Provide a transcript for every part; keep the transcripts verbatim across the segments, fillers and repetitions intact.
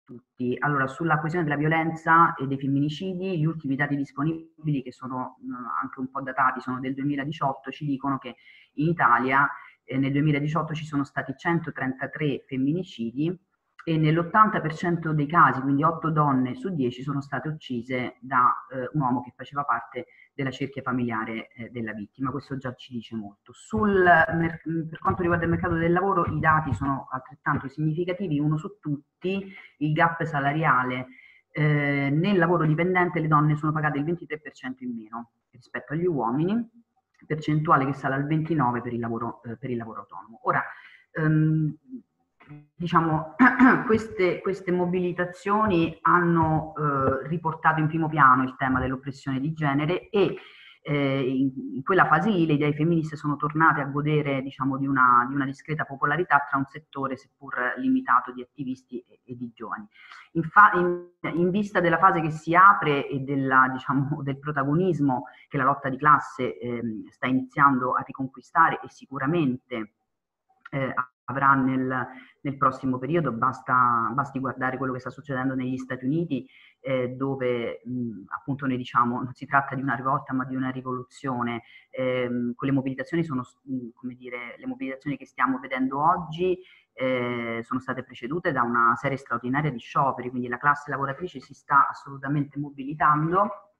tutti. Allora, sulla questione della violenza e dei femminicidi, gli ultimi dati disponibili, che sono mh, anche un po' datati, sono del duemiladiciotto, ci dicono che in Italia eh, nel duemiladiciotto ci sono stati centotrentatré femminicidi e nell'ottanta per cento dei casi, quindi otto donne su dieci, sono state uccise da eh, un uomo che faceva parte della cerchia familiare eh, della vittima. Questo già ci dice molto. Sul, per quanto riguarda il mercato del lavoro, i dati sono altrettanto significativi. Uno su tutti, il gap salariale. Eh, nel lavoro dipendente le donne sono pagate il ventitré per cento in meno rispetto agli uomini, percentuale che sale al ventinove per cento per il lavoro, eh, per il lavoro autonomo. Ora, ehm, diciamo, queste, queste mobilitazioni hanno eh, riportato in primo piano il tema dell'oppressione di genere e eh, in, in quella fase lì le idee femministe sono tornate a godere, diciamo, di una, di una discreta popolarità tra un settore seppur limitato di attivisti e, e di giovani. In, fa, in, in vista della fase che si apre e della, diciamo, del protagonismo che la lotta di classe eh, sta iniziando a riconquistare e sicuramente eh, avrà nel, nel prossimo periodo, basta, basti guardare quello che sta succedendo negli Stati Uniti, eh, dove mh, appunto noi diciamo non si tratta di una rivolta ma di una rivoluzione. Eh, quelle mobilitazioni sono, mh, come dire, le mobilitazioni che stiamo vedendo oggi eh, sono state precedute da una serie straordinaria di scioperi, quindi la classe lavoratrice si sta assolutamente mobilitando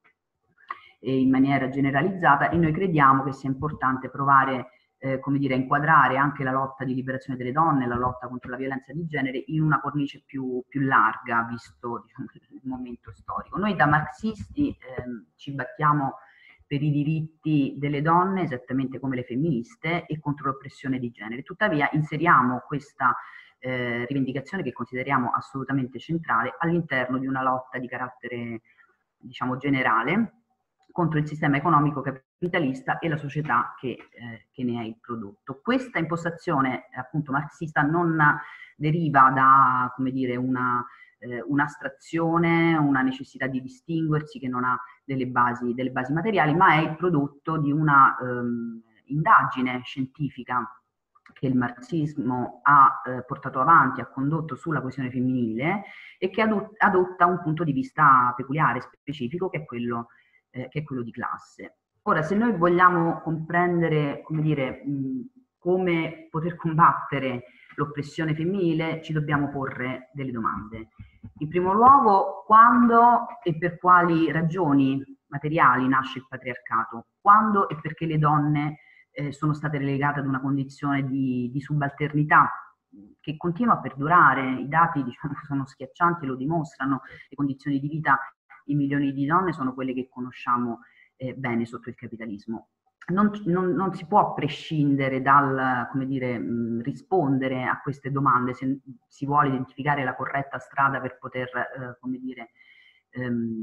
eh, in maniera generalizzata e noi crediamo che sia importante provare Eh, come dire, inquadrare anche la lotta di liberazione delle donne, la lotta contro la violenza di genere in una cornice più, più larga, visto, diciamo, il momento storico. Noi da marxisti eh, ci battiamo per i diritti delle donne, esattamente come le femministe, e contro l'oppressione di genere. Tuttavia inseriamo questa eh, rivendicazione, che consideriamo assolutamente centrale, all'interno di una lotta di carattere, diciamo, generale contro il sistema economico capitalista e la società che, eh, che ne è il prodotto. Questa impostazione appunto marxista non deriva da, come dire, una, eh, un'astrazione, una necessità di distinguersi che non ha delle basi, delle basi materiali, ma è il prodotto di una ehm, indagine scientifica che il marxismo ha eh, portato avanti, ha condotto sulla questione femminile e che adotta un punto di vista peculiare, specifico, che è quello Eh, che è quello di classe. Ora, se noi vogliamo comprendere, come dire, mh, come poter combattere l'oppressione femminile, ci dobbiamo porre delle domande. In primo luogo, quando e per quali ragioni materiali nasce il patriarcato? Quando e perché le donne eh, sono state relegate ad una condizione di, di subalternità che continua a perdurare? I dati, diciamo, sono schiaccianti, lo dimostrano. Le condizioni di vita di milioni di donne sono quelle che conosciamo eh, bene sotto il capitalismo. Non, non, non si può prescindere dal, come dire, mh, rispondere a queste domande se si vuole identificare la corretta strada per poter, eh, come dire, ehm,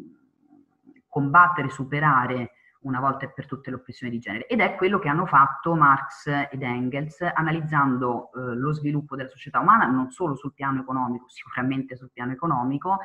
combattere, superare una volta e per tutte l'oppressione di genere. Ed è quello che hanno fatto Marx ed Engels, analizzando eh, lo sviluppo della società umana non solo sul piano economico, sicuramente sul piano economico,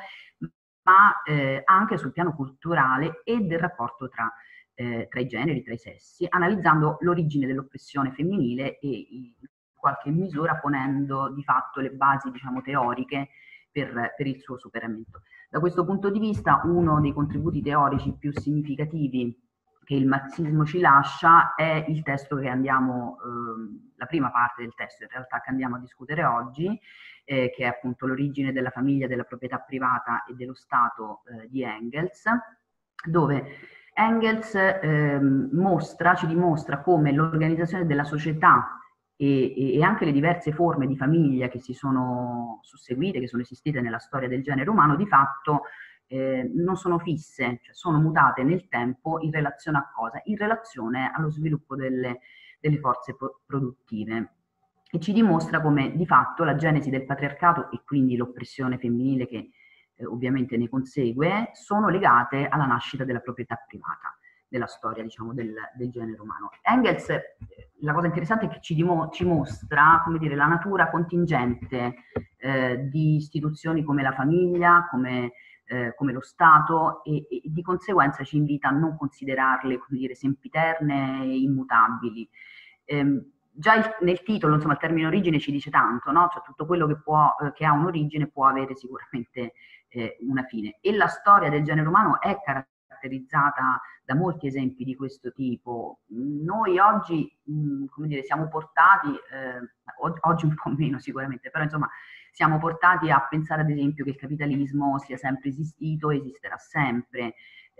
ma eh, anche sul piano culturale e del rapporto tra, eh, tra i generi, tra i sessi, analizzando l'origine dell'oppressione femminile e in qualche misura ponendo di fatto le basi, diciamo, teoriche per, per il suo superamento. Da questo punto di vista, uno dei contributi teorici più significativi che il marxismo ci lascia è il testo che andiamo, eh, la prima parte del testo in realtà che andiamo a discutere oggi, eh, che è appunto l'origine della famiglia, della proprietà privata e dello Stato eh, di Engels, dove Engels eh, mostra, ci dimostra come l'organizzazione della società e, e anche le diverse forme di famiglia che si sono susseguite, che sono esistite nella storia del genere umano, di fatto Eh, non sono fisse, cioè sono mutate nel tempo in relazione a cosa? In relazione allo sviluppo delle, delle forze produttive. E ci dimostra come di fatto la genesi del patriarcato e quindi l'oppressione femminile che eh, ovviamente ne consegue sono legate alla nascita della proprietà privata della storia, diciamo, del, del genere umano. Engels, eh, la cosa interessante è che ci, dimo, ci mostra, come dire, la natura contingente eh, di istituzioni come la famiglia, come Eh, come lo Stato e, e di conseguenza ci invita a non considerarle, come dire, sempiterne e immutabili. Eh, già il, nel titolo, insomma, il termine origine ci dice tanto, no? Cioè tutto quello che, può, eh, che ha un'origine può avere sicuramente eh, una fine. E la storia del genere umano è caratterizzata da molti esempi di questo tipo. Noi oggi, mh, come dire, siamo portati, eh, oggi un po' meno sicuramente, però insomma siamo portati a pensare ad esempio che il capitalismo sia sempre esistito e esisterà sempre.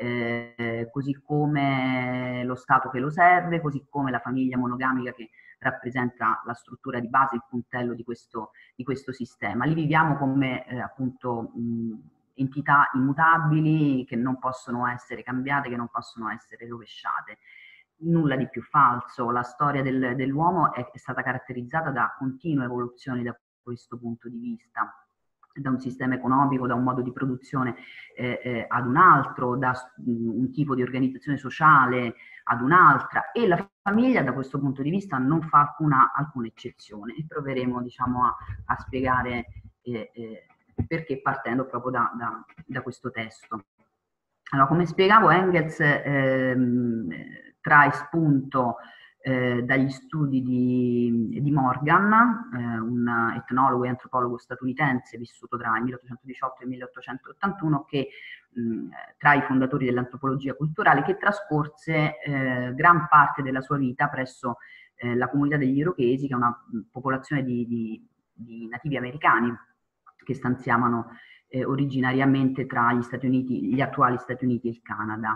Eh, così come lo Stato che lo serve, così come la famiglia monogamica che rappresenta la struttura di base, il puntello di questo, di questo sistema. Li viviamo come eh, appunto mh, entità immutabili che non possono essere cambiate, che non possono essere rovesciate. Nulla di più falso, la storia del, dell'uomo è, è stata caratterizzata da continue evoluzioni da questo punto di vista, da un sistema economico, da un modo di produzione eh, eh, ad un altro, da mh, un tipo di organizzazione sociale ad un'altra, e la famiglia da questo punto di vista non fa alcuna, alcuna eccezione, e proveremo diciamo, a, a spiegare eh, eh, perché, partendo proprio da, da, da questo testo. Allora, come spiegavo, Engels ehm, trae spunto Eh, dagli studi di, di Morgan, eh, un etnologo e antropologo statunitense vissuto tra il milleottocentodiciotto e il milleottocentottantuno, che mh, tra i fondatori dell'antropologia culturale, che trascorse eh, gran parte della sua vita presso eh, la comunità degli Irochesi, che è una popolazione di, di, di nativi americani che stanziavano eh, originariamente tra gli Stati Uniti, gli attuali Stati Uniti e il Canada.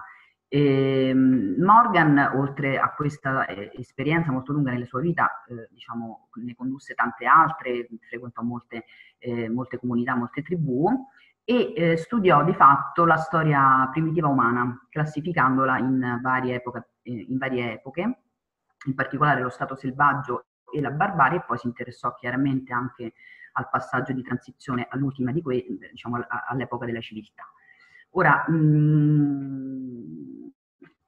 E Morgan, oltre a questa eh, esperienza molto lunga nella sua vita, eh, diciamo, ne condusse tante altre, frequentò molte, eh, molte comunità, molte tribù, e eh, studiò di fatto la storia primitiva umana, classificandola in varie, epoche, eh, in varie epoche, in particolare lo stato selvaggio e la barbarie, e poi si interessò chiaramente anche al passaggio di transizione all'ultima di quei, diciamo, all'epoca della civiltà. Ora, mh,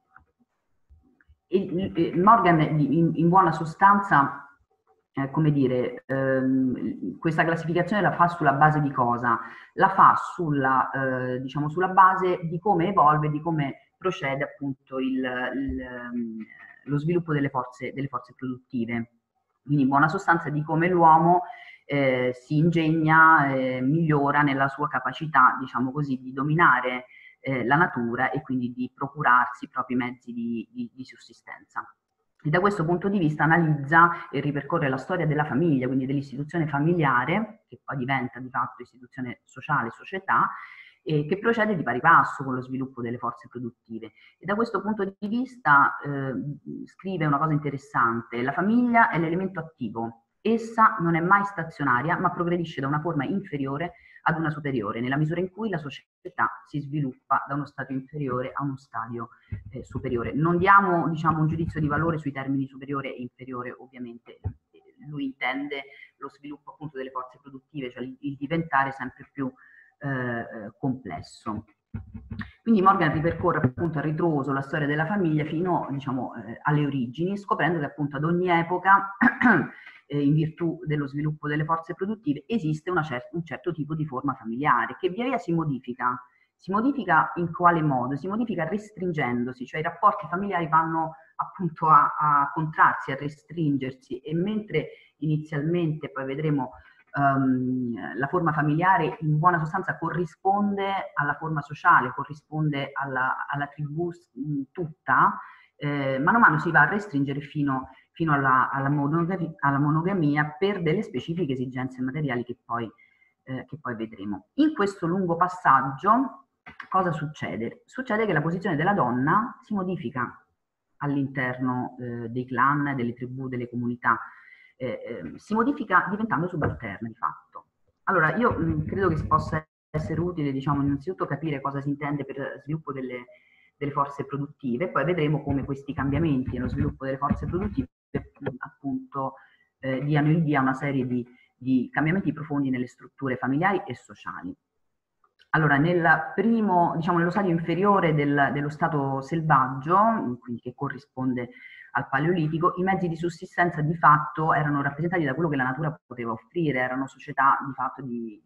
Morgan in, in buona sostanza, eh, come dire, ehm, questa classificazione la fa sulla base di cosa? La fa sulla, eh, diciamo, sulla base di come evolve, di come procede appunto il, il, lo sviluppo delle forze, delle forze produttive. Quindi in buona sostanza di come l'uomo eh, si ingegna, eh, migliora nella sua capacità, diciamo così, di dominare eh, la natura e quindi di procurarsi i propri mezzi di, di, di sussistenza. E da questo punto di vista analizza e ripercorre la storia della famiglia, quindi dell'istituzione familiare, che poi diventa di fatto istituzione sociale, società, e che procede di pari passo con lo sviluppo delle forze produttive. E da questo punto di vista eh, scrive una cosa interessante: la famiglia è l'elemento attivo, essa non è mai stazionaria, ma progredisce da una forma inferiore ad una superiore, nella misura in cui la società si sviluppa da uno stadio inferiore a uno stadio eh, superiore. Non diamo, diciamo, un giudizio di valore sui termini superiore e inferiore, ovviamente. Lui intende lo sviluppo appunto delle forze produttive, cioè il, il diventare sempre più eh, complesso. Quindi Morgan ripercorre appunto a ritroso la storia della famiglia fino, diciamo, eh, alle origini, scoprendo che appunto ad ogni epoca eh, in virtù dello sviluppo delle forze produttive esiste una cer- un certo tipo di forma familiare che via via si modifica. Si modifica in quale modo? Si modifica restringendosi, cioè i rapporti familiari vanno appunto a, a contrarsi, a restringersi, e mentre inizialmente, poi vedremo, Um, la forma familiare in buona sostanza corrisponde alla forma sociale, corrisponde alla, alla tribù tutta, eh, mano a mano si va a restringere fino, fino alla, alla, monogamia, alla monogamia per delle specifiche esigenze materiali che poi, eh, che poi vedremo. In questo lungo passaggio cosa succede? Succede che la posizione della donna si modifica all'interno eh, dei clan, delle tribù, delle comunità. Eh, eh, si modifica diventando subalterna di fatto. Allora, io mh, credo che possa essere utile, diciamo, innanzitutto capire cosa si intende per sviluppo delle, delle forze produttive, poi vedremo come questi cambiamenti nello sviluppo delle forze produttive mh, appunto eh, diano il via a una serie di, di cambiamenti profondi nelle strutture familiari e sociali. Allora, nel primo, diciamo, nello stadio inferiore del, dello stato selvaggio, quindi che corrisponde al Paleolitico, i mezzi di sussistenza di fatto erano rappresentati da quello che la natura poteva offrire, erano società di fatto di,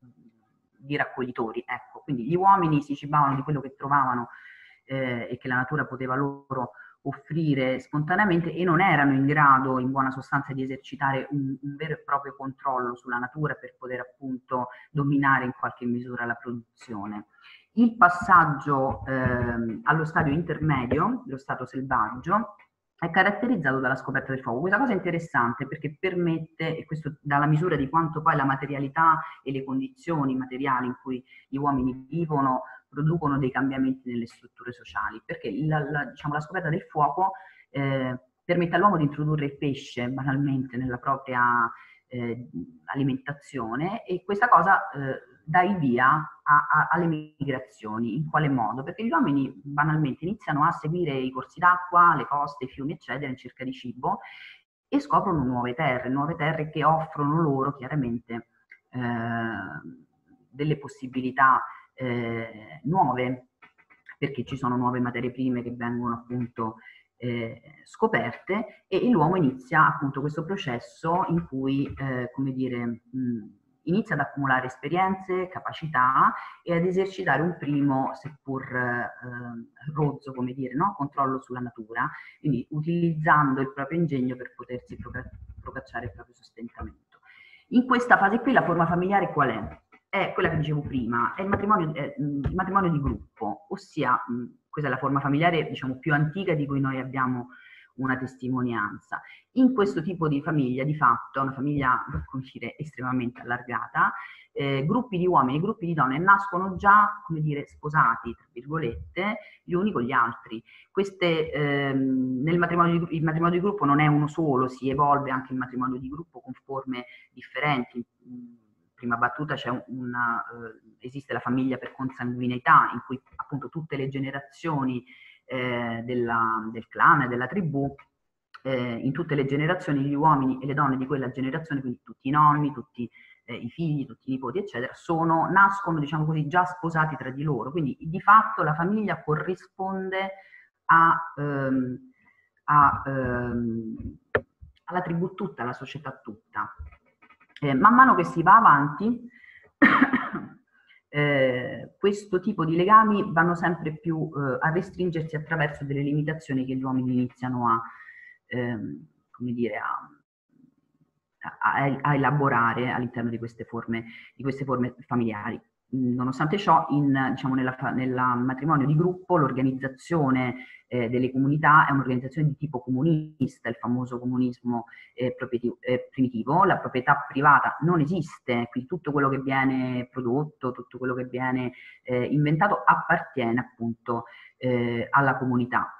di raccoglitori, ecco. Quindi gli uomini si cibavano di quello che trovavano eh, e che la natura poteva loro offrire spontaneamente e non erano in grado in buona sostanza di esercitare un, un vero e proprio controllo sulla natura per poter appunto dominare in qualche misura la produzione. Il passaggio eh, allo stadio intermedio, lo stato selvaggio, è caratterizzato dalla scoperta del fuoco. Questa cosa è interessante perché permette, e questo dalla misura di quanto poi la materialità e le condizioni materiali in cui gli uomini vivono producono dei cambiamenti nelle strutture sociali, perché la, la, diciamo, la scoperta del fuoco eh, permette all'uomo di introdurre il pesce banalmente nella propria eh, alimentazione, e questa cosa eh, dà il via a, a, alle migrazioni. In quale modo? Perché gli uomini banalmente iniziano a seguire i corsi d'acqua, le coste, i fiumi eccetera in cerca di cibo e scoprono nuove terre, nuove terre che offrono loro chiaramente eh, delle possibilità eh, nuove, perché ci sono nuove materie prime che vengono appunto eh, scoperte, e l'uomo inizia appunto questo processo in cui, eh, come dire, mh, inizia ad accumulare esperienze, capacità e ad esercitare un primo, seppur eh, rozzo, come dire, no? controllo sulla natura, quindi utilizzando il proprio ingegno per potersi procacciare il proprio sostentamento. In questa fase qui la forma familiare qual è? È quella che dicevo prima, è il matrimonio, è il matrimonio di gruppo, ossia mh, questa è la forma familiare diciamo più antica di cui noi abbiamo una testimonianza. In questo tipo di famiglia, di fatto, una famiglia, come dire, estremamente allargata, eh, gruppi di uomini e gruppi di donne nascono già, come dire, sposati, tra virgolette, gli uni con gli altri. Queste, ehm, nel matrimonio di, il matrimonio di gruppo non è uno solo, si evolve anche il matrimonio di gruppo con forme differenti. Prima battuta c'è una, eh, esiste la famiglia per consanguineità, in cui appunto tutte le generazioni eh, della, del clan e della tribù, eh, in tutte le generazioni gli uomini e le donne di quella generazione, quindi tutti i nonni, tutti eh, i figli, tutti i nipoti eccetera, sono, nascono diciamo così già sposati tra di loro, quindi di fatto la famiglia corrisponde a, ehm, a, ehm, alla tribù tutta, alla società tutta. Eh, man mano che si va avanti, eh, questo tipo di legami vanno sempre più eh, a restringersi attraverso delle limitazioni che gli uomini iniziano a, ehm, come dire, a, a, a elaborare all'interno di queste forme, di queste forme familiari. Nonostante ciò, in, diciamo, nella, nella matrimonio di gruppo, l'organizzazione eh, delle comunità è un'organizzazione di tipo comunista, il famoso comunismo eh, eh, primitivo. La proprietà privata non esiste, quindi tutto quello che viene prodotto, tutto quello che viene eh, inventato appartiene appunto eh, alla comunità.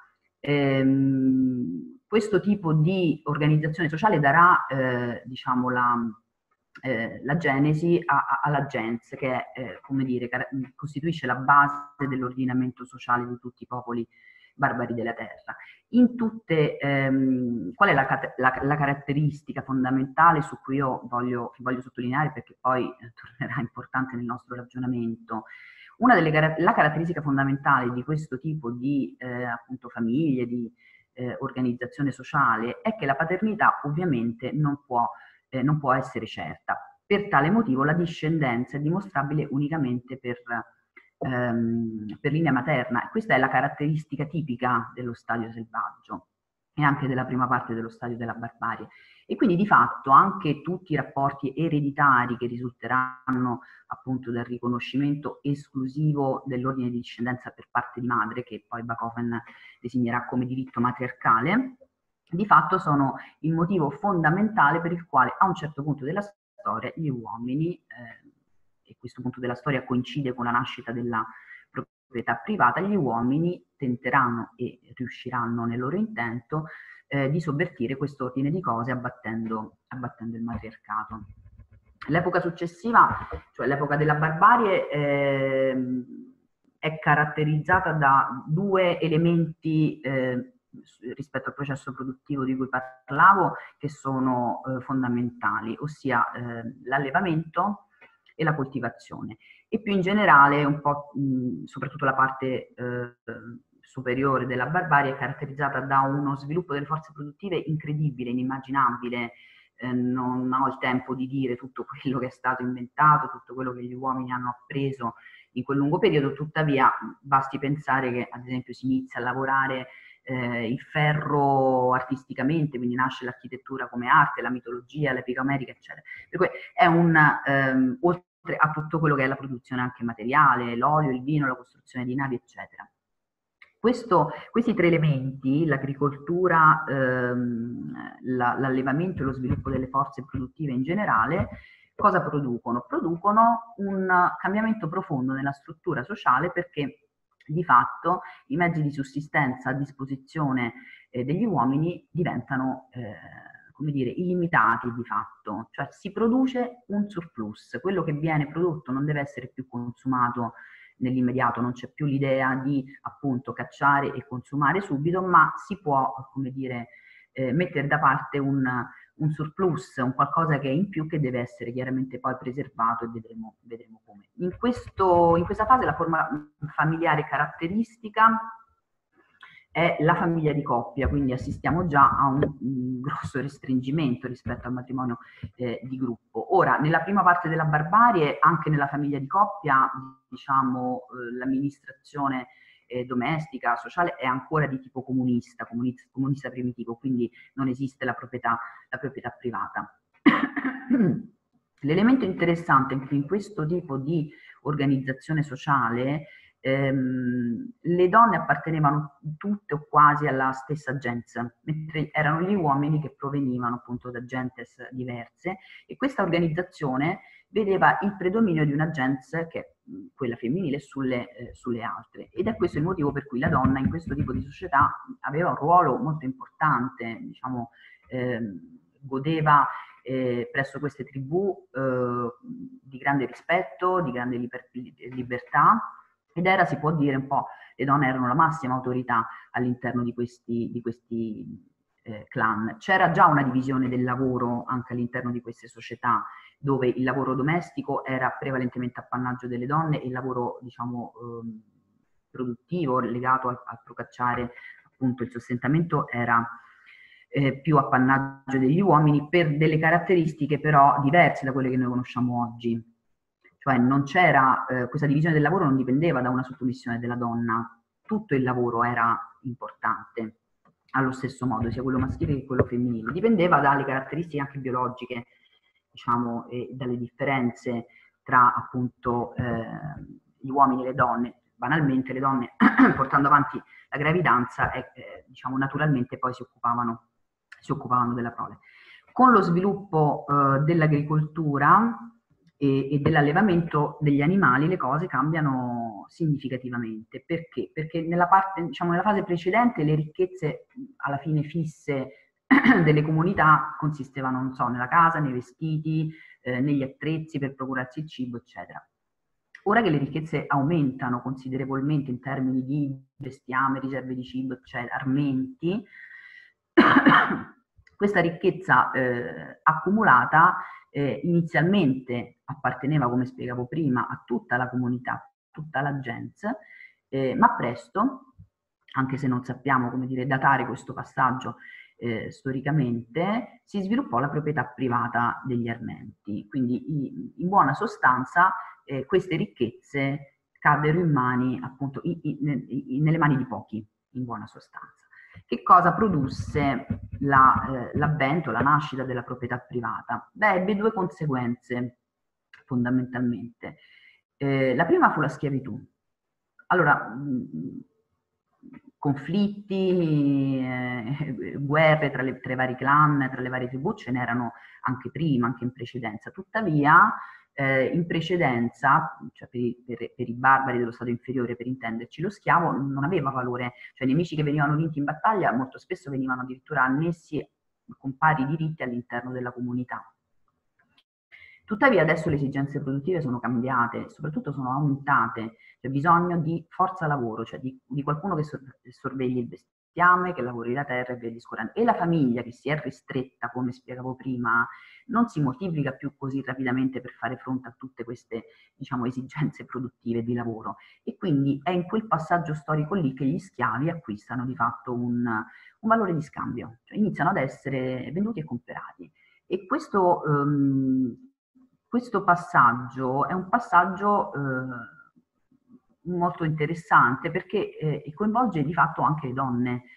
Ehm, questo tipo di organizzazione sociale darà, eh, diciamo, la... Eh, la genesi a, a, alla gens, che è, eh, come dire, costituisce la base dell'ordinamento sociale di tutti i popoli barbari della terra. In tutte, ehm, qual è la, la, la caratteristica fondamentale su cui io voglio, voglio sottolineare, perché poi eh, tornerà importante nel nostro ragionamento? Una delle la caratteristica fondamentale di questo tipo di eh, appunto famiglie, di eh, organizzazione sociale, è che la paternità ovviamente non può Eh, non può essere certa. Per tale motivo la discendenza è dimostrabile unicamente per, ehm, per linea materna. Questa è la caratteristica tipica dello stadio selvaggio e anche della prima parte dello stadio della barbarie. E quindi di fatto anche tutti i rapporti ereditari che risulteranno appunto dal riconoscimento esclusivo dell'ordine di discendenza per parte di madre, che poi Bachofen designerà come diritto matriarcale, di fatto sono il motivo fondamentale per il quale a un certo punto della storia gli uomini, eh, e questo punto della storia coincide con la nascita della proprietà privata, gli uomini tenteranno e riusciranno nel loro intento eh, di sovvertire questo ordine di cose abbattendo, abbattendo il matriarcato. L'epoca successiva, cioè l'epoca della barbarie, eh, è caratterizzata da due elementi eh, rispetto al processo produttivo di cui parlavo, che sono eh, fondamentali, ossia eh, l'allevamento e la coltivazione. E più in generale, un po', mh, soprattutto la parte eh, superiore della barbarie è caratterizzata da uno sviluppo delle forze produttive incredibile, inimmaginabile. Eh, non ho il tempo di dire tutto quello che è stato inventato, tutto quello che gli uomini hanno appreso in quel lungo periodo, tuttavia basti pensare che ad esempio si inizia a lavorare eh, il ferro artisticamente, quindi nasce l'architettura come arte, la mitologia, l'epica omerica, eccetera. Per cui è un, ehm, oltre a tutto quello che è la produzione anche materiale, l'olio, il vino, la costruzione di navi, eccetera. Questo, questi tre elementi, l'agricoltura, ehm, l'allevamento e lo sviluppo delle forze produttive in generale, cosa producono? Producono un cambiamento profondo nella struttura sociale, perché di fatto i mezzi di sussistenza a disposizione eh, degli uomini diventano, eh, come dire, illimitati di fatto, cioè si produce un surplus, quello che viene prodotto non deve essere più consumato nell'immediato, non c'è più l'idea di appunto cacciare e consumare subito, ma si può, come dire, eh, mettere da parte un, un surplus, un qualcosa che è in più, che deve essere chiaramente poi preservato, e vedremo, vedremo come. In, questo, in questa fase la forma familiare caratteristica è la famiglia di coppia, quindi assistiamo già a un, un grosso restringimento rispetto al matrimonio eh, di gruppo. Ora, nella prima parte della barbarie, anche nella famiglia di coppia, diciamo, eh, l'amministrazione eh, domestica, sociale, è ancora di tipo comunista, comunista, comunista primitivo, quindi non esiste la proprietà, la proprietà privata. L'elemento interessante è che in questo tipo di organizzazione sociale ehm, le donne appartenevano tutte o quasi alla stessa gens, mentre erano gli uomini che provenivano appunto da gentes diverse, e questa organizzazione vedeva il predominio di una gens, che è quella femminile, sulle, eh, sulle altre, ed è questo il motivo per cui la donna in questo tipo di società aveva un ruolo molto importante, diciamo, ehm, godeva Eh, presso queste tribù eh, di grande rispetto, di grande liber libertà, ed era, si può dire un po', le donne erano la massima autorità all'interno di questi, di questi eh, clan. C'era già una divisione del lavoro anche all'interno di queste società, dove il lavoro domestico era prevalentemente appannaggio delle donne e il lavoro, diciamo, eh, produttivo, legato al, al procacciare appunto il sostentamento, era Eh, più appannaggio degli uomini, per delle caratteristiche però diverse da quelle che noi conosciamo oggi. Cioè non c'era, eh, questa divisione del lavoro non dipendeva da una sottomissione della donna, tutto il lavoro era importante allo stesso modo, sia quello maschile che quello femminile, dipendeva dalle caratteristiche anche biologiche, diciamo, e dalle differenze tra appunto eh, gli uomini e le donne. Banalmente le donne portando avanti la gravidanza e eh, diciamo naturalmente poi si occupavano si occupavano della prole. Con lo sviluppo eh, dell'agricoltura e, e dell'allevamento degli animali le cose cambiano significativamente. Perché? Perché nella, parte, diciamo, nella fase precedente le ricchezze alla fine fisse delle comunità consistevano, non so, nella casa, nei vestiti, eh, negli attrezzi per procurarsi il cibo, eccetera. Ora che le ricchezze aumentano considerevolmente in termini di bestiame, riserve di cibo, eccetera, armenti, questa ricchezza eh, accumulata eh, inizialmente apparteneva, come spiegavo prima, a tutta la comunità, a tutta la gens, eh, ma presto, anche se non sappiamo, come dire, datare questo passaggio eh, storicamente, si sviluppò la proprietà privata degli armenti. Quindi in buona sostanza eh, queste ricchezze caddero in mani, appunto, in, in, in, nelle mani di pochi, in buona sostanza. Che cosa produsse l'avvento, la, eh, la nascita della proprietà privata? Beh, ebbe due conseguenze fondamentalmente. Eh, la prima fu la schiavitù. Allora, mh, conflitti, eh, guerre tra, le, tra i vari clan, tra le varie tribù ce n'erano anche prima, anche in precedenza. Tuttavia, eh, in precedenza, cioè per i, per, per i barbari dello stato inferiore, per intenderci, lo schiavo non aveva valore, cioè i nemici che venivano vinti in battaglia molto spesso venivano addirittura annessi con pari diritti all'interno della comunità. Tuttavia adesso le esigenze produttive sono cambiate, soprattutto sono aumentate, c'è bisogno di forza lavoro, cioè di, di qualcuno che sor sorvegli il bestiame, che lavori la terra e via discorrendo. E la famiglia, che si è ristretta, come spiegavo prima, non si moltiplica più così rapidamente per fare fronte a tutte queste, diciamo, esigenze produttive di lavoro. E quindi è in quel passaggio storico lì che gli schiavi acquistano di fatto un, un valore di scambio, cioè iniziano ad essere venduti e comprati. E questo... Um, Questo passaggio è un passaggio eh, molto interessante perché eh, coinvolge di fatto anche le donne,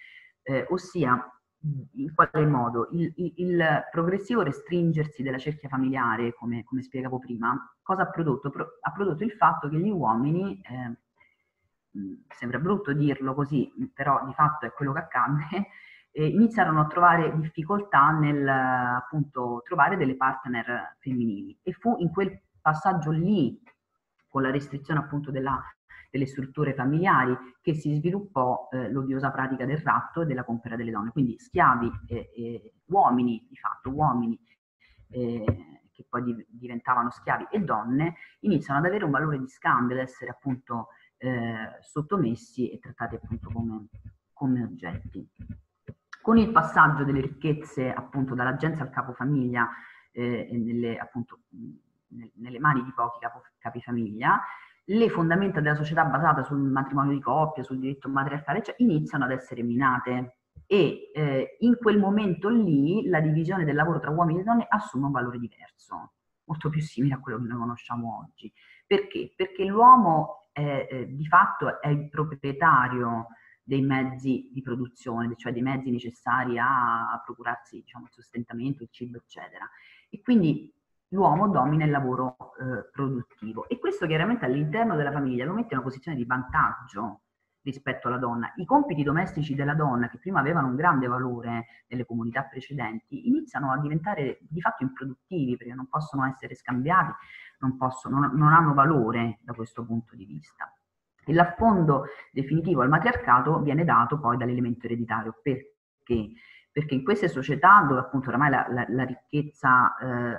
eh, ossia in quale modo il, il, il progressivo restringersi della cerchia familiare, come, come spiegavo prima, cosa ha prodotto? Pro, ha prodotto il fatto che gli uomini, eh, sembra brutto dirlo così, però di fatto è quello che accade, eh, iniziarono a trovare difficoltà nel appunto trovare delle partner femminili, e fu in quel passaggio lì, con la restrizione appunto della, delle strutture familiari, che si sviluppò eh, l'odiosa pratica del ratto e della compera delle donne. Quindi schiavi, eh, eh, uomini, di fatto uomini, eh, che poi div diventavano schiavi, e donne, iniziano ad avere un valore di scambio, ad essere appunto eh, sottomessi e trattati appunto come, come oggetti. Con il passaggio delle ricchezze appunto dall'agenza al capofamiglia, eh, nelle, appunto, nelle mani di pochi capo, capifamiglia, le fondamenta della società basata sul matrimonio di coppia, sul diritto matriarcale, cioè, iniziano ad essere minate, e eh, in quel momento lì la divisione del lavoro tra uomini e donne assume un valore diverso, molto più simile a quello che noi conosciamo oggi. Perché? Perché l'uomo eh, di fatto è il proprietario dei mezzi di produzione, cioè dei mezzi necessari a, a procurarsi, diciamo, il sostentamento, il cibo, eccetera. E quindi l'uomo domina il lavoro eh, produttivo, e questo chiaramente all'interno della famiglia lo mette in una posizione di vantaggio rispetto alla donna. I compiti domestici della donna, che prima avevano un grande valore nelle comunità precedenti, iniziano a diventare di fatto improduttivi, perché non possono essere scambiati, non, possono, non, non hanno valore da questo punto di vista. L'affondo definitivo al matriarcato viene dato poi dall'elemento ereditario. Perché? Perché in queste società, dove appunto oramai la, la, la ricchezza eh,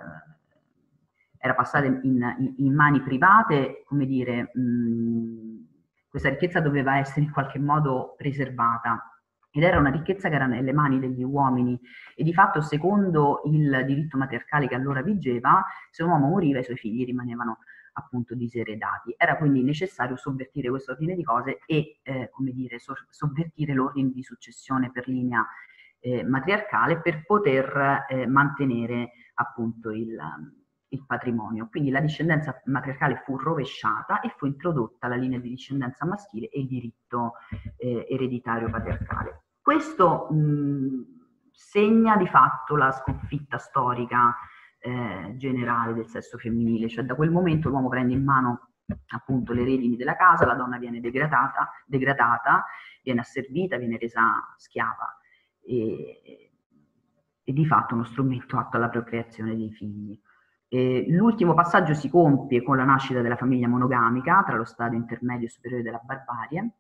era passata in, in, in mani private, come dire, mh, questa ricchezza doveva essere in qualche modo preservata, ed era una ricchezza che era nelle mani degli uomini, e di fatto, secondo il diritto matriarcale che allora vigeva, se un uomo moriva i suoi figli rimanevano appunto diseredati. Era quindi necessario sovvertire questo ordine di cose e, eh, come dire, so sovvertire l'ordine di successione per linea eh, matriarcale, per poter eh, mantenere appunto il, il patrimonio. Quindi la discendenza matriarcale fu rovesciata e fu introdotta la linea di discendenza maschile e il diritto eh, ereditario patriarcale. Questo mh, segna di fatto la sconfitta storica Eh, generale del sesso femminile, cioè da quel momento l'uomo prende in mano appunto le redini della casa, la donna viene degradata, degradata viene asservita, viene resa schiava e, e di fatto uno strumento atto alla procreazione dei figli. L'ultimo passaggio si compie con la nascita della famiglia monogamica tra lo stadio intermedio e superiore della barbarie,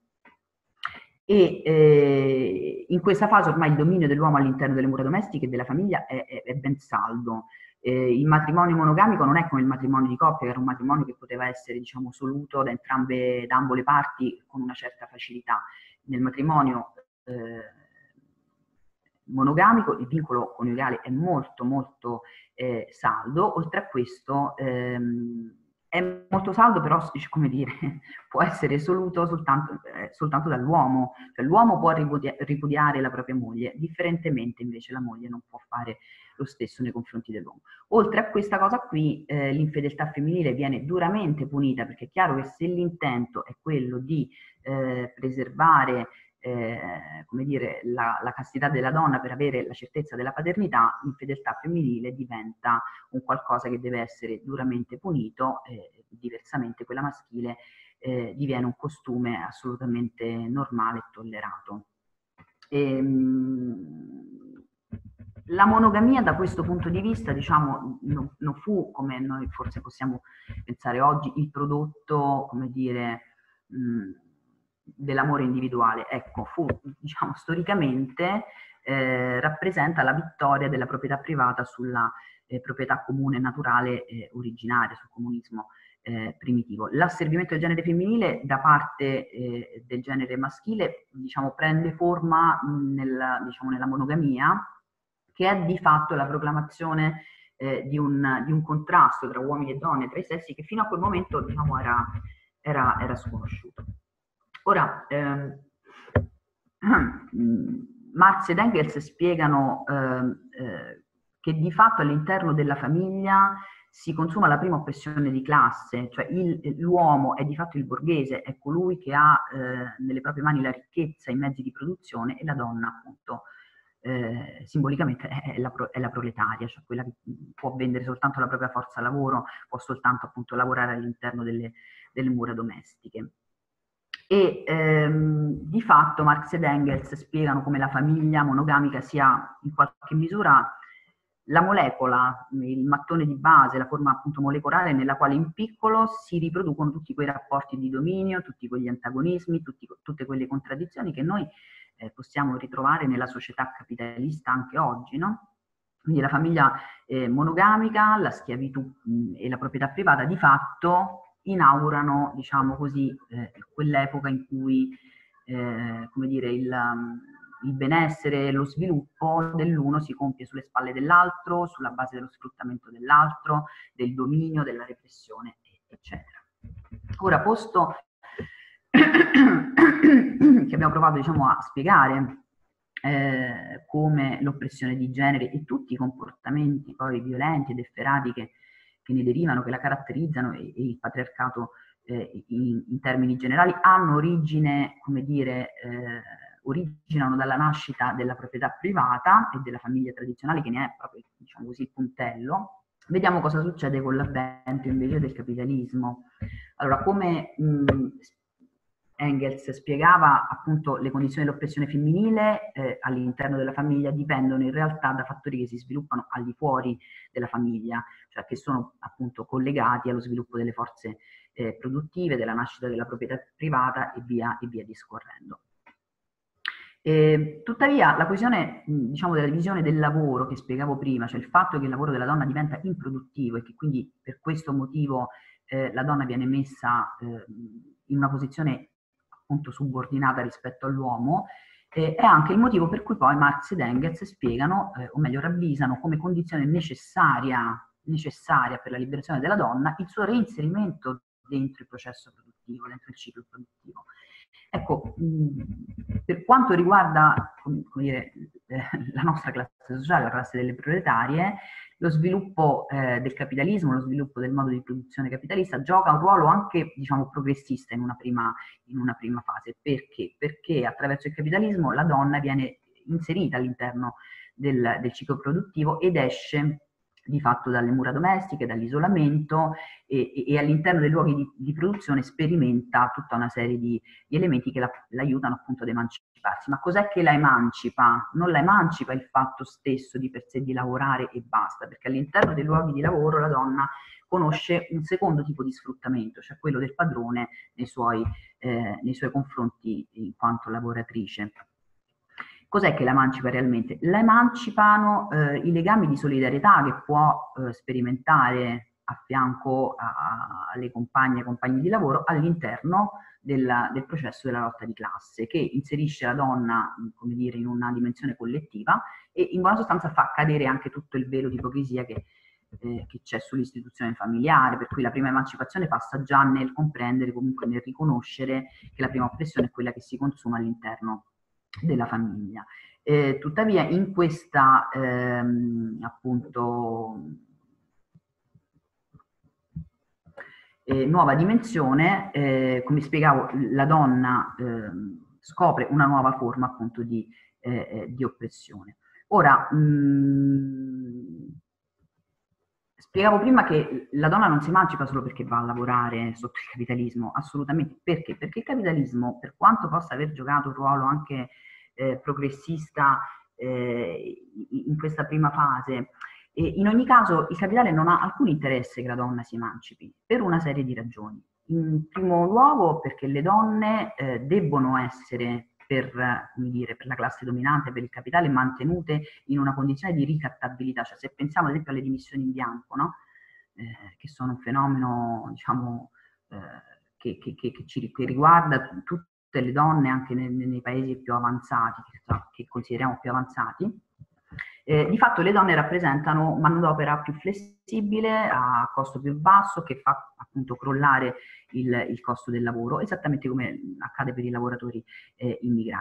e eh, in questa fase ormai il dominio dell'uomo all'interno delle mura domestiche e della famiglia è, è, è ben saldo. Eh, il matrimonio monogamico non è come il matrimonio di coppia, che era un matrimonio che poteva essere, diciamo, soluto da entrambe, da ambo le parti con una certa facilità. Nel matrimonio eh, monogamico il vincolo coniugale è molto molto eh, saldo. Oltre a questo ehm, è molto saldo, però, come dire, può essere soluto soltanto, eh, soltanto dall'uomo. Cioè, l'uomo può ripudia ripudiare la propria moglie, differentemente invece la moglie non può fare lo stesso nei confronti dell'uomo. Oltre a questa cosa qui, eh, l'infedeltà femminile viene duramente punita, perché è chiaro che se l'intento è quello di eh, preservare Eh, come dire, la, la castità della donna per avere la certezza della paternità, l'infedeltà femminile diventa un qualcosa che deve essere duramente punito, eh, diversamente quella maschile eh, diviene un costume assolutamente normale e tollerato. E, mh, la monogamia da questo punto di vista, diciamo, non, non fu, come noi forse possiamo pensare oggi, il prodotto, come dire, mh, dell'amore individuale. Ecco, fu, diciamo, storicamente eh, rappresenta la vittoria della proprietà privata sulla eh, proprietà comune naturale eh, originaria, sul comunismo eh, primitivo. L'asservimento del genere femminile da parte eh, del genere maschile, diciamo, prende forma nel, diciamo, nella monogamia, che è di fatto la proclamazione eh, di, un, di un contrasto tra uomini e donne, tra i sessi, che fino a quel momento, diciamo, era, era, era sconosciuto. Ora, ehm, Marx ed Engels spiegano eh, eh, che di fatto all'interno della famiglia si consuma la prima oppressione di classe, cioè l'uomo è di fatto il borghese, è colui che ha eh, nelle proprie mani la ricchezza, i mezzi di produzione, e la donna appunto eh, simbolicamente è la, è la proletaria, cioè quella che può vendere soltanto la propria forza lavoro, può soltanto appunto lavorare all'interno delle, delle mura domestiche. E ehm, di fatto Marx ed Engels spiegano come la famiglia monogamica sia in qualche misura la molecola, il mattone di base, la forma appunto molecolare nella quale in piccolo si riproducono tutti quei rapporti di dominio, tutti quegli antagonismi, tutti, tutte quelle contraddizioni che noi eh, possiamo ritrovare nella società capitalista anche oggi, no? Quindi la famiglia eh, monogamica, la schiavitù mh, e la proprietà privata di fatto inaugurano, diciamo così, eh, quell'epoca in cui, eh, come dire, il, il benessere e lo sviluppo dell'uno si compie sulle spalle dell'altro, sulla base dello sfruttamento dell'altro, del dominio, della repressione, eccetera. Ora, posto che abbiamo provato, diciamo, a spiegare eh, come l'oppressione di genere e tutti i comportamenti poi violenti ed efferati che che ne derivano, che la caratterizzano, e, e il patriarcato eh, in, in termini generali, hanno origine, come dire, eh, originano dalla nascita della proprietà privata e della famiglia tradizionale, che ne è proprio, diciamo così, il puntello. Vediamo cosa succede con l'avvento invece del capitalismo. Allora, come mh, Engels spiegava, appunto, le condizioni dell'oppressione femminile eh, all'interno della famiglia dipendono in realtà da fattori che si sviluppano al di fuori della famiglia, cioè che sono appunto collegati allo sviluppo delle forze eh, produttive, della nascita della proprietà privata e via, e via discorrendo. E, tuttavia la questione, diciamo, della divisione del lavoro che spiegavo prima, cioè il fatto che il lavoro della donna diventa improduttivo e che quindi per questo motivo eh, la donna viene messa eh, in una posizione appunto subordinata rispetto all'uomo, eh, è anche il motivo per cui poi Marx ed Engels spiegano, eh, o meglio ravvisano, come condizione necessaria, necessaria per la liberazione della donna il suo reinserimento dentro il processo produttivo, dentro il ciclo produttivo. Ecco, mh, per quanto riguarda, come dire, eh, la nostra classe sociale, la classe delle proletarie, lo sviluppo eh, del capitalismo, lo sviluppo del modo di produzione capitalista gioca un ruolo anche, diciamo, progressista in una prima, in una prima fase. Perché? Perché attraverso il capitalismo la donna viene inserita all'interno del, del ciclo produttivo ed esce di fatto dalle mura domestiche, dall'isolamento, e, e, e all'interno dei luoghi di, di produzione sperimenta tutta una serie di, di elementi che la, l'aiutano appunto ad emanciparsi. Ma cos'è che la emancipa? Non la emancipa il fatto stesso di per sé di lavorare e basta, perché all'interno dei luoghi di lavoro la donna conosce un secondo tipo di sfruttamento, cioè quello del padrone nei suoi, eh, nei suoi confronti in quanto lavoratrice. Cos'è che la emancipa realmente? La emancipano eh, i legami di solidarietà che può eh, sperimentare a fianco a, a, alle compagne e compagni di lavoro all'interno del, del processo della lotta di classe, che inserisce la donna, come dire, in una dimensione collettiva e in buona sostanza fa cadere anche tutto il velo di ipocrisia che, eh, che c'è sull'istituzione familiare, per cui la prima emancipazione passa già nel comprendere, comunque nel riconoscere che la prima oppressione è quella che si consuma all'interno della famiglia. Eh, tuttavia in questa ehm, appunto eh, nuova dimensione, eh, come spiegavo, la donna eh, scopre una nuova forma appunto di, eh, di oppressione. Ora, mh, spiegavo prima che la donna non si emancipa solo perché va a lavorare sotto il capitalismo, assolutamente. Perché? Perché il capitalismo, per quanto possa aver giocato un ruolo anche eh, progressista eh, in questa prima fase, eh, in ogni caso il capitale non ha alcun interesse che la donna si emancipi, per una serie di ragioni. In primo luogo perché le donne eh, debbono essere, per, come dire, per la classe dominante, per il capitale, mantenute in una condizione di ricattabilità. Cioè, se pensiamo ad esempio alle dimissioni in bianco, no? eh, che sono un fenomeno, diciamo, eh, che, che, che, che, ci, che riguarda tutte le donne anche nei, nei paesi più avanzati, che, che consideriamo più avanzati, eh, di fatto le donne rappresentano manodopera più flessibile, a costo più basso, che fa appunto crollare il, il costo del lavoro, esattamente come accade per i lavoratori eh, immigrati.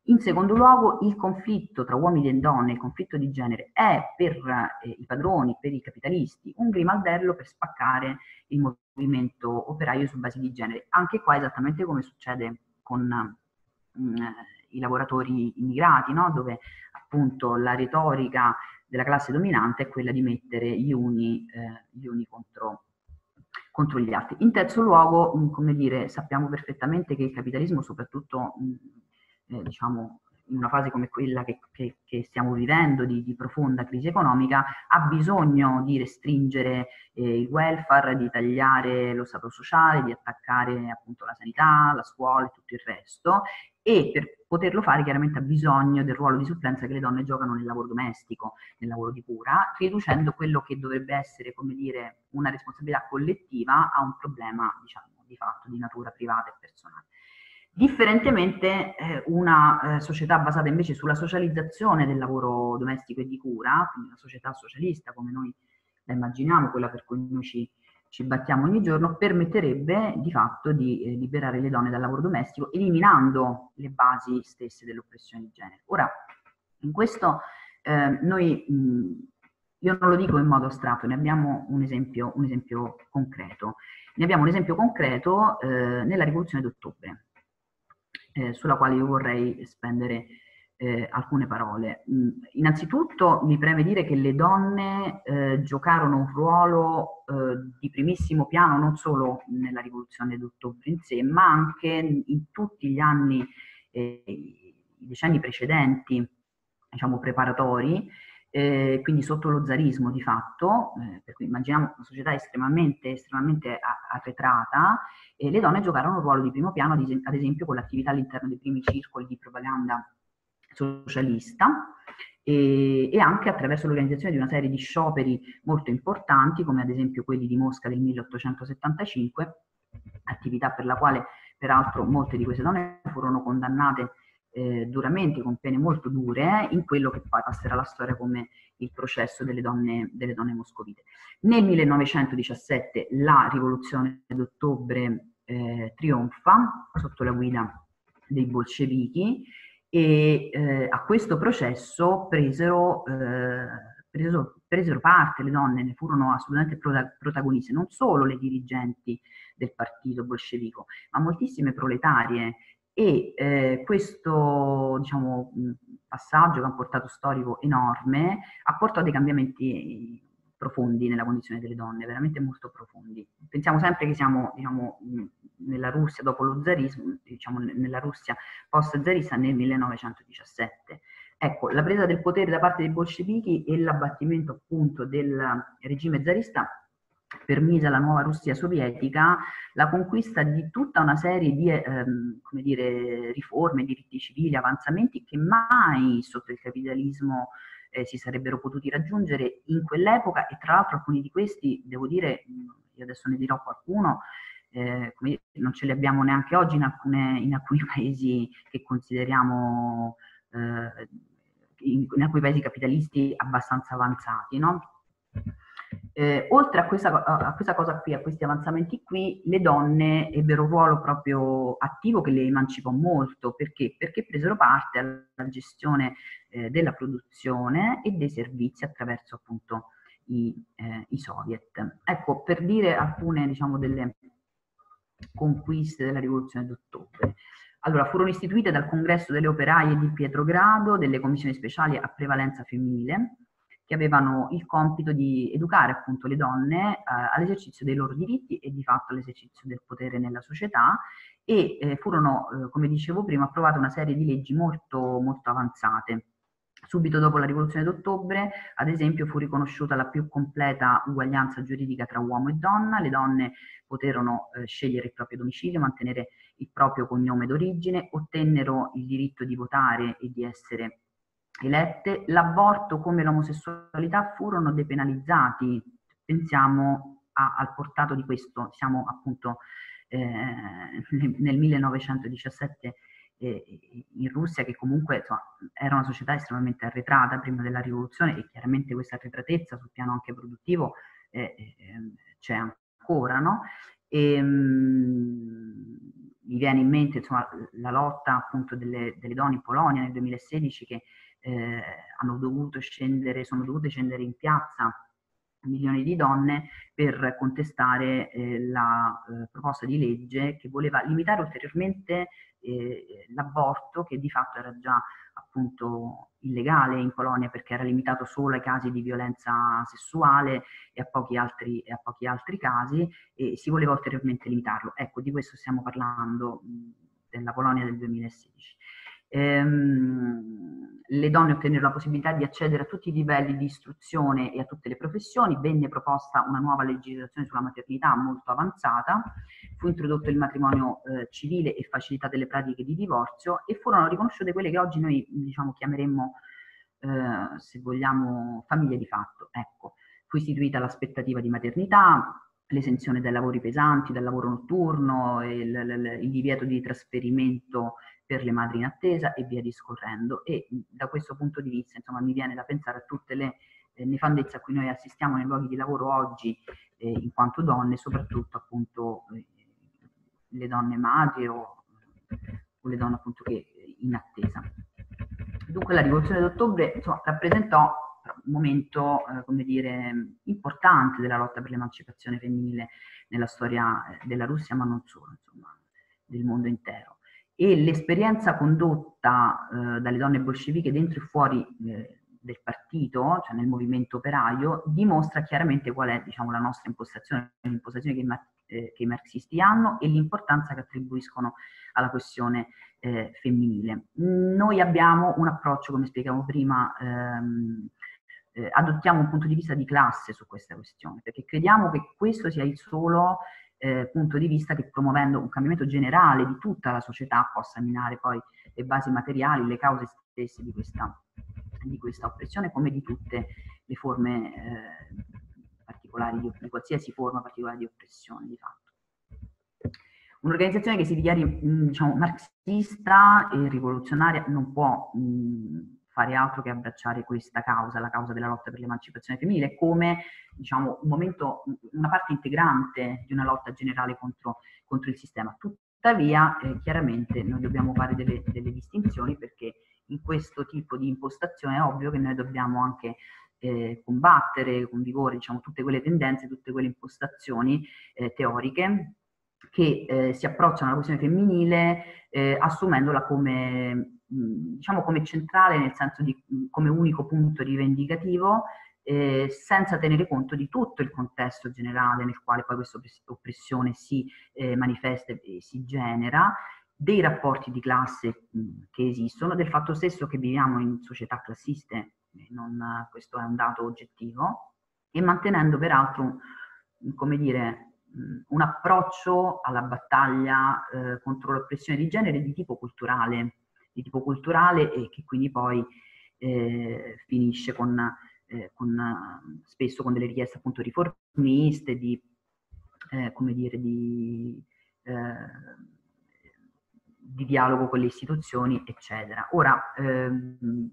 In secondo luogo, il conflitto tra uomini e donne, il conflitto di genere, è per eh, i padroni, per i capitalisti, un grimaldello per spaccare il movimento operaio su basi di genere. Anche qua esattamente come succede con mh, i lavoratori immigrati, no? Dove appunto la retorica della classe dominante è quella di mettere gli uni, eh, gli uni contro, contro gli altri. In terzo luogo, mh, come dire, sappiamo perfettamente che il capitalismo, soprattutto mh, eh, diciamo, in una fase come quella che, che, che stiamo vivendo, di, di profonda crisi economica, ha bisogno di restringere eh, il welfare, di tagliare lo stato sociale, di attaccare appunto la sanità, la scuola e tutto il resto, e per poterlo fare chiaramente ha bisogno del ruolo di supplenza che le donne giocano nel lavoro domestico, nel lavoro di cura, riducendo quello che dovrebbe essere, come dire, una responsabilità collettiva a un problema, diciamo, di fatto di natura privata e personale. Differentemente, eh, una eh, società basata invece sulla socializzazione del lavoro domestico e di cura, quindi una società socialista come noi la immaginiamo, quella per cui noi ci, ci battiamo ogni giorno, permetterebbe di fatto di eh, liberare le donne dal lavoro domestico, eliminando le basi stesse dell'oppressione di genere. Ora, in questo eh, noi, mh, io non lo dico in modo astratto, ne abbiamo un esempio, un esempio concreto. Ne abbiamo un esempio concreto eh, nella rivoluzione d'ottobre. Eh, sulla quale io vorrei spendere eh, alcune parole. Mm, innanzitutto mi preme dire che le donne eh, giocarono un ruolo eh, di primissimo piano non solo nella rivoluzione d'ottobre in sé, ma anche in tutti gli anni, eh, i decenni precedenti, diciamo preparatori, eh, quindi sotto lo zarismo di fatto, eh, per cui immaginiamo una società estremamente, estremamente arretrata, e le donne giocarono un ruolo di primo piano, ad esempio con l'attività all'interno dei primi circoli di propaganda socialista e, e anche attraverso l'organizzazione di una serie di scioperi molto importanti, come ad esempio quelli di Mosca del milleottocentosettantacinque, attività per la quale peraltro molte di queste donne furono condannate eh, duramente, con pene molto dure, in quello che poi passerà la storia come il processo delle donne, delle donne moscovite. Nel millenovecentodiciassette la rivoluzione d'ottobre eh, trionfa sotto la guida dei bolscevichi e eh, a questo processo presero, eh, presero, presero parte le donne, ne furono assolutamente protagoniste, non solo le dirigenti del partito bolscevico, ma moltissime proletarie. E eh, questo, diciamo, passaggio, che ha un portato storico enorme, ha portato dei cambiamenti profondi nella condizione delle donne, veramente molto profondi. Pensiamo sempre che siamo, diciamo, nella Russia dopo lo zarismo, diciamo nella Russia post-zarista nel millenovecentodiciassette. Ecco, la presa del potere da parte dei bolscevichi e l'abbattimento appunto del regime zarista permise alla nuova Russia sovietica la conquista di tutta una serie di ehm, come dire, riforme, diritti civili, avanzamenti che mai sotto il capitalismo eh, si sarebbero potuti raggiungere in quell'epoca, e tra l'altro alcuni di questi, devo dire, io adesso ne dirò qualcuno, eh, come non ce li abbiamo neanche oggi in, alcune, in alcuni paesi che consideriamo, eh, in, in alcuni paesi capitalisti abbastanza avanzati, no? Eh, oltre a questa, a questa cosa qui, a questi avanzamenti qui, le donne ebbero un ruolo proprio attivo che le emancipò molto. Perché? Perché presero parte alla gestione eh, della produzione e dei servizi attraverso appunto i, eh, i soviet. Ecco, per dire alcune, diciamo, delle conquiste della rivoluzione d'ottobre. Allora, furono istituite dal Congresso delle Operaie di Pietrogrado delle commissioni speciali a prevalenza femminile, che avevano il compito di educare appunto le donne eh, all'esercizio dei loro diritti e di fatto all'esercizio del potere nella società, e eh, furono, eh, come dicevo prima, approvate una serie di leggi molto, molto avanzate. Subito dopo la rivoluzione d'ottobre, ad esempio, fu riconosciuta la più completa uguaglianza giuridica tra uomo e donna, le donne poterono eh, scegliere il proprio domicilio, mantenere il proprio cognome d'origine, ottennero il diritto di votare e di essere elette, l'aborto come l'omosessualità furono depenalizzati. Pensiamo a, al portato di questo, siamo appunto eh, nel millenovecentodiciassette eh, in Russia, che comunque insomma, era una società estremamente arretrata prima della rivoluzione, e chiaramente questa arretratezza sul piano anche produttivo eh, eh, c'è ancora, no? E, mh, mi viene in mente insomma, la lotta appunto delle, delle donne in Polonia nel duemilasedici che eh, hanno dovuto scendere, sono dovute scendere in piazza milioni di donne per contestare eh, la eh, proposta di legge che voleva limitare ulteriormente eh, l'aborto, che di fatto era già appunto illegale in Polonia perché era limitato solo ai casi di violenza sessuale e a pochi altri, e a pochi altri casi, e si voleva ulteriormente limitarlo. Ecco, di questo stiamo parlando mh, della Polonia del duemilasedici. Ehm, le donne ottennero la possibilità di accedere a tutti i livelli di istruzione e a tutte le professioni, venne proposta una nuova legislazione sulla maternità molto avanzata, fu introdotto il matrimonio eh, civile e facilitate le pratiche di divorzio e furono riconosciute quelle che oggi noi diciamo chiameremmo, eh, se vogliamo, famiglie di fatto. Ecco, fu istituita l'aspettativa di maternità, l'esenzione dai lavori pesanti, dal lavoro notturno, il, il, il divieto di trasferimento per le madri in attesa e via discorrendo. E da questo punto di vista, insomma, mi viene da pensare a tutte le eh, nefandezze a cui noi assistiamo nei luoghi di lavoro oggi eh, in quanto donne, soprattutto appunto eh, le donne madri o, o le donne appunto che in attesa. Dunque la rivoluzione d'ottobre insomma, rappresentò un momento, eh, come dire, importante della lotta per l'emancipazione femminile nella storia della Russia, ma non solo, insomma, del mondo intero. E l'esperienza condotta eh, dalle donne bolsceviche dentro e fuori eh, del partito, cioè nel movimento operaio, dimostra chiaramente qual è, diciamo, la nostra impostazione, l'impostazione che, eh, che i marxisti hanno e l'importanza che attribuiscono alla questione eh, femminile. Noi abbiamo un approccio, come spiegavo prima, ehm, eh, adottiamo un punto di vista di classe su questa questione, perché crediamo che questo sia il solo eh, punto di vista che, promuovendo un cambiamento generale di tutta la società, possa minare poi le basi materiali, le cause stesse di questa, di questa oppressione, come di tutte le forme eh, particolari, di, di qualsiasi forma particolare di oppressione di fatto. Un'organizzazione che si dichiari diciamo, marxista e rivoluzionaria non può mh, fare altro che abbracciare questa causa, la causa della lotta per l'emancipazione femminile, come diciamo, un momento, una parte integrante di una lotta generale contro, contro il sistema. Tuttavia, eh, chiaramente noi dobbiamo fare delle, delle distinzioni, perché in questo tipo di impostazione è ovvio che noi dobbiamo anche eh, combattere con vigore diciamo, tutte quelle tendenze, tutte quelle impostazioni eh, teoriche che eh, si approcciano alla questione femminile eh, assumendola come, mh, diciamo come centrale, nel senso di mh, come unico punto rivendicativo, eh, senza tenere conto di tutto il contesto generale nel quale poi questa oppressione si eh, manifesta e si genera, dei rapporti di classe mh, che esistono, del fatto stesso che viviamo in società classiste, non, questo è un dato oggettivo, e mantenendo peraltro, come dire, un approccio alla battaglia eh, contro l'oppressione di genere di tipo culturale, di tipo culturale e che quindi poi eh, finisce con, eh, con, spesso con delle richieste appunto riformiste, di, eh, come dire, di, eh, di dialogo con le istituzioni, eccetera. Ora, ehm,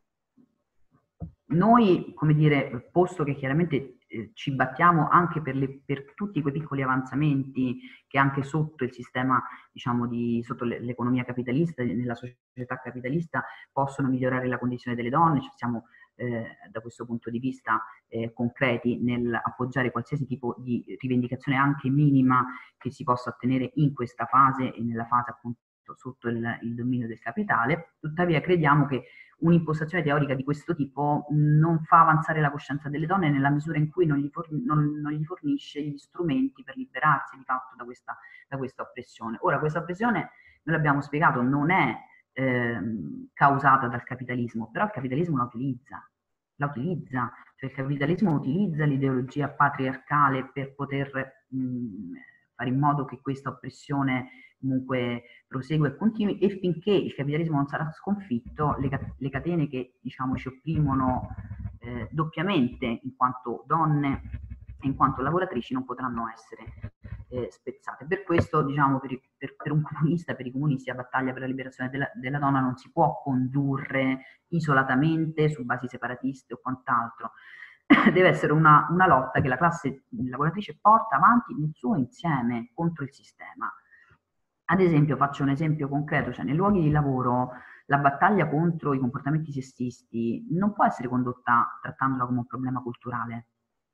noi, come dire, posto che chiaramente eh, ci battiamo anche per, le, per tutti quei piccoli avanzamenti che anche sotto il sistema, diciamo, di, sotto l'economia capitalista, nella società capitalista, possono migliorare la condizione delle donne, ci siamo eh, da questo punto di vista eh, concreti nel appoggiare qualsiasi tipo di rivendicazione anche minima che si possa ottenere in questa fase e nella fase appunto sotto il, il dominio del capitale. Tuttavia crediamo che un'impostazione teorica di questo tipo non fa avanzare la coscienza delle donne nella misura in cui non gli, forn non, non gli fornisce gli strumenti per liberarsi di fatto da questa, da questa oppressione. Ora, questa oppressione, noi l'abbiamo spiegato, non è eh, causata dal capitalismo, però il capitalismo la utilizza, la utilizza, cioè il capitalismo utilizza l'ideologia patriarcale per poter mh, fare in modo che questa oppressione comunque prosegue e continui, e finché il capitalismo non sarà sconfitto, le, le catene che diciamo ci opprimono eh, doppiamente in quanto donne e in quanto lavoratrici non potranno essere eh, spezzate. Per questo, diciamo, per, per, per un comunista, per i comunisti, la battaglia per la liberazione della, della donna non si può condurre isolatamente su basi separatiste o quant'altro. Deve essere una, una lotta che la classe lavoratrice porta avanti nel suo insieme contro il sistema. Ad esempio, faccio un esempio concreto, cioè nei luoghi di lavoro la battaglia contro i comportamenti sessisti non può essere condotta trattandola come un problema culturale.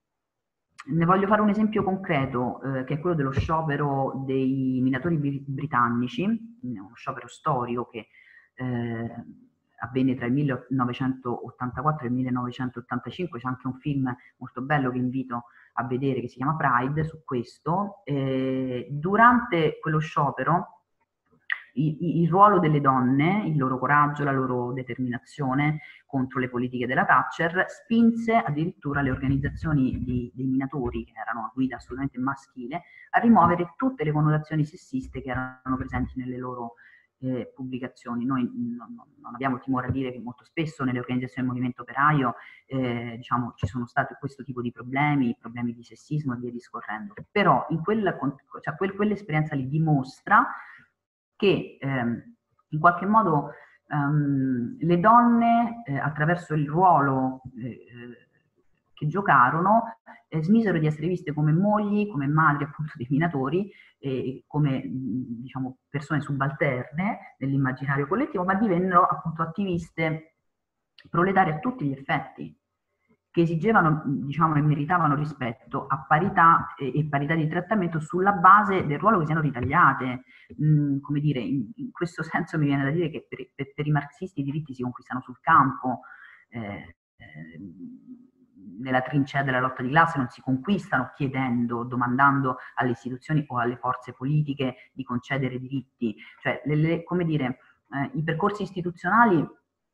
Ne voglio fare un esempio concreto, eh, che è quello dello sciopero dei minatori britannici, uno sciopero storico che eh, avvenne tra il millenovecentottantaquattro e il millenovecentottantacinque. C'è anche un film molto bello che invito a vedere che si chiama Pride su questo. Eh, durante quello sciopero il, il ruolo delle donne, il loro coraggio, la loro determinazione contro le politiche della Thatcher spinse addirittura le organizzazioni di, dei minatori, che erano a guida assolutamente maschile, a rimuovere tutte le connotazioni sessiste che erano presenti nelle loro eh, pubblicazioni. Noi non, non abbiamo timore a dire che molto spesso nelle organizzazioni del movimento operaio eh, diciamo, ci sono stati questo tipo di problemi, problemi di sessismo e via discorrendo. Però in quella, cioè, quel, quell'esperienza lì dimostra che ehm, in qualche modo ehm, le donne eh, attraverso il ruolo eh, che giocarono eh, smisero di essere viste come mogli, come madri appunto dei minatori, eh, come diciamo persone subalterne nell'immaginario collettivo, ma divennero appunto attiviste proletarie a tutti gli effetti, che esigevano diciamo, e meritavano rispetto a parità e, e parità di trattamento sulla base del ruolo che siano ritagliate. Mm, come dire, in, in questo senso mi viene da dire che per, per, per i marxisti i diritti si conquistano sul campo, eh, eh, nella trincea della lotta di classe non si conquistano chiedendo, domandando alle istituzioni o alle forze politiche di concedere diritti. Cioè, le, le, come dire, eh, i percorsi istituzionali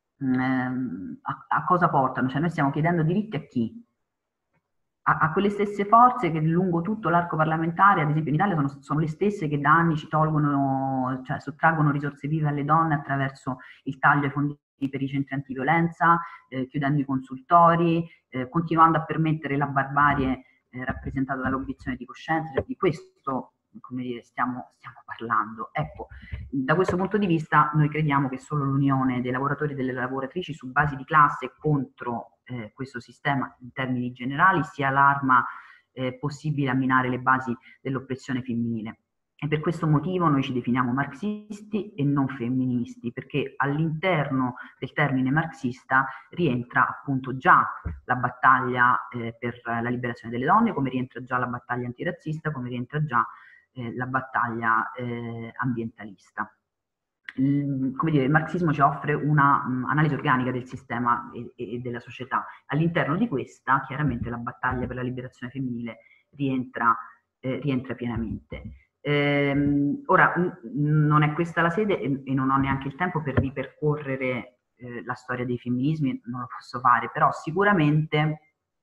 A, a cosa portano? Cioè noi stiamo chiedendo diritti a chi? A, a quelle stesse forze che lungo tutto l'arco parlamentare, ad esempio in Italia, sono, sono le stesse che da anni ci tolgono, cioè sottraggono risorse vive alle donne attraverso il taglio ai fondi per i centri antiviolenza, eh, chiudendo i consultori, eh, continuando a permettere la barbarie eh, rappresentata dall'obiezione di coscienza. Cioè di questo come dire, stiamo, stiamo parlando. Ecco, da questo punto di vista noi crediamo che solo l'unione dei lavoratori e delle lavoratrici su basi di classe contro eh, questo sistema in termini generali sia l'arma eh, possibile a minare le basi dell'oppressione femminile. E per questo motivo noi ci definiamo marxisti e non femministi, perché all'interno del termine marxista rientra appunto già la battaglia eh, per la liberazione delle donne, come rientra già la battaglia antirazzista, come rientra già eh, la battaglia eh, ambientalista. Il, come dire, il marxismo ci offre un'analisi organica del sistema e, e della società. All'interno di questa, chiaramente, la battaglia per la liberazione femminile rientra, eh, rientra pienamente. Ehm, ora, non è questa la sede e, e non ho neanche il tempo per ripercorrere eh, la storia dei femminismi, non lo posso fare, però sicuramente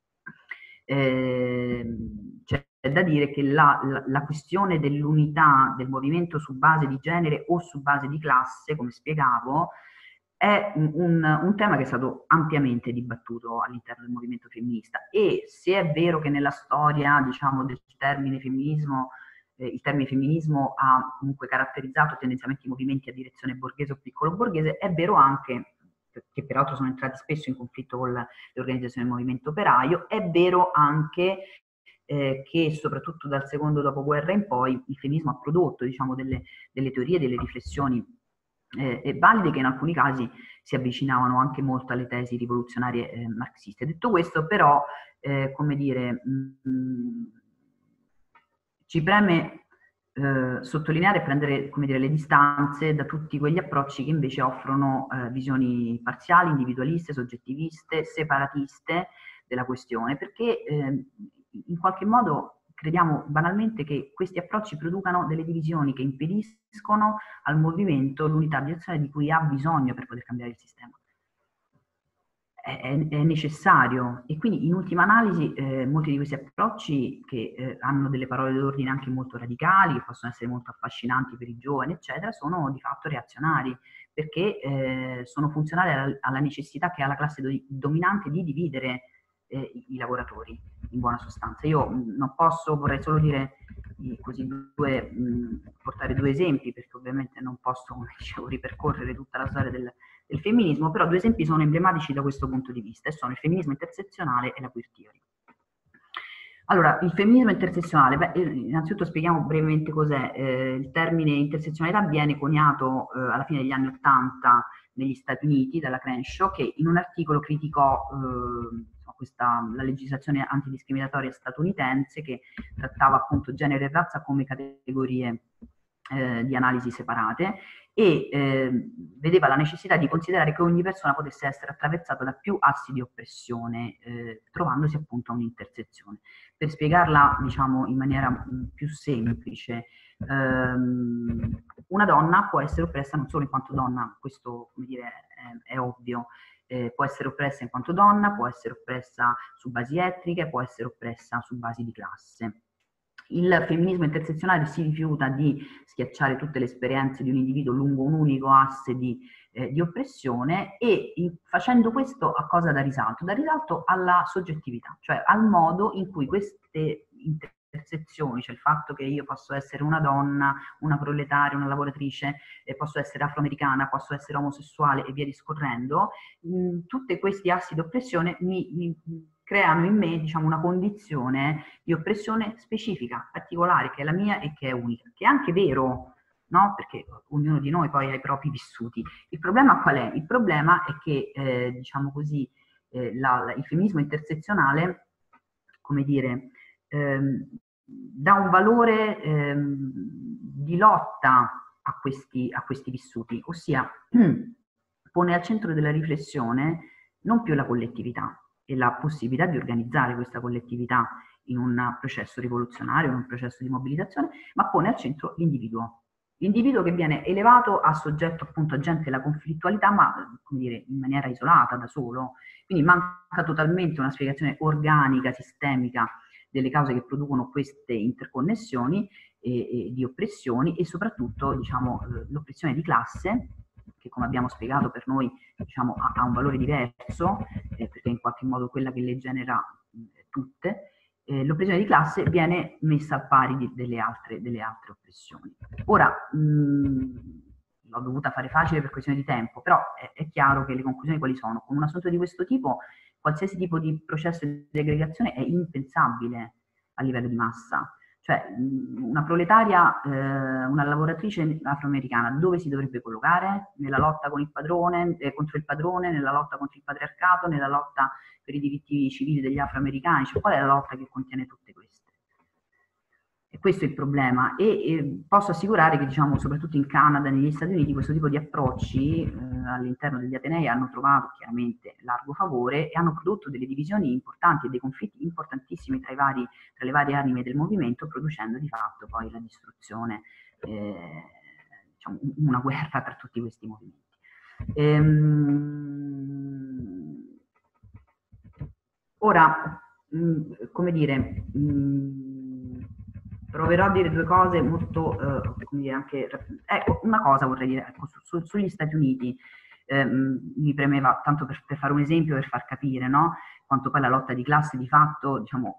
eh, c'è da dire che la, la, la questione dell'unità del movimento su base di genere o su base di classe, come spiegavo, è un, un, un tema che è stato ampiamente dibattuto all'interno del movimento femminista. E se è vero che nella storia, diciamo, del termine femminismo, eh, il termine femminismo ha comunque caratterizzato tendenzialmente i movimenti a direzione borghese o piccolo borghese, è vero anche, che peraltro sono entrati spesso in conflitto con le organizzazioni del movimento operaio, è vero anche eh, che soprattutto dal secondo dopoguerra in poi il femminismo ha prodotto diciamo, delle, delle teorie, delle riflessioni eh, valide che in alcuni casi si avvicinavano anche molto alle tesi rivoluzionarie eh, marxiste. Detto questo, però, eh, come dire, mh, ci preme eh, sottolineare e prendere come dire, le distanze da tutti quegli approcci che invece offrono eh, visioni parziali, individualiste, soggettiviste, separatiste della questione, perché eh, in qualche modo crediamo banalmente che questi approcci producano delle divisioni che impediscono al movimento l'unità di azione di cui ha bisogno per poter cambiare il sistema. È, è necessario, e quindi in ultima analisi eh, molti di questi approcci che eh, hanno delle parole d'ordine anche molto radicali, che possono essere molto affascinanti per i giovani eccetera, sono di fatto reazionari, perché eh, sono funzionali alla, alla necessità che ha la classe do dominante di dividere eh, i, i lavoratori, in buona sostanza. Io mh, non posso, vorrei solo dire così due, mh, portare due esempi, perché ovviamente non posso, come dicevo, ripercorrere tutta la storia del del femminismo, però due esempi sono emblematici da questo punto di vista, e sono il femminismo intersezionale e la queer theory. Allora, il femminismo intersezionale, beh, innanzitutto spieghiamo brevemente cos'è. Eh, il termine intersezionalità viene coniato eh, alla fine degli anni Ottanta negli Stati Uniti dalla Crenshaw, che in un articolo criticò eh, questa, la legislazione antidiscriminatoria statunitense, che trattava appunto genere e razza come categorie eh, di analisi separate, e eh, vedeva la necessità di considerare che ogni persona potesse essere attraversata da più assi di oppressione, eh, trovandosi appunto a un'intersezione. Per spiegarla, diciamo, in maniera mh, più semplice, ehm, una donna può essere oppressa non solo in quanto donna, questo, come dire, è, è ovvio, eh, può essere oppressa in quanto donna, può essere oppressa su basi etniche, può essere oppressa su basi di classe. Il femminismo intersezionale si rifiuta di schiacciare tutte le esperienze di un individuo lungo un unico asse di, eh, di oppressione, e in, facendo questo a cosa dà risalto? Dà risalto alla soggettività, cioè al modo in cui queste intersezioni, cioè il fatto che io posso essere una donna, una proletaria, una lavoratrice, eh, posso essere afroamericana, posso essere omosessuale e via discorrendo, mh, tutti questi assi di oppressione mi, mi creano in me, diciamo, una condizione di oppressione specifica, particolare, che è la mia e che è unica, che è anche vero, no? Perché ognuno di noi poi ha i propri vissuti. Il problema qual è? Il problema è che, eh, diciamo così, eh, la, la, il femminismo intersezionale, come dire, ehm, dà un valore ehm, di lotta a questi, a questi vissuti, ossia pone al centro della riflessione non più la collettività e la possibilità di organizzare questa collettività in un processo rivoluzionario, in un processo di mobilitazione, ma pone al centro l'individuo. L'individuo che viene elevato a soggetto appunto agente della conflittualità, ma come dire, in maniera isolata, da solo. Quindi manca totalmente una spiegazione organica, sistemica delle cause che producono queste interconnessioni e, e di oppressioni, e soprattutto, diciamo, l'oppressione di classe, che come abbiamo spiegato per noi, diciamo, ha, ha un valore diverso, eh, perché in qualche modo quella che le genera eh, tutte. Eh, l'oppressione di classe viene messa al pari di, delle, altre, delle altre oppressioni. Ora, l'ho dovuta fare facile per questione di tempo, però è, è chiaro che le conclusioni quali sono? Con un assunto di questo tipo, qualsiasi tipo di processo di aggregazione è impensabile a livello di massa. Cioè, una proletaria, eh, una lavoratrice afroamericana, dove si dovrebbe collocare? Nella lotta con il padrone, eh, contro il padrone, nella lotta contro il patriarcato, nella lotta per i diritti civili degli afroamericani? Cioè, qual è la lotta che contiene tutte queste? E questo è il problema, e, e posso assicurare che, diciamo, soprattutto in Canada e negli Stati Uniti, questo tipo di approcci eh, all'interno degli atenei hanno trovato chiaramente largo favore e hanno prodotto delle divisioni importanti e dei conflitti importantissimi tra, i vari, tra le varie anime del movimento, producendo di fatto poi la distruzione, eh, diciamo, una guerra tra tutti questi movimenti. Ehm, ora, mh, come dire, mh, proverò a dire due cose molto, eh, come dire, anche, ecco, una cosa vorrei dire, ecco, su, su, sugli Stati Uniti, eh, mi premeva, tanto per, per fare un esempio, per far capire, no, quanto poi la lotta di classe di fatto, diciamo,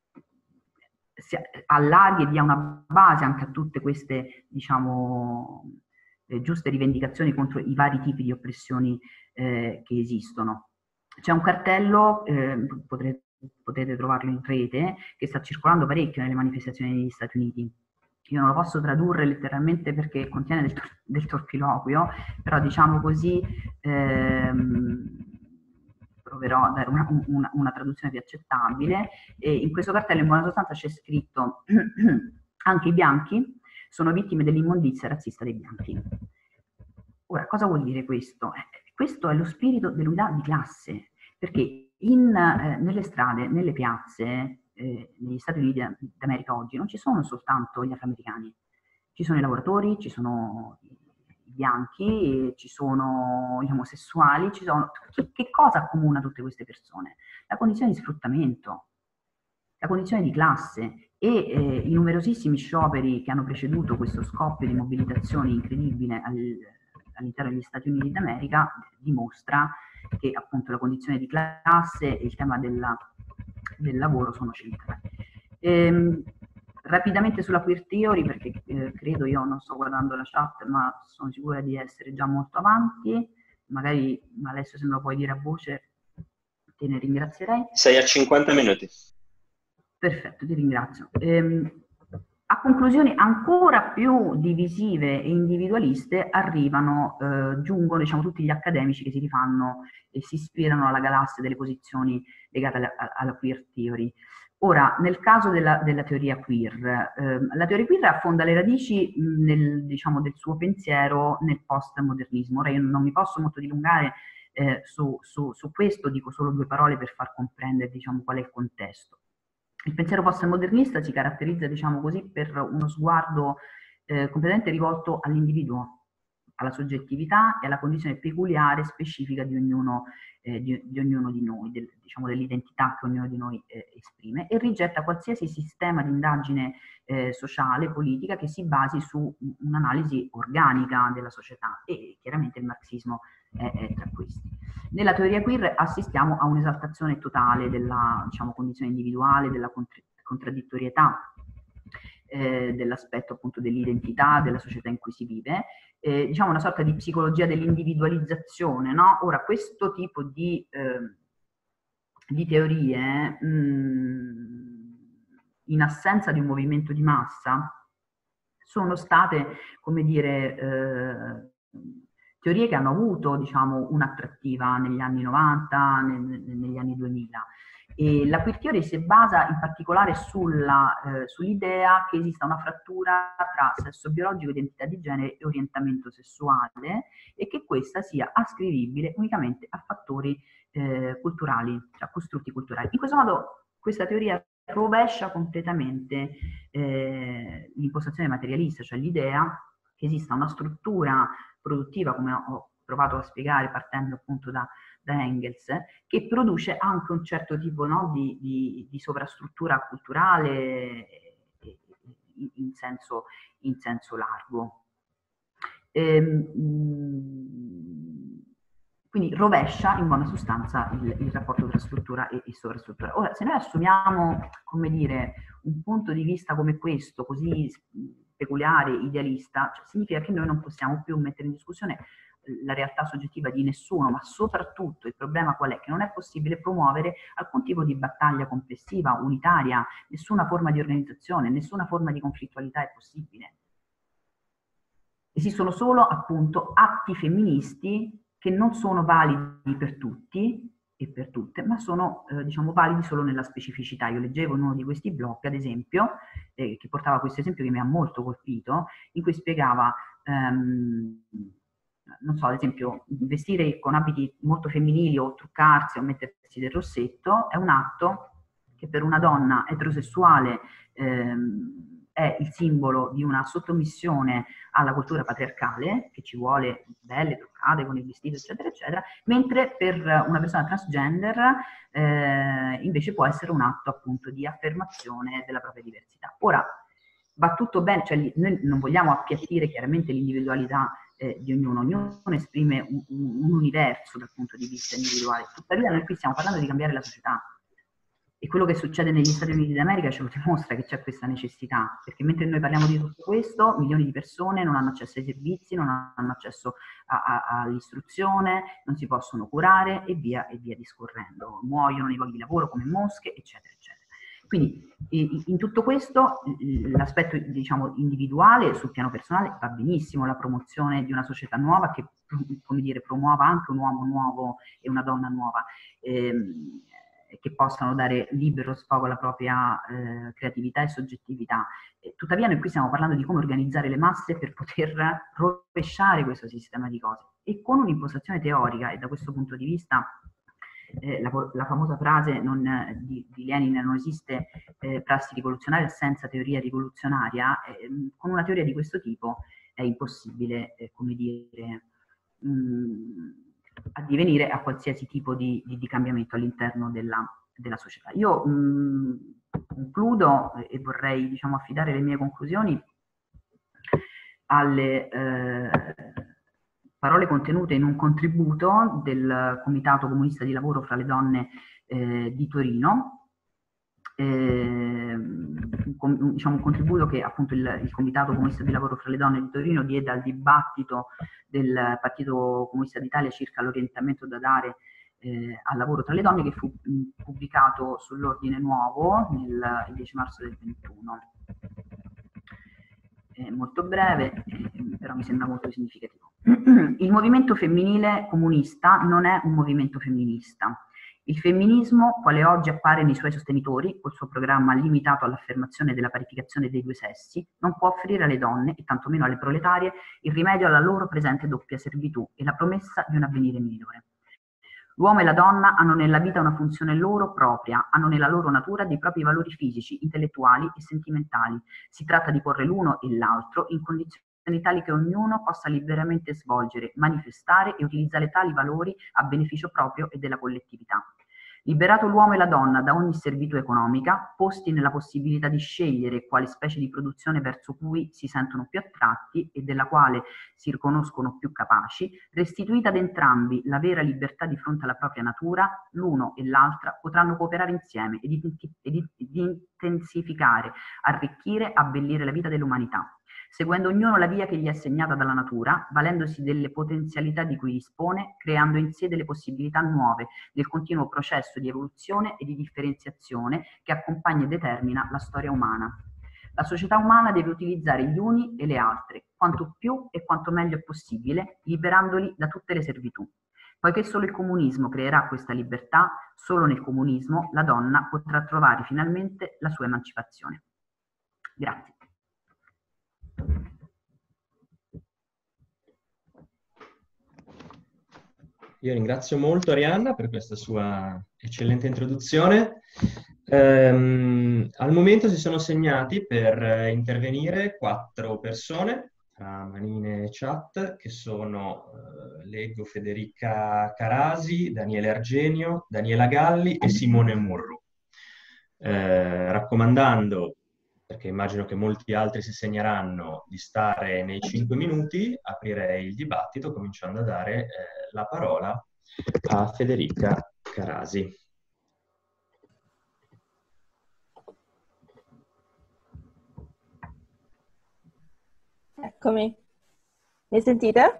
allarghi e dia una base anche a tutte queste, diciamo, eh, giuste rivendicazioni contro i vari tipi di oppressioni eh, che esistono. C'è un cartello, eh, potrete, potete trovarlo in rete, che sta circolando parecchio nelle manifestazioni negli Stati Uniti. Io non lo posso tradurre letteralmente perché contiene del, tor del torpiloquio, però diciamo così, ehm, proverò a dare una, una, una traduzione più accettabile. E in questo cartello in buona sostanza c'è scritto anche i bianchi sono vittime dell'immondizia razzista dei bianchi. Ora, cosa vuol dire questo? Eh, questo è lo spirito dell'unità di classe, perché in, eh, nelle strade, nelle piazze, eh, negli Stati Uniti d'America oggi non ci sono soltanto gli afroamericani, ci sono i lavoratori, ci sono i bianchi, ci sono gli omosessuali, ci sono... Che, che cosa accomuna tutte queste persone? La condizione di sfruttamento, la condizione di classe, e eh, i numerosissimi scioperi che hanno preceduto questo scoppio di mobilitazioni incredibile al, all'interno degli Stati Uniti d'America dimostra che appunto la condizione di classe e il tema della, del lavoro sono centrali. Ehm, rapidamente sulla queer theory, perché eh, credo, io non sto guardando la chat, ma sono sicura di essere già molto avanti, magari Alessio, se me lo puoi dire a voce, te ne ringrazierei. Sei a cinquanta minuti. Perfetto, ti ringrazio. Ehm, a conclusioni ancora più divisive e individualiste arrivano, eh, giungono diciamo, tutti gli accademici che si rifanno e si ispirano alla galassia delle posizioni legate alla, alla queer theory. Ora, nel caso della, della teoria queer, ehm, la teoria queer affonda le radici nel, diciamo, del suo pensiero nel postmodernismo. Ora io non mi posso molto dilungare eh, su, su, su questo, dico solo due parole per far comprendere diciamo, qual è il contesto. Il pensiero postmodernista si caratterizza, diciamo così, per uno sguardo eh, completamente rivolto all'individuo, alla soggettività e alla condizione peculiare, specifica di ognuno, eh, di, di, ognuno di noi, del, diciamo dell'identità che ognuno di noi eh, esprime, e rigetta qualsiasi sistema di indagine eh, sociale, politica, che si basi su un'analisi organica della società, e chiaramente il marxismo è, è tra questi. Nella teoria queer assistiamo a un'esaltazione totale della diciamo, condizione individuale, della contra contraddittorietà, eh, dell'aspetto appunto dell'identità, della società in cui si vive, eh, diciamo una sorta di psicologia dell'individualizzazione, no? Ora, questo tipo di, eh, di teorie, mh, in assenza di un movimento di massa, sono state, come dire, eh, teorie che hanno avuto, diciamo, un'attrattiva negli anni novanta, nel, negli anni duemila. E la queer theory si basa in particolare sulla, eh, sull'idea che esista una frattura tra sesso biologico, identità di genere e orientamento sessuale, e che questa sia ascrivibile unicamente a fattori eh, culturali, cioè costrutti culturali. In questo modo questa teoria rovescia completamente eh, l'impostazione materialista, cioè l'idea che esista una struttura produttiva, come ho provato a spiegare partendo appunto da, da Engels, che produce anche un certo tipo no, di, di, di sovrastruttura culturale in senso, in senso largo. Ehm, quindi rovescia in buona sostanza il, il rapporto tra struttura e, e sovrastruttura. Ora, se noi assumiamo, come dire, un punto di vista come questo, così peculiare, idealista, cioè significa che noi non possiamo più mettere in discussione la realtà soggettiva di nessuno, ma soprattutto il problema qual è? Che non è possibile promuovere alcun tipo di battaglia complessiva, unitaria, nessuna forma di organizzazione, nessuna forma di conflittualità è possibile. Esistono solo appunto atti femministi che non sono validi per tutti e per tutte, ma sono eh, diciamo validi solo nella specificità. Io leggevo in uno di questi blog, ad esempio, eh, che portava questo esempio che mi ha molto colpito, in cui spiegava ehm, non so, ad esempio, vestire con abiti molto femminili o truccarsi o mettersi del rossetto è un atto che per una donna eterosessuale ehm, è il simbolo di una sottomissione alla cultura patriarcale, che ci vuole belle, truccate, con il vestito, eccetera, eccetera, mentre per una persona transgender eh, invece può essere un atto appunto di affermazione della propria diversità. Ora, va tutto bene, cioè noi non vogliamo appiattire chiaramente l'individualità eh, di ognuno, ognuno esprime un, un universo dal punto di vista individuale, tuttavia noi qui stiamo parlando di cambiare la società. E quello che succede negli Stati Uniti d'America ce lo dimostra che c'è questa necessità, perché mentre noi parliamo di tutto questo, milioni di persone non hanno accesso ai servizi, non hanno accesso all'istruzione, non si possono curare e via, e via discorrendo. Muoiono nei luoghi di lavoro come mosche, eccetera, eccetera. Quindi in tutto questo l'aspetto diciamo, individuale sul piano personale va benissimo, la promozione di una società nuova che come dire, promuova anche un uomo nuovo e una donna nuova. Ehm, che possano dare libero sfogo alla propria eh, creatività e soggettività. E, tuttavia noi qui stiamo parlando di come organizzare le masse per poter rovesciare questo sistema di cose, e con un'impostazione teorica, e da questo punto di vista eh, la, la famosa frase non, di, di Lenin, non esiste eh, prassi rivoluzionaria senza teoria rivoluzionaria, eh, con una teoria di questo tipo è impossibile, eh, come dire, mh, addivenire a qualsiasi tipo di, di, di cambiamento all'interno della, della società. Io mh, concludo e vorrei diciamo, affidare le mie conclusioni alle eh, parole contenute in un contributo del Comitato Comunista di Lavoro fra le Donne eh, di Torino, Eh, un, diciamo, un contributo che appunto il, il Comitato Comunista di Lavoro fra le Donne di Torino diede al dibattito del Partito Comunista d'Italia circa l'orientamento da dare eh, al lavoro tra le donne, che fu mh, pubblicato sull'Ordine Nuovo nel, il dieci marzo del ventuno. È molto breve, eh, però mi sembra molto significativo. Il movimento femminile comunista non è un movimento femminista. Il femminismo, quale oggi appare nei suoi sostenitori, col suo programma limitato all'affermazione della parificazione dei due sessi, non può offrire alle donne, e tantomeno alle proletarie, il rimedio alla loro presente doppia servitù e la promessa di un avvenire migliore. L'uomo e la donna hanno nella vita una funzione loro propria, hanno nella loro natura dei propri valori fisici, intellettuali e sentimentali. Si tratta di porre l'uno e l'altro in condizioni tali che ognuno possa liberamente svolgere, manifestare e utilizzare tali valori a beneficio proprio e della collettività. Liberato l'uomo e la donna da ogni servitù economica, posti nella possibilità di scegliere quale specie di produzione verso cui si sentono più attratti e della quale si riconoscono più capaci, restituita ad entrambi la vera libertà di fronte alla propria natura, l'uno e l'altra potranno cooperare insieme ed intensificare, arricchire, abbellire la vita dell'umanità, seguendo ognuno la via che gli è segnata dalla natura, valendosi delle potenzialità di cui dispone, creando in sé delle possibilità nuove del continuo processo di evoluzione e di differenziazione che accompagna e determina la storia umana. La società umana deve utilizzare gli uni e le altre, quanto più e quanto meglio è possibile, liberandoli da tutte le servitù. Poiché solo il comunismo creerà questa libertà, solo nel comunismo la donna potrà trovare finalmente la sua emancipazione. Grazie. Io ringrazio molto Arianna per questa sua eccellente introduzione. Ehm, al momento si sono segnati per intervenire quattro persone, tra manine e chat, che sono, eh, leggo, Federica Carasi, Daniele Argenio, Daniela Galli e Simone Murru. Eh, raccomandando, perché immagino che molti altri si segneranno, di stare nei cinque minuti, aprirei il dibattito cominciando a dare eh, la parola a Federica Carasi. Eccomi. Mi sentite?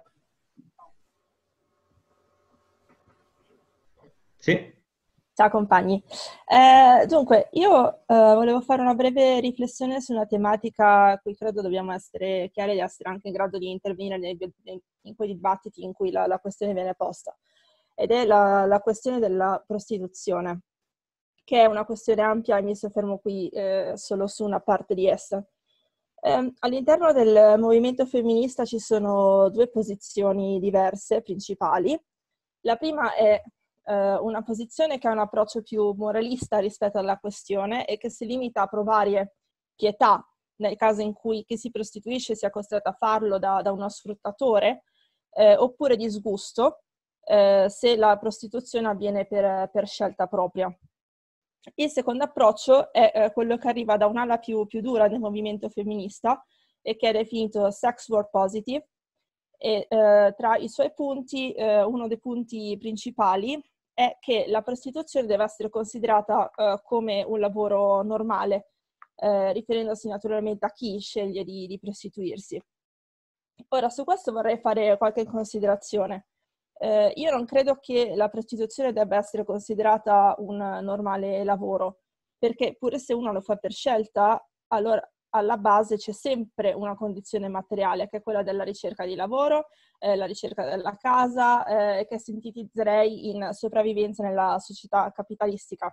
Sì. Ciao compagni. Eh, dunque, io eh, volevo fare una breve riflessione su una tematica a cui credo dobbiamo essere chiari ed essere anche in grado di intervenire nei, nei, in quei dibattiti in cui la, la questione viene posta, ed è la, la questione della prostituzione, che è una questione ampia e mi soffermo qui eh, solo su una parte di essa. Eh, all'interno del movimento femminista ci sono due posizioni diverse, principali. La prima è eh, una posizione che ha un approccio più moralista rispetto alla questione e che si limita a provare pietà nel caso in cui chi si prostituisce sia costretto a farlo da, da uno sfruttatore, eh, oppure disgusto eh, se la prostituzione avviene per, per scelta propria. Il secondo approccio è eh, quello che arriva da un'ala più, più dura del movimento femminista e che è definito sex work positive, e eh, tra i suoi punti, eh, uno dei punti principali è che la prostituzione deve essere considerata eh, come un lavoro normale, eh, riferendosi naturalmente a chi sceglie di, di prostituirsi. Ora, su questo vorrei fare qualche considerazione. Eh, io non credo che la prostituzione debba essere considerata un normale lavoro, perché pure se uno lo fa per scelta, allora alla base c'è sempre una condizione materiale, che è quella della ricerca di lavoro, eh, la ricerca della casa, eh, che sintetizzerei in sopravvivenza nella società capitalistica.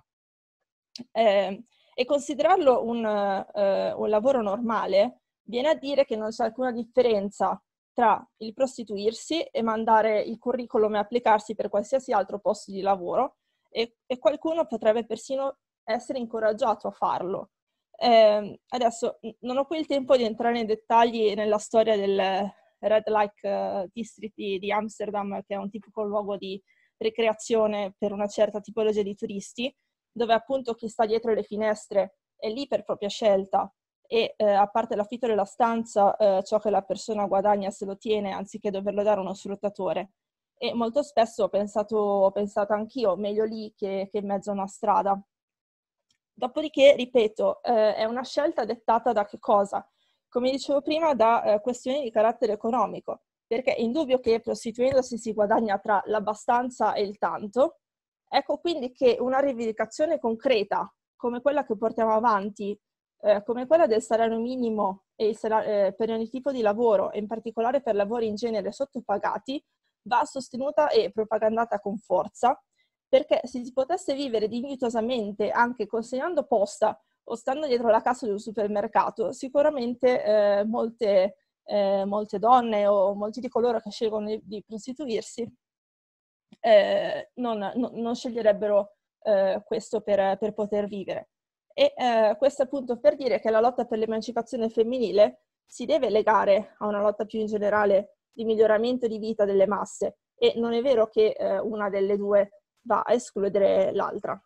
Eh, e considerarlo un, eh, un lavoro normale viene a dire che non c'è alcuna differenza tra il prostituirsi e mandare il curriculum e applicarsi per qualsiasi altro posto di lavoro, e, e qualcuno potrebbe persino essere incoraggiato a farlo. Eh, adesso non ho qui il tempo di entrare nei dettagli nella storia del Red Light uh, District di, di Amsterdam, che è un tipico luogo di ricreazione per una certa tipologia di turisti, dove appunto chi sta dietro le finestre è lì per propria scelta, e eh, a parte l'affitto della stanza, eh, ciò che la persona guadagna se lo tiene anziché doverlo dare a uno sfruttatore. E molto spesso ho pensato, ho pensato anch'io, meglio lì che, che in mezzo a una strada. Dopodiché, ripeto, eh, è una scelta dettata da che cosa? Come dicevo prima, da eh, questioni di carattere economico, perché è indubbio che prostituendosi si guadagna tra l'abbastanza e il tanto, Ecco quindi che una rivendicazione concreta come quella che portiamo avanti, eh, come quella del salario minimo e il salario, eh, per ogni tipo di lavoro, e in particolare per lavori in genere sottopagati, va sostenuta e propagandata con forza, perché se si potesse vivere dignitosamente anche consegnando posta o stando dietro la cassa di un supermercato, sicuramente eh, molte, eh, molte donne o molti di coloro che scelgono di, di prostituirsi eh, non, non, non sceglierebbero eh, questo per, per poter vivere. E eh, questo appunto per dire che la lotta per l'emancipazione femminile si deve legare a una lotta più in generale di miglioramento di vita delle masse, e non è vero che eh, una delle due va a escludere l'altra.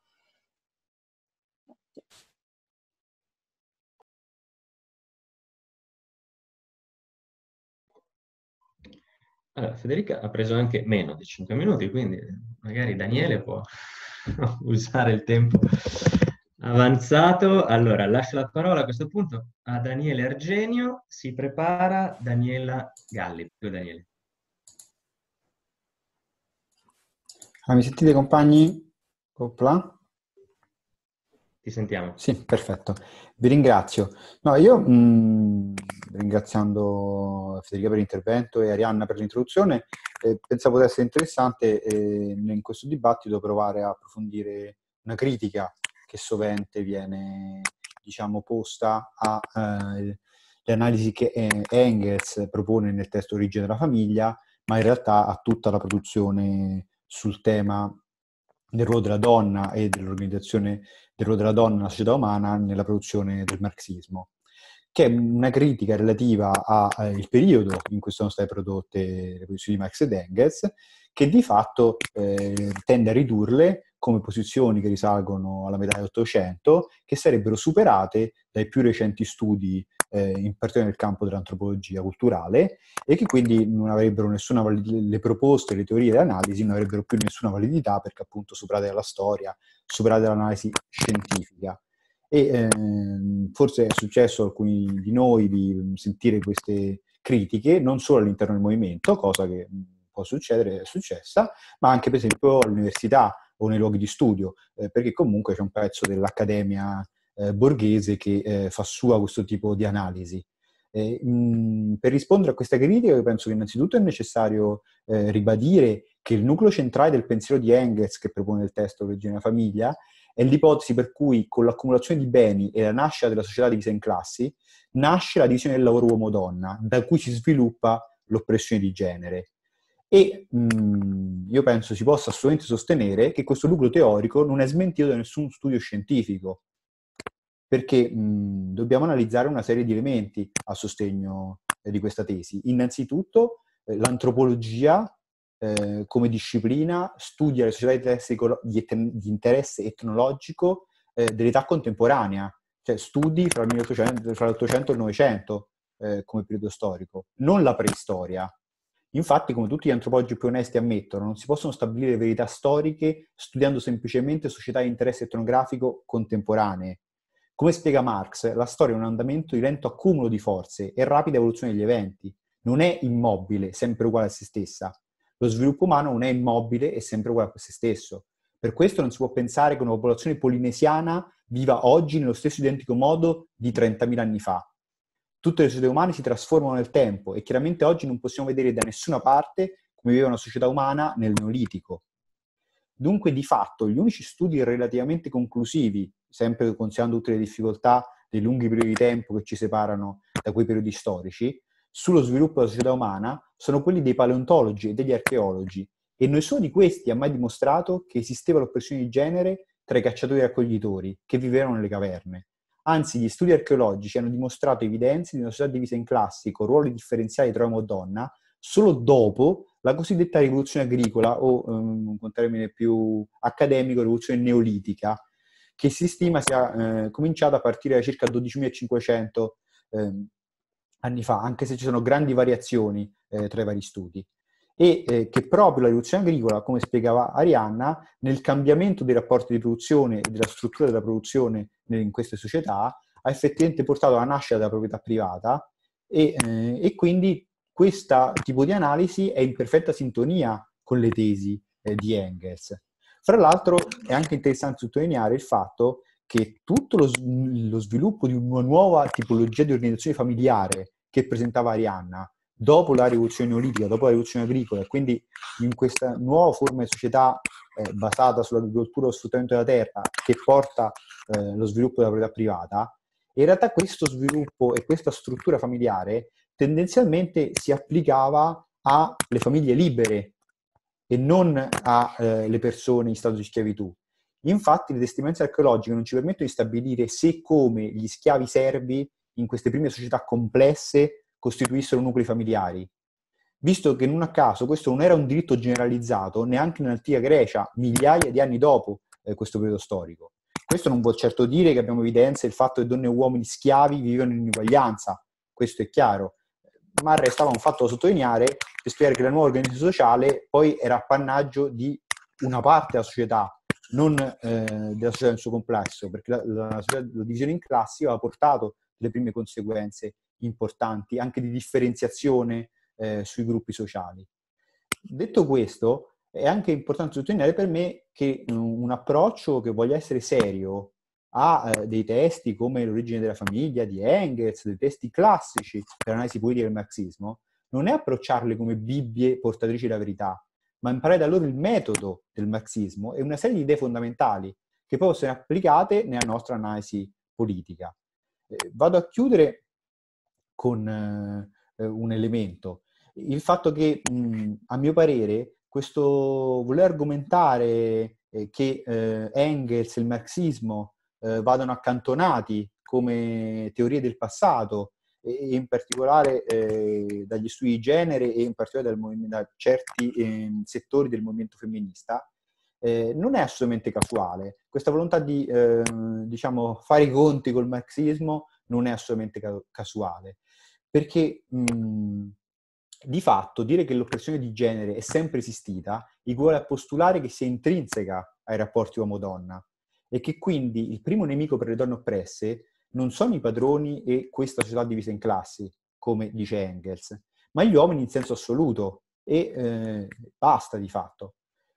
Allora, Federica ha preso anche meno di cinque minuti, quindi magari Daniele può usare il tempo avanzato. Allora, lascio la parola a questo punto a Daniele Argenio. Si prepara Daniela Galli. Daniele. Ah, mi sentite, compagni? Opla? Ti sentiamo. Sì, perfetto. Vi ringrazio. No, io mh, ringraziando Federica per l'intervento e Arianna per l'introduzione, eh, pensavo potesse essere interessante eh, in questo dibattito provare a approfondire una critica che sovente viene, diciamo, posta alle eh, analisi che Engels propone nel testo Origine della famiglia, ma in realtà a tutta la produzione sul tema del ruolo della donna e dell'organizzazione del ruolo della donna nella società umana nella produzione del marxismo, che è una critica relativa al periodo in cui sono state prodotte le posizioni di Marx ed Engels, che di fatto eh, tende a ridurle come posizioni che risalgono alla metà dell'Ottocento, che sarebbero superate dai più recenti studi, eh, in particolare nel campo dell'antropologia culturale, e che quindi non avrebbero nessuna validità, le proposte, le teorie dell'analisi non avrebbero più nessuna validità perché appunto superate dalla storia, superate dall'analisi scientifica. E eh, forse è successo a alcuni di noi di sentire queste critiche, non solo all'interno del movimento, cosa che può succedere, è successa, ma anche per esempio all'università o nei luoghi di studio, eh, perché comunque c'è un pezzo dell'accademia eh, borghese che eh, fa sua questo tipo di analisi. Eh, mh, per rispondere a questa critica io penso che innanzitutto è necessario eh, ribadire che il nucleo centrale del pensiero di Engels, che propone il testo Origine della famiglia, è l'ipotesi per cui con l'accumulazione di beni e la nascita della società divisa in classi nasce la divisione del lavoro uomo-donna, da cui si sviluppa l'oppressione di genere. E mh, io penso si possa assolutamente sostenere che questo nucleo teorico non è smentito da nessun studio scientifico, perché mh, dobbiamo analizzare una serie di elementi a sostegno eh, di questa tesi. Innanzitutto eh, l'antropologia eh, come disciplina studia le società di interesse, di interesse etnologico eh, dell'età contemporanea, cioè studi fra, il milleottocento, fra l'Ottocento e il Novecento eh, come periodo storico, non la preistoria. Infatti, come tutti gli antropologi più onesti ammettono, non si possono stabilire verità storiche studiando semplicemente società di interesse etnografico contemporanee. Come spiega Marx, la storia è un andamento di lento accumulo di forze e rapida evoluzione degli eventi. Non è immobile, sempre uguale a se stessa. Lo sviluppo umano non è immobile e sempre uguale a se stesso. Per questo non si può pensare che una popolazione polinesiana viva oggi nello stesso identico modo di trentamila anni fa. Tutte le società umane si trasformano nel tempo e chiaramente oggi non possiamo vedere da nessuna parte come viveva una società umana nel Neolitico. Dunque, di fatto, gli unici studi relativamente conclusivi, sempre considerando tutte le difficoltà dei lunghi periodi di tempo che ci separano da quei periodi storici, sullo sviluppo della società umana, sono quelli dei paleontologi e degli archeologi, e nessuno di questi ha mai dimostrato che esisteva l'oppressione di genere tra i cacciatori e raccoglitori che vivevano nelle caverne. Anzi, gli studi archeologici hanno dimostrato evidenze di una società divisa in classi con ruoli differenziali tra uomo e donna solo dopo la cosiddetta rivoluzione agricola o, um, con termine più accademico, rivoluzione neolitica, che si stima sia eh, cominciata a partire da circa dodicimilacinquecento eh, anni fa, anche se ci sono grandi variazioni eh, tra i vari studi. E eh, che proprio la rivoluzione agricola, come spiegava Arianna, nel cambiamento dei rapporti di produzione e della struttura della produzione in queste società ha effettivamente portato alla nascita della proprietà privata e, eh, e quindi questo tipo di analisi è in perfetta sintonia con le tesi eh, di Engels. Fra l'altro è anche interessante sottolineare il fatto che tutto lo, lo sviluppo di una nuova tipologia di organizzazione familiare che presentava Arianna dopo la rivoluzione neolitica, dopo la rivoluzione agricola, e quindi in questa nuova forma di società eh, basata sull'agricoltura e lo sfruttamento della terra che porta eh, lo sviluppo della proprietà privata, in realtà questo sviluppo e questa struttura familiare tendenzialmente si applicava alle famiglie libere e non alle eh, persone in stato di schiavitù. Infatti le testimonianze archeologiche non ci permettono di stabilire se e come gli schiavi servi in queste prime società complesse costituissero nuclei familiari, visto che non a caso questo non era un diritto generalizzato neanche nell'antica Grecia, migliaia di anni dopo eh, questo periodo storico. Questo non vuol certo dire che abbiamo evidenza del fatto che donne e uomini schiavi vivevano in uguaglianza, questo è chiaro, ma restava un fatto da sottolineare per spiegare che la nuova organizzazione sociale poi era appannaggio di una parte della società, non eh, della società nel suo complesso, perché la, la, la divisione in classi aveva portato le prime conseguenze importanti, anche di differenziazione eh, sui gruppi sociali. Detto questo, è anche importante sottolineare per me che um, un approccio che voglia essere serio a eh, dei testi come L'origine della famiglia di Engels, dei testi classici per l'analisi politica del marxismo, non è approcciarli come bibbie portatrici della verità, ma imparare da loro il metodo del marxismo e una serie di idee fondamentali che poi possono essere applicate nella nostra analisi politica. Eh, vado a chiudere con eh, un elemento, il fatto che mh, a mio parere questo voler argomentare eh, che eh, Engels e il marxismo eh, vadano accantonati come teorie del passato e, e in particolare eh, dagli studi di genere e in particolare dal da certi eh, settori del movimento femminista, eh, non è assolutamente casuale. Questa volontà di eh, diciamo, fare i conti col marxismo non è assolutamente ca- casuale, perché mh, di fatto dire che l'oppressione di genere è sempre esistita equivale a postulare che sia intrinseca ai rapporti uomo-donna e che quindi il primo nemico per le donne oppresse non sono i padroni e questa società divisa in classi, come dice Engels, ma gli uomini in senso assoluto e eh, basta di fatto.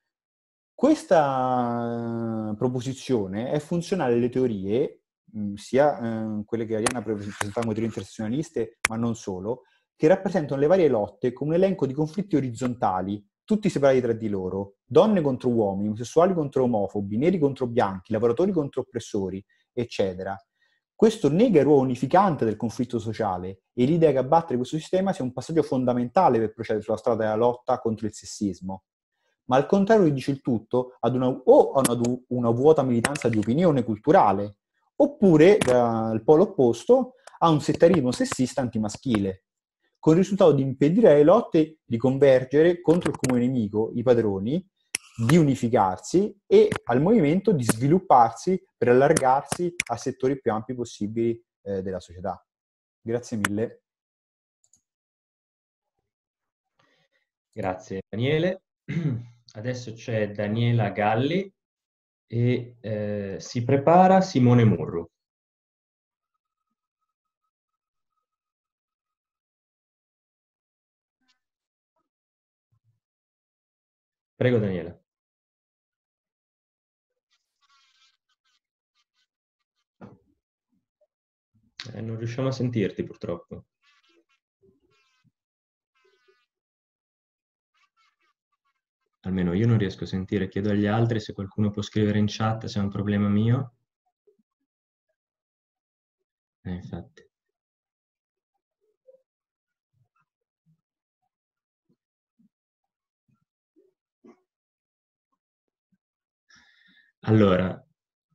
Questa proposizione è funzionale alle teorie, mh, sia eh, quelle che Arianna presentava come teorie intersezionaliste, ma non solo, che rappresentano le varie lotte come un elenco di conflitti orizzontali, tutti separati tra di loro, donne contro uomini, omosessuali contro omofobi, neri contro bianchi, lavoratori contro oppressori, eccetera. Questo nega il ruolo unificante del conflitto sociale e l'idea che abbattere questo sistema sia un passaggio fondamentale per procedere sulla strada della lotta contro il sessismo. Ma al contrario riduce il tutto ad una, o a una, una vuota militanza di opinione culturale, oppure dal polo opposto a un settarismo sessista antimaschile, con il risultato di impedire alle lotte di convergere contro il comune nemico, i padroni, di unificarsi e al movimento di svilupparsi per allargarsi a settori più ampi possibili eh, della società. Grazie mille. Grazie Daniele. Adesso c'è Daniela Galli e eh, si prepara Simone Murru. Prego Daniela. Eh, non riusciamo a sentirti purtroppo. Almeno io non riesco a sentire. Chiedo agli altri se qualcuno può scrivere in chat se è un problema mio. Eh, infatti. Allora,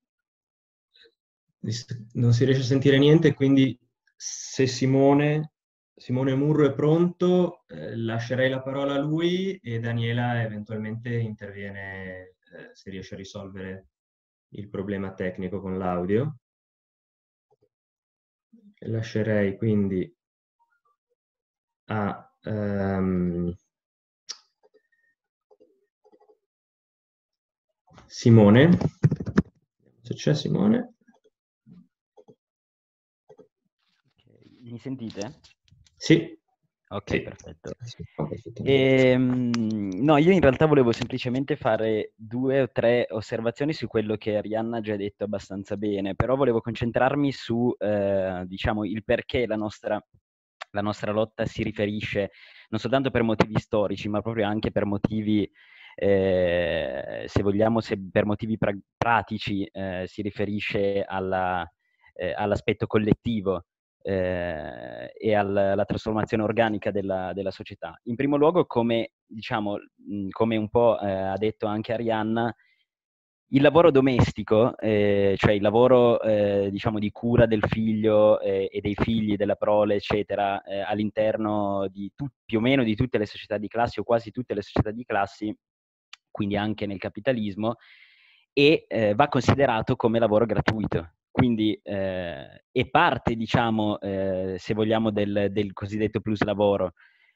non si riesce a sentire niente, quindi se Simone, Simone Murru è pronto, eh, lascerei la parola a lui e Daniela eventualmente interviene eh, se riesce a risolvere il problema tecnico con l'audio. Lascerei quindi a um, Simone. Se c'è Simone. Mi sentite? Sì. Ok, Sì, perfetto. sì, fa perfettamente. Ehm, no, io in realtà volevo semplicemente fare due o tre osservazioni su quello che Arianna ha già detto abbastanza bene, però volevo concentrarmi su, eh, diciamo, il perché la nostra, la nostra lotta si riferisce non soltanto per motivi storici, ma proprio anche per motivi, eh, se vogliamo, se per motivi pra- pratici, eh, si riferisce alla, eh, all'aspetto collettivo eh, e alla, alla trasformazione organica della, della società. In primo luogo, come, diciamo, mh, come un po' eh, ha detto anche Arianna, il lavoro domestico, eh, cioè il lavoro eh, diciamo di cura del figlio eh, e dei figli, della prole, eccetera, eh, all'interno di tu- più o meno di tutte le società di classi o quasi tutte le società di classi, quindi anche nel capitalismo, e eh, va considerato come lavoro gratuito. Quindi eh, è parte, diciamo, eh, se vogliamo, del, del cosiddetto plus lavoro.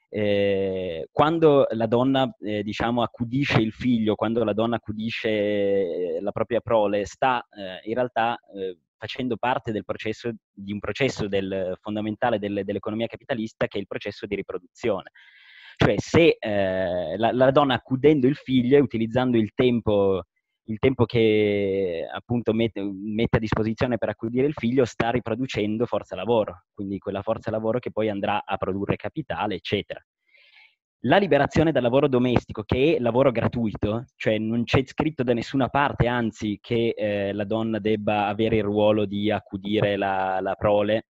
Eh, quando la donna, eh, diciamo, accudisce il figlio, quando la donna accudisce eh, la propria prole, sta eh, in realtà eh, facendo parte del processo, di un processo del, fondamentale del, dell'economia capitalista, che è il processo di riproduzione. Cioè, se eh, la, la donna accudendo il figlio e utilizzando il tempo il tempo che appunto mette, mette a disposizione per accudire il figlio, sta riproducendo forza lavoro, quindi quella forza lavoro che poi andrà a produrre capitale, eccetera. La liberazione dal lavoro domestico, che è lavoro gratuito, cioè non c'è scritto da nessuna parte, anzi, che eh, la donna debba avere il ruolo di accudire la, la prole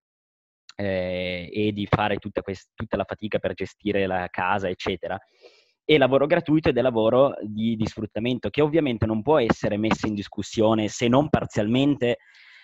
eh, e di fare tutta, quest- tutta la fatica per gestire la casa, eccetera. È lavoro gratuito ed è lavoro di, di sfruttamento, che ovviamente non può essere messo in discussione, se non parzialmente,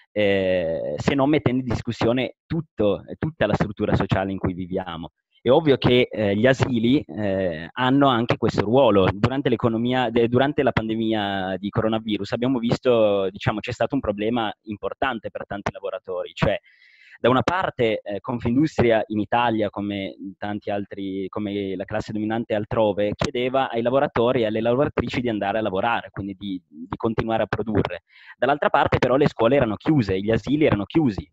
eh, se non mettendo in discussione tutto, tutta la struttura sociale in cui viviamo. È ovvio che eh, gli asili eh, hanno anche questo ruolo. Durante l'economia, de, durante la pandemia di coronavirus abbiamo visto, diciamo, c'è stato un problema importante per tanti lavoratori, cioè da una parte eh, Confindustria in Italia, come tanti altri, come la classe dominante altrove, chiedeva ai lavoratori e alle lavoratrici di andare a lavorare, quindi di, di continuare a produrre. Dall'altra parte però le scuole erano chiuse, gli asili erano chiusi.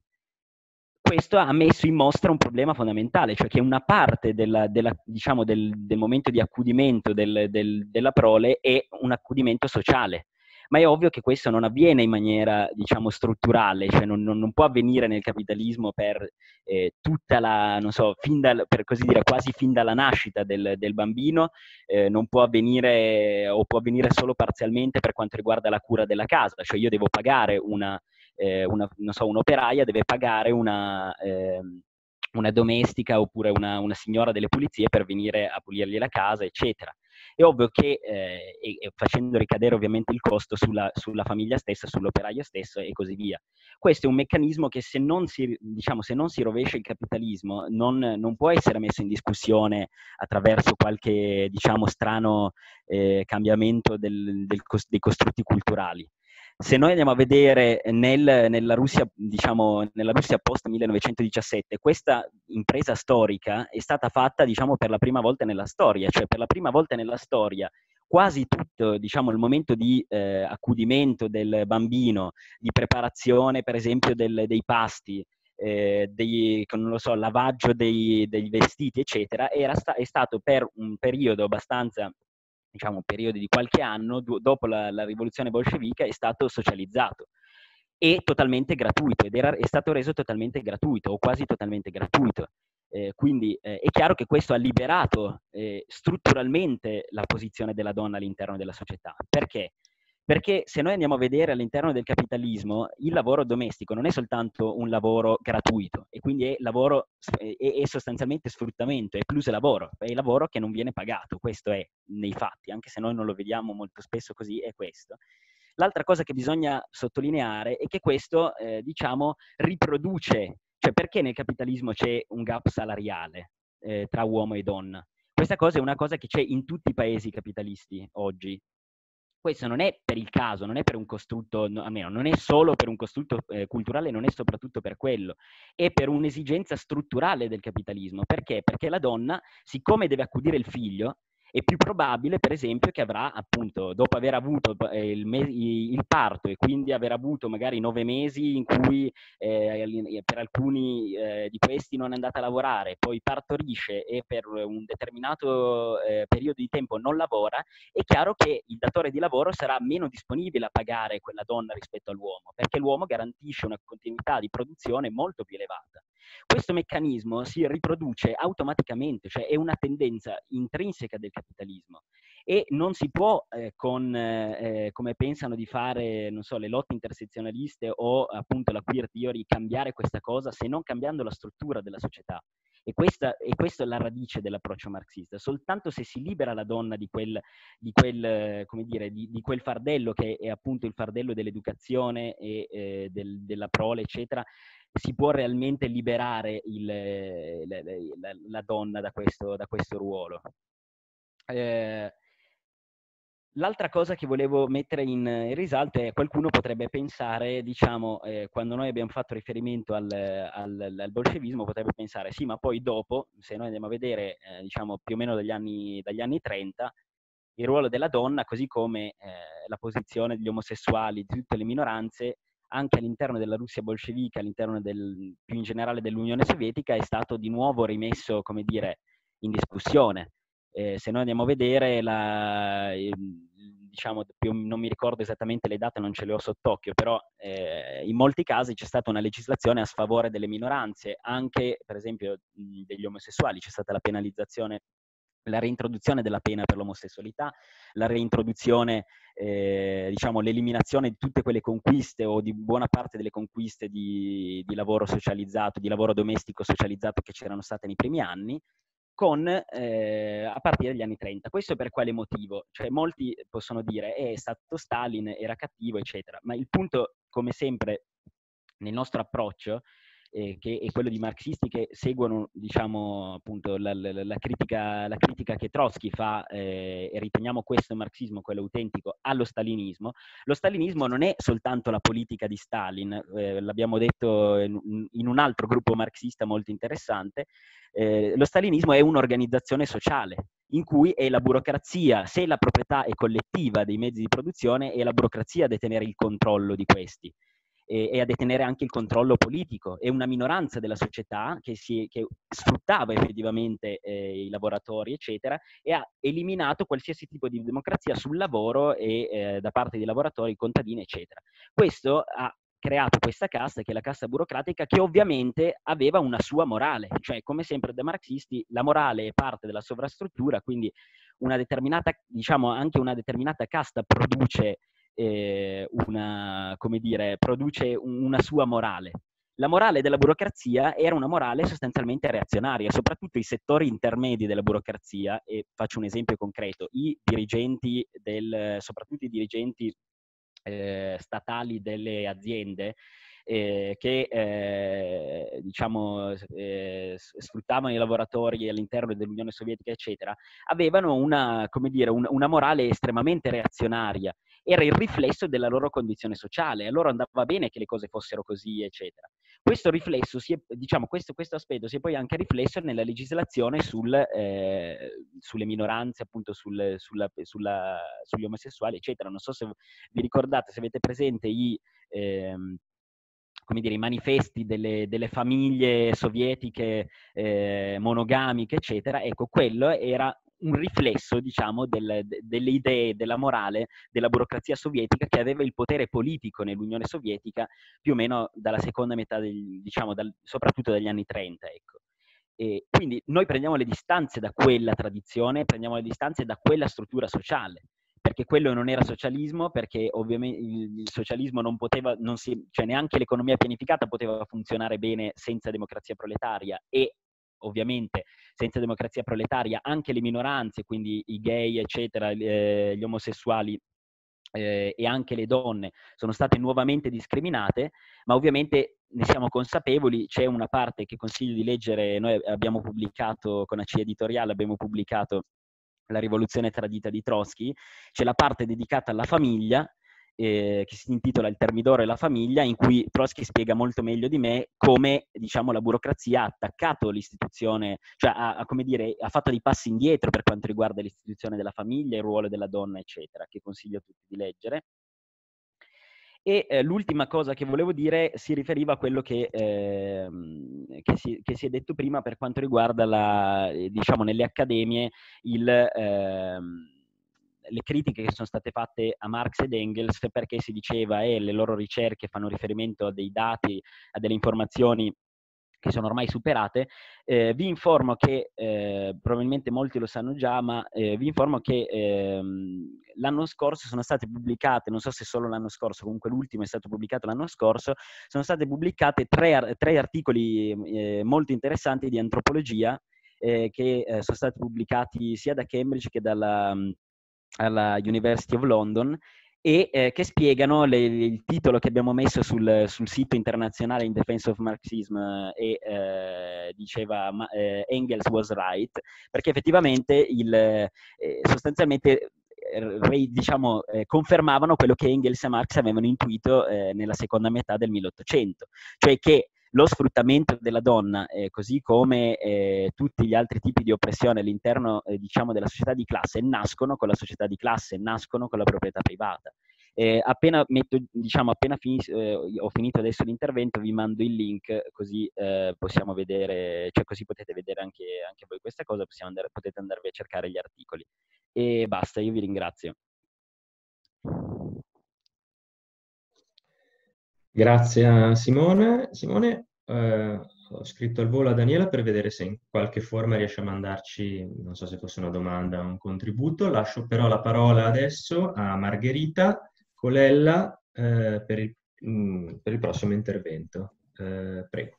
Questo ha messo in mostra un problema fondamentale, cioè che una parte della, della, diciamo del, del momento di accudimento del, del, della prole è un accudimento sociale. Ma è ovvio che questo non avviene in maniera, diciamo, strutturale, cioè non, non, non può avvenire nel capitalismo per eh, tutta la, non so, fin dal, per così dire, quasi fin dalla nascita del, del bambino, eh, non può avvenire o può avvenire solo parzialmente per quanto riguarda la cura della casa, cioè io devo pagare una Eh, una, non so, un'operaia deve pagare una, eh, una domestica oppure una, una signora delle pulizie per venire a pulirgli la casa, eccetera. È ovvio che, eh, e, e facendo ricadere ovviamente il costo sulla, sulla famiglia stessa, sull'operaio stesso e così via. Questo è un meccanismo che se non si, diciamo, se non si rovescia il capitalismo non, non può essere messo in discussione attraverso qualche, diciamo, strano eh, cambiamento del, del, dei costrutti culturali. Se noi andiamo a vedere nel, nella Russia, diciamo, nella Russia post millenovecentodiciassette, questa impresa storica è stata fatta, diciamo, per la prima volta nella storia, cioè per la prima volta nella storia quasi tutto, diciamo, il momento di eh, accudimento del bambino, di preparazione, per esempio, del, dei pasti, eh, dei, non lo so, lavaggio dei, dei vestiti, eccetera, era sta- è stato per un periodo abbastanza, diciamo, un periodo di qualche anno, do- dopo la, la rivoluzione bolscevica, è stato socializzato e totalmente gratuito, ed era, è stato reso totalmente gratuito o quasi totalmente gratuito. Eh, quindi eh, è chiaro che questo ha liberato eh, strutturalmente la posizione della donna all'interno della società. Perché? Perché se noi andiamo a vedere all'interno del capitalismo, il lavoro domestico non è soltanto un lavoro gratuito, e quindi è, lavoro, è, è sostanzialmente sfruttamento, è plus lavoro, è lavoro che non viene pagato, questo è nei fatti, anche se noi non lo vediamo molto spesso così, è questo. L'altra cosa che bisogna sottolineare è che questo, eh, diciamo, riproduce, cioè perché nel capitalismo c'è un gap salariale eh, tra uomo e donna? Questa cosa è una cosa che c'è in tutti i paesi capitalisti oggi. Questo non è per il caso, non è per un costrutto, no, almeno non è solo per un costrutto eh, culturale, non è soprattutto per quello, è per un'esigenza strutturale del capitalismo. Perché? Perché la donna, siccome deve accudire il figlio, È più probabile, per esempio, che avrà, appunto, dopo aver avuto eh, il, me- il parto e quindi aver avuto magari nove mesi in cui eh, per alcuni eh, di questi non è andata a lavorare, poi partorisce e per un determinato eh, periodo di tempo non lavora, è chiaro che il datore di lavoro sarà meno disponibile a pagare quella donna rispetto all'uomo, perché l'uomo garantisce una continuità di produzione molto più elevata. Questo meccanismo si riproduce automaticamente, cioè è una tendenza intrinseca del capitalismo e non si può, eh, con, eh, come pensano di fare, non so, le lotte intersezionaliste o appunto la queer theory, cambiare questa cosa se non cambiando la struttura della società. E questa, e questa è la radice dell'approccio marxista. Soltanto se si libera la donna di quel, di quel, come dire, di, di quel fardello che è appunto il fardello dell'educazione e eh, del, della prole, eccetera, si può realmente liberare il, la, la, la donna da questo, da questo ruolo. Eh, L'altra cosa che volevo mettere in, in risalto è qualcuno potrebbe pensare, diciamo, eh, quando noi abbiamo fatto riferimento al, al, al bolscevismo, potrebbe pensare, sì, ma poi dopo, se noi andiamo a vedere, eh, diciamo, più o meno dagli anni, dagli anni trenta, il ruolo della donna, così come eh, la posizione degli omosessuali, di tutte le minoranze, anche all'interno della Russia bolscevica, all'interno del, più in generale dell'Unione Sovietica, è stato di nuovo rimesso, come dire, in discussione. Eh, se noi andiamo a vedere, la, eh, diciamo, più, non mi ricordo esattamente le date, non ce le ho sott'occhio, però eh, in molti casi c'è stata una legislazione a sfavore delle minoranze, anche per esempio mh, degli omosessuali, c'è stata la penalizzazione, la reintroduzione della pena per l'omosessualità, la reintroduzione, eh, diciamo, l'eliminazione di tutte quelle conquiste o di buona parte delle conquiste di, di lavoro socializzato, di lavoro domestico socializzato che c'erano state nei primi anni, con, eh, a partire dagli anni trenta. Questo per quale motivo? Cioè, molti possono dire eh, è stato Stalin, era cattivo, eccetera, ma il punto, come sempre, nel nostro approccio, eh, che è quello di marxisti che seguono, diciamo, appunto, la, la, la, critica, la critica che Trotsky fa, eh, e riteniamo questo marxismo, quello autentico, allo stalinismo. Lo stalinismo non è soltanto la politica di Stalin, eh, l'abbiamo detto in, in un altro gruppo marxista molto interessante. Eh, lo stalinismo è un'organizzazione sociale in cui è la burocrazia, se la proprietà è collettiva dei mezzi di produzione, è la burocrazia a detenere il controllo di questi e, e a detenere anche il controllo politico. È una minoranza della società che, si, che sfruttava effettivamente eh, i lavoratori, eccetera, e ha eliminato qualsiasi tipo di democrazia sul lavoro e eh, da parte dei lavoratori, contadini, eccetera. Questo ha creato questa casta, che è la casta burocratica, che ovviamente aveva una sua morale, cioè come sempre da marxisti la morale è parte della sovrastruttura, quindi una determinata, diciamo anche una determinata casta produce eh, una, come dire, produce una sua morale. La morale della burocrazia era una morale sostanzialmente reazionaria, soprattutto i settori intermedi della burocrazia, e faccio un esempio concreto, i dirigenti del, soprattutto i dirigenti Eh, statali delle aziende eh, che eh, diciamo eh, sfruttavano i lavoratori all'interno dell'Unione Sovietica, eccetera, avevano una, come dire, un, una morale estremamente reazionaria. Era il riflesso della loro condizione sociale, a loro andava bene che le cose fossero così, eccetera. Questo riflesso, si è, diciamo, questo, questo aspetto si è poi anche riflesso nella legislazione sul, eh, sulle minoranze, appunto sul, sulla, sulla, sugli omosessuali, eccetera. Non so se vi ricordate, se avete presente i, ehm, come dire, i manifesti delle, delle famiglie sovietiche eh, monogamiche, eccetera. Ecco, quello era un riflesso, diciamo, del, de, delle idee, della morale della burocrazia sovietica, che aveva il potere politico nell'Unione Sovietica più o meno dalla seconda metà, del, diciamo, dal, soprattutto dagli anni trenta, ecco. E quindi noi prendiamo le distanze da quella tradizione, prendiamo le distanze da quella struttura sociale, perché quello non era socialismo, perché ovviamente il, il socialismo non poteva, non si, cioè neanche l'economia pianificata poteva funzionare bene senza democrazia proletaria, e ovviamente senza democrazia proletaria anche le minoranze, quindi i gay, eccetera, eh, gli omosessuali eh, e anche le donne sono state nuovamente discriminate, ma ovviamente ne siamo consapevoli. C'è una parte che consiglio di leggere, noi abbiamo pubblicato con A C Editoriale, abbiamo pubblicato La rivoluzione tradita di Trotsky, c'è la parte dedicata alla famiglia, eh, che si intitola Il Termidoro e la famiglia, in cui Trotsky spiega molto meglio di me come, diciamo, la burocrazia ha attaccato l'istituzione, cioè ha, ha, come dire, ha fatto dei passi indietro per quanto riguarda l'istituzione della famiglia, il ruolo della donna, eccetera, che consiglio a tutti di leggere. E eh, l'ultima cosa che volevo dire si riferiva a quello che, eh, che, si, che si è detto prima per quanto riguarda, la, diciamo, nelle accademie il, eh, le critiche che sono state fatte a Marx ed Engels, perché si diceva e eh, le loro ricerche fanno riferimento a dei dati, a delle informazioni che sono ormai superate. Eh, vi informo che, eh, probabilmente molti lo sanno già, ma eh, vi informo che ehm, l'anno scorso sono state pubblicate, non so se solo l'anno scorso, comunque l'ultimo è stato pubblicato l'anno scorso, sono state pubblicate tre, tre articoli eh, molto interessanti di antropologia eh, che eh, sono stati pubblicati sia da Cambridge che dalla alla University of London, e eh, che spiegano le, il titolo che abbiamo messo sul, sul sito internazionale In Defense of Marxism, e eh, diceva eh, Engels was right, perché effettivamente il, eh, sostanzialmente eh, diciamo, eh, confermavano quello che Engels e Marx avevano intuito eh, nella seconda metà del milleottocento, cioè che lo sfruttamento della donna, eh, così come eh, tutti gli altri tipi di oppressione all'interno eh, diciamo della società di classe, nascono con la società di classe, nascono con la proprietà privata. Eh, appena metto, diciamo, appena finis- eh, ho finito adesso l'intervento, vi mando il link, così eh, possiamo vedere, cioè così potete vedere anche, anche voi questa cosa, possiamo andare, potete andarvi a cercare gli articoli. E basta, io vi ringrazio. Grazie a Simone. Simone, eh, ho scritto al volo a Daniela per vedere se in qualche forma riesce a mandarci, non so se fosse una domanda o un contributo. Lascio però la parola adesso a Margherita Colella eh, per, il, mh, per il prossimo intervento. Eh, prego.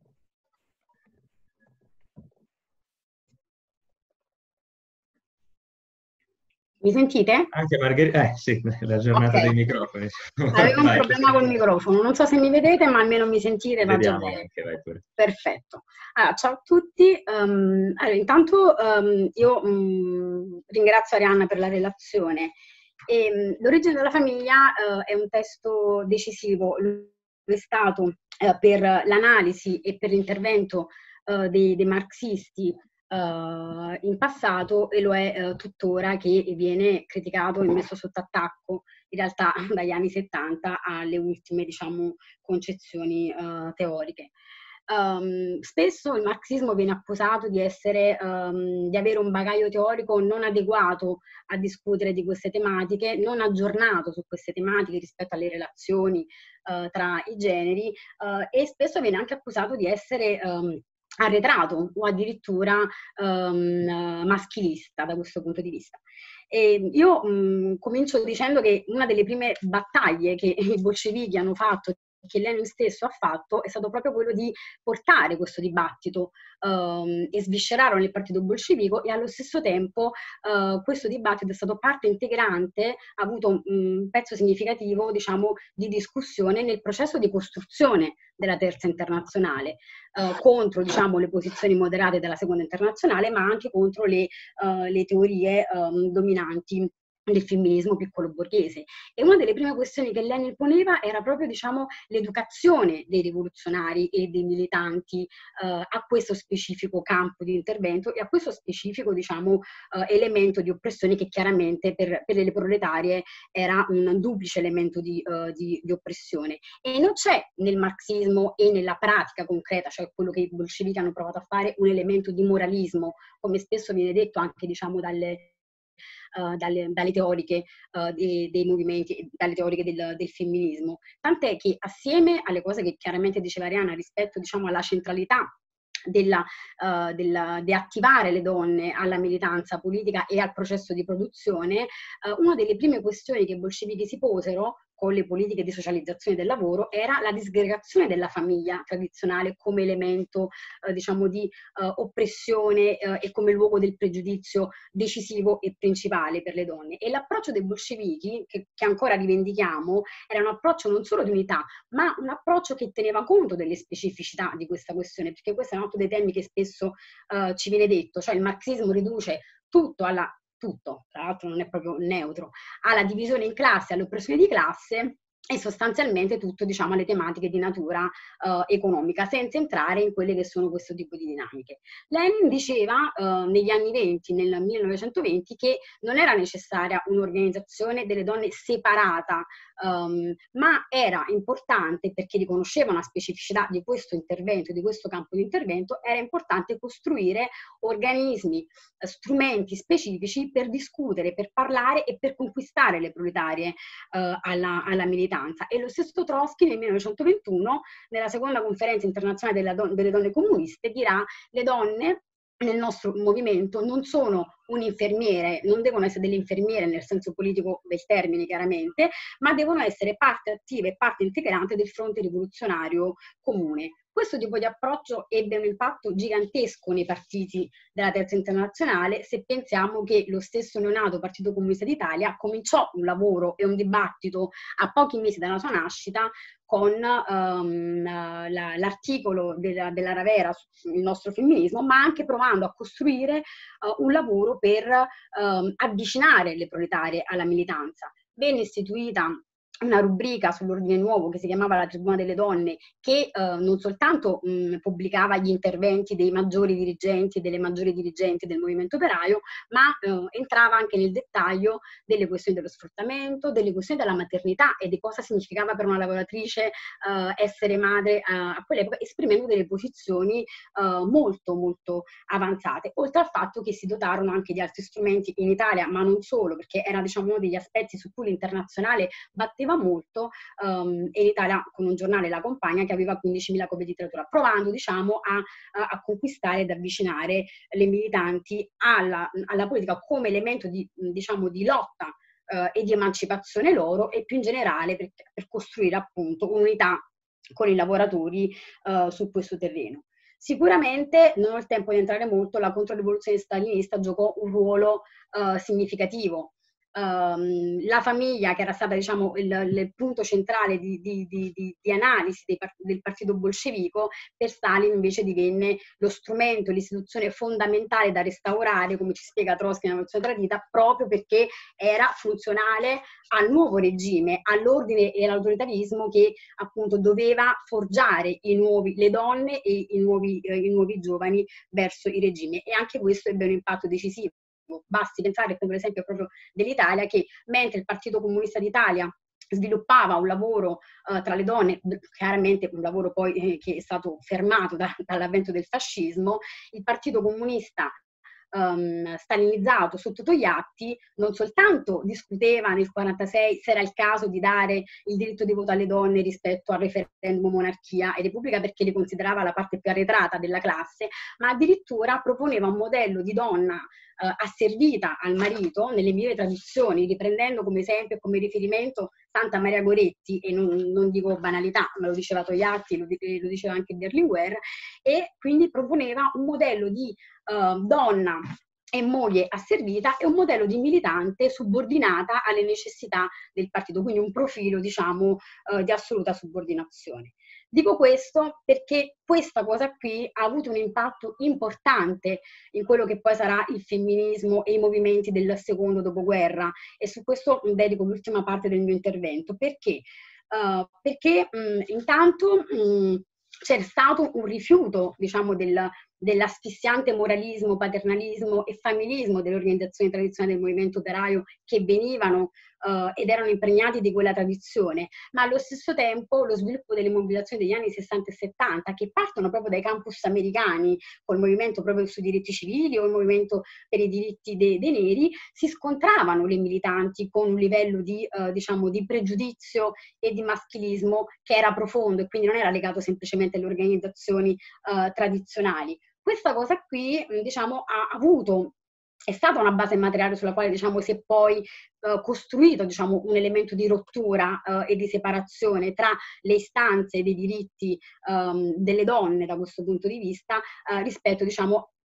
Mi sentite? Anche Margherita, eh sì, la giornata okay. dei microfoni. Avevo un vai, problema col microfono, non so se mi vedete, ma almeno mi sentite, va già bene. Anche, vai pure. Perfetto. Allora, ciao a tutti. Um, allora, intanto um, io um, ringrazio Arianna per la relazione. E, um, L'origine della famiglia uh, è un testo decisivo, lo è stato uh, per l'analisi e per l'intervento uh, dei, dei marxisti Uh, in passato, e lo è uh, tuttora, che viene criticato e messo sotto attacco in realtà dagli anni settanta alle ultime, diciamo, concezioni uh, teoriche. Um, spesso il marxismo viene accusato di essere um, di avere un bagaglio teorico non adeguato a discutere di queste tematiche, non aggiornato su queste tematiche rispetto alle relazioni uh, tra i generi, uh, e spesso viene anche accusato di essere um, arretrato o addirittura um, maschilista da questo punto di vista. E io um, comincio dicendo che una delle prime battaglie che i bolscevichi hanno fatto, che Lenin stesso ha fatto, è stato proprio quello di portare questo dibattito um, e sviscerarlo nel partito bolscevico, e allo stesso tempo uh, questo dibattito è stato parte integrante, ha avuto un, un pezzo significativo, diciamo, di discussione nel processo di costruzione della terza internazionale, uh, contro, diciamo, le posizioni moderate della seconda internazionale, ma anche contro le, uh, le teorie um, dominanti del femminismo piccolo borghese. E una delle prime questioni che Lenin poneva era proprio, diciamo, l'educazione dei rivoluzionari e dei militanti uh, a questo specifico campo di intervento e a questo specifico, diciamo, uh, elemento di oppressione che chiaramente per, per le proletarie era un duplice elemento di, uh, di, di oppressione. E non c'è nel marxismo e nella pratica concreta, cioè quello che i bolscevichi hanno provato a fare, un elemento di moralismo, come spesso viene detto anche, diciamo, dalle Uh, dalle, dalle teoriche uh, dei, dei movimenti, dalle teoriche del, del femminismo. Tant'è che, assieme alle cose che chiaramente diceva Arianna rispetto, diciamo, alla centralità della, uh, della, di attivare le donne alla militanza politica e al processo di produzione, uh, una delle prime questioni che i bolscevichi si posero con le politiche di socializzazione del lavoro era la disgregazione della famiglia tradizionale come elemento, eh, diciamo, di eh, oppressione eh, e come luogo del pregiudizio decisivo e principale per le donne. E l'approccio dei bolscevichi, che, che ancora rivendichiamo, era un approccio non solo di unità, ma un approccio che teneva conto delle specificità di questa questione, perché questo è un altro dei temi che spesso eh, ci viene detto, cioè il marxismo riduce tutto alla tutto, tra l'altro non è proprio neutro, alla divisione in classe, all'oppressione di classe, e sostanzialmente tutto, diciamo, alle tematiche di natura uh, economica, senza entrare in quelle che sono questo tipo di dinamiche. Lenin diceva uh, negli anni venti, nel millenovecentoventi, che non era necessaria un'organizzazione delle donne separata, um, ma era importante, perché riconosceva una specificità di questo intervento, di questo campo di intervento, era importante costruire organismi, uh, strumenti specifici per discutere, per parlare e per conquistare le proletarie uh, alla, alla militanza. E lo stesso Trotsky nel millenovecentoventuno, nella seconda conferenza internazionale della don- delle donne comuniste, dirà: le donne nel nostro movimento non sono un infermiere, non devono essere delle infermiere nel senso politico del termine chiaramente, ma devono essere parte attiva e parte integrante del fronte rivoluzionario comune. Questo tipo di approccio ebbe un impatto gigantesco nei partiti della Terza Internazionale, se pensiamo che lo stesso neonato Partito Comunista d'Italia cominciò un lavoro e un dibattito a pochi mesi dalla sua nascita con um, la, l'articolo della, della Ravera sul nostro femminismo, ma anche provando a costruire uh, un lavoro per um, avvicinare le proletarie alla militanza. Venne istituita una rubrica sull'ordine nuovo che si chiamava La Tribuna delle Donne, che eh, non soltanto mh, pubblicava gli interventi dei maggiori dirigenti e delle maggiori dirigenti del movimento operaio, ma eh, entrava anche nel dettaglio delle questioni dello sfruttamento, delle questioni della maternità e di cosa significava per una lavoratrice eh, essere madre a, a quell'epoca, esprimendo delle posizioni eh, molto molto avanzate, oltre al fatto che si dotarono anche di altri strumenti in Italia, ma non solo, perché era, diciamo, uno degli aspetti su cui l'internazionale batteva molto, um, e in Italia con un giornale, La Compagna, che aveva quindicimila copie di letteratura, provando, diciamo, a, a, a conquistare ed avvicinare le militanti alla, alla politica come elemento di, diciamo, di lotta uh, e di emancipazione loro, e più in generale per, per costruire appunto un'unità con i lavoratori uh, su questo terreno. Sicuramente, non ho il tempo di entrare molto, la controrivoluzione stalinista giocò un ruolo uh, significativo. Um, la famiglia, che era stata, diciamo, il, il punto centrale di, di, di, di analisi dei, del partito bolscevico, per Stalin invece divenne lo strumento, l'istituzione fondamentale da restaurare, come ci spiega Trotsky nella versione tradita, proprio perché era funzionale al nuovo regime, all'ordine e all'autoritarismo che appunto doveva forgiare i nuovi, le donne e i nuovi, eh, i nuovi giovani verso i regimi, e anche questo ebbe un impatto decisivo. Basti pensare, per esempio, proprio dell'Italia, che mentre il Partito Comunista d'Italia sviluppava un lavoro uh, tra le donne, chiaramente un lavoro poi eh, che è stato fermato da, dall'avvento del fascismo, il Partito Comunista Um, stalinizzato sotto Togliatti non soltanto discuteva nel quarantasei se era il caso di dare il diritto di voto alle donne rispetto al referendum monarchia e repubblica, perché li considerava la parte più arretrata della classe, ma addirittura proponeva un modello di donna uh, asservita al marito nelle migliori tradizioni, riprendendo come esempio e come riferimento Santa Maria Goretti, e non, non dico banalità, ma lo diceva Togliatti, lo, lo diceva anche Berlinguer, e quindi proponeva un modello di Uh, donna e moglie asservita e un modello di militante subordinata alle necessità del partito, quindi un profilo, diciamo, uh, di assoluta subordinazione. Dico questo perché questa cosa qui ha avuto un impatto importante in quello che poi sarà il femminismo e i movimenti del secondo dopoguerra, e su questo dedico l'ultima parte del mio intervento. Perché? Uh, perché mh, intanto mh, c'è stato un rifiuto, diciamo, del, dell'asfissiante moralismo, paternalismo e familismo delle organizzazioni tradizionali del movimento operaio, che venivano uh, ed erano impregnati di quella tradizione, ma allo stesso tempo lo sviluppo delle mobilitazioni degli anni sessanta e settanta, che partono proprio dai campus americani, col movimento proprio sui diritti civili o il movimento per i diritti dei, dei neri, si scontravano le militanti con un livello di, uh, diciamo, di pregiudizio e di maschilismo che era profondo, e quindi non era legato semplicemente alle organizzazioni uh, tradizionali. Questa cosa qui, diciamo, ha avuto, è stata una base materiale sulla quale, diciamo, si è poi uh, costruito, diciamo, un elemento di rottura uh, e di separazione tra le istanze dei diritti um, delle donne da questo punto di vista uh, rispetto, diciamo,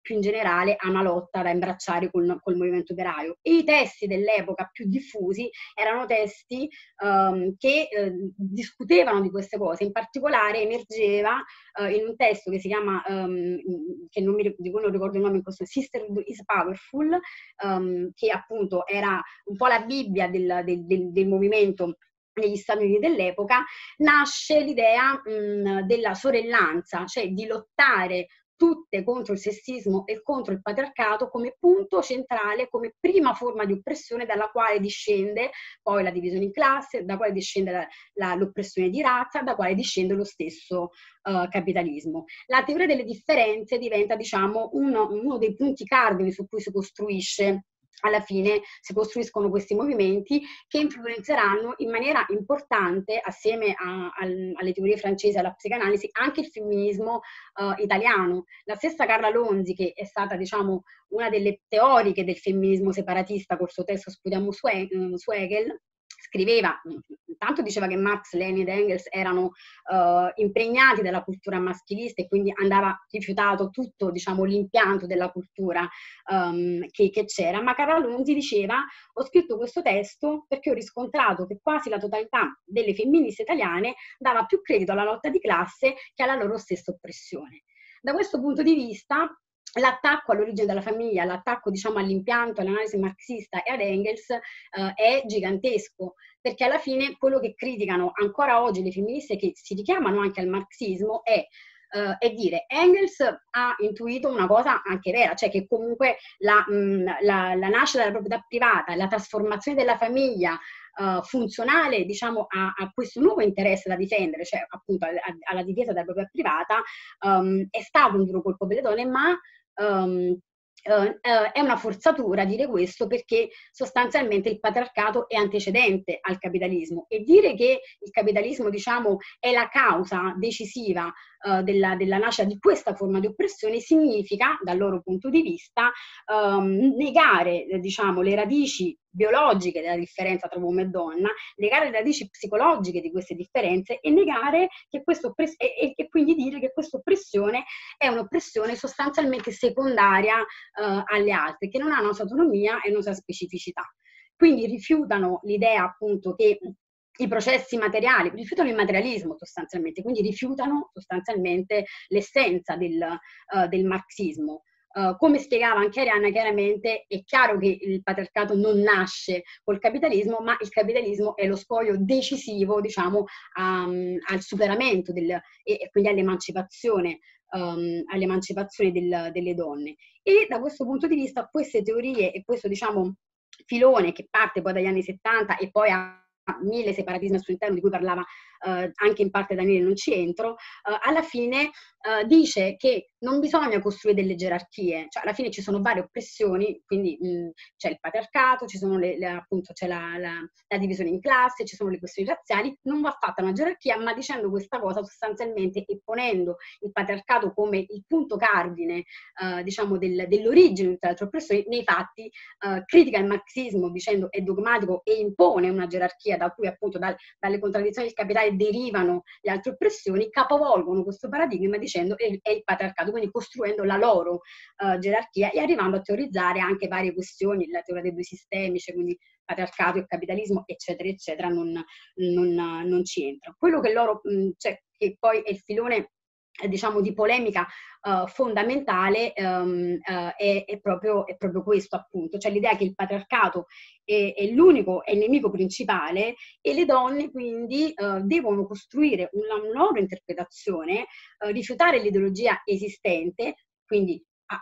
più in generale a una lotta da imbracciare col, col movimento operaio. E i testi dell'epoca più diffusi erano testi um, che eh, discutevano di queste cose. In particolare emergeva uh, in un testo che si chiama, um, che non mi, di cui non ricordo il nome in questo, Sisterhood is Powerful, um, che appunto era un po' la Bibbia del, del, del, del movimento negli Stati Uniti dell'epoca. Nasce l'idea mh, della sorellanza, cioè di lottare tutte contro il sessismo e contro il patriarcato come punto centrale, come prima forma di oppressione dalla quale discende poi la divisione in classe, da quale discende la, la, l'oppressione di razza, da quale discende lo stesso uh, capitalismo. La teoria delle differenze diventa, diciamo, uno, uno dei punti cardini su cui si costruisce. Alla fine si costruiscono questi movimenti che influenzeranno in maniera importante, assieme a, a, alle teorie francesi e alla psicanalisi, anche il femminismo uh, italiano. La stessa Carla Lonzi, che è stata, diciamo, una delle teoriche del femminismo separatista col suo testo Spudiamo su, su Hegel, scriveva, intanto diceva che Marx, Lenin ed Engels erano uh, impregnati dalla cultura maschilista e quindi andava rifiutato tutto, diciamo, l'impianto della cultura um, che, che c'era, ma Carla Lonzi diceva: ho scritto questo testo perché ho riscontrato che quasi la totalità delle femministe italiane dava più credito alla lotta di classe che alla loro stessa oppressione. Da questo punto di vista, l'attacco all'origine della famiglia, l'attacco, diciamo, all'impianto, all'analisi marxista e ad Engels eh, è gigantesco, perché alla fine quello che criticano ancora oggi le femministe, che si richiamano anche al marxismo, è Uh, è dire: Engels ha intuito una cosa anche vera, cioè che comunque la, mh, la, la nascita della proprietà privata, la trasformazione della famiglia uh, funzionale, diciamo, a, a questo nuovo interesse da difendere, cioè appunto a, a, alla difesa della proprietà privata, um, è stato un duro colpo per le donne, ma um, Uh, uh, è una forzatura dire questo, perché sostanzialmente il patriarcato è antecedente al capitalismo, e dire che il capitalismo, diciamo, è la causa decisiva uh, della, della nascita di questa forma di oppressione significa, dal loro punto di vista, um, negare, eh, diciamo, le radici biologiche della differenza tra uomo e donna, negare le radici psicologiche di queste differenze e negare che questo e, e quindi dire che questa oppressione è un'oppressione sostanzialmente secondaria uh, alle altre, che non ha una sua autonomia e una sua specificità. Quindi rifiutano l'idea, appunto, che i processi materiali, rifiutano il materialismo sostanzialmente, quindi rifiutano sostanzialmente l'essenza del, uh, del marxismo. Uh, come spiegava anche Arianna chiaramente, è chiaro che il patriarcato non nasce col capitalismo, ma il capitalismo è lo scoglio decisivo, diciamo, um, al superamento del, e, e quindi all'emancipazione, um, all'emancipazione del, delle donne. E da questo punto di vista queste teorie e questo, diciamo, filone che parte poi dagli anni settanta e poi a mille separatismi al suo interno, di cui parlava eh, anche in parte Daniele, non ci entro, eh, alla fine eh, dice che non bisogna costruire delle gerarchie, cioè alla fine ci sono varie oppressioni, quindi mh, c'è il patriarcato, ci sono le, le, appunto c'è la, la, la divisione in classe, ci sono le questioni razziali, non va fatta una gerarchia, ma dicendo questa cosa sostanzialmente e ponendo il patriarcato come il punto cardine, eh, diciamo, del, dell'origine di tutte le altre oppressioni, nei fatti eh, critica il marxismo dicendo è dogmatico e impone una gerarchia da cui appunto dal, dalle contraddizioni del capitale derivano le altre oppressioni, capovolgono questo paradigma dicendo è, è il patriarcato, quindi costruendo la loro uh, gerarchia e arrivando a teorizzare anche varie questioni, la teoria dei due sistemi, cioè quindi patriarcato e capitalismo, eccetera, eccetera, non, non, non ci entra. Quello che loro, mh, cioè, che poi è il filone, diciamo, di polemica uh, fondamentale um, uh, è, è, proprio, è proprio questo, appunto, cioè l'idea che il patriarcato è, è l'unico, è il nemico principale e le donne quindi uh, devono costruire una, una loro interpretazione, uh, rifiutare l'ideologia esistente, quindi a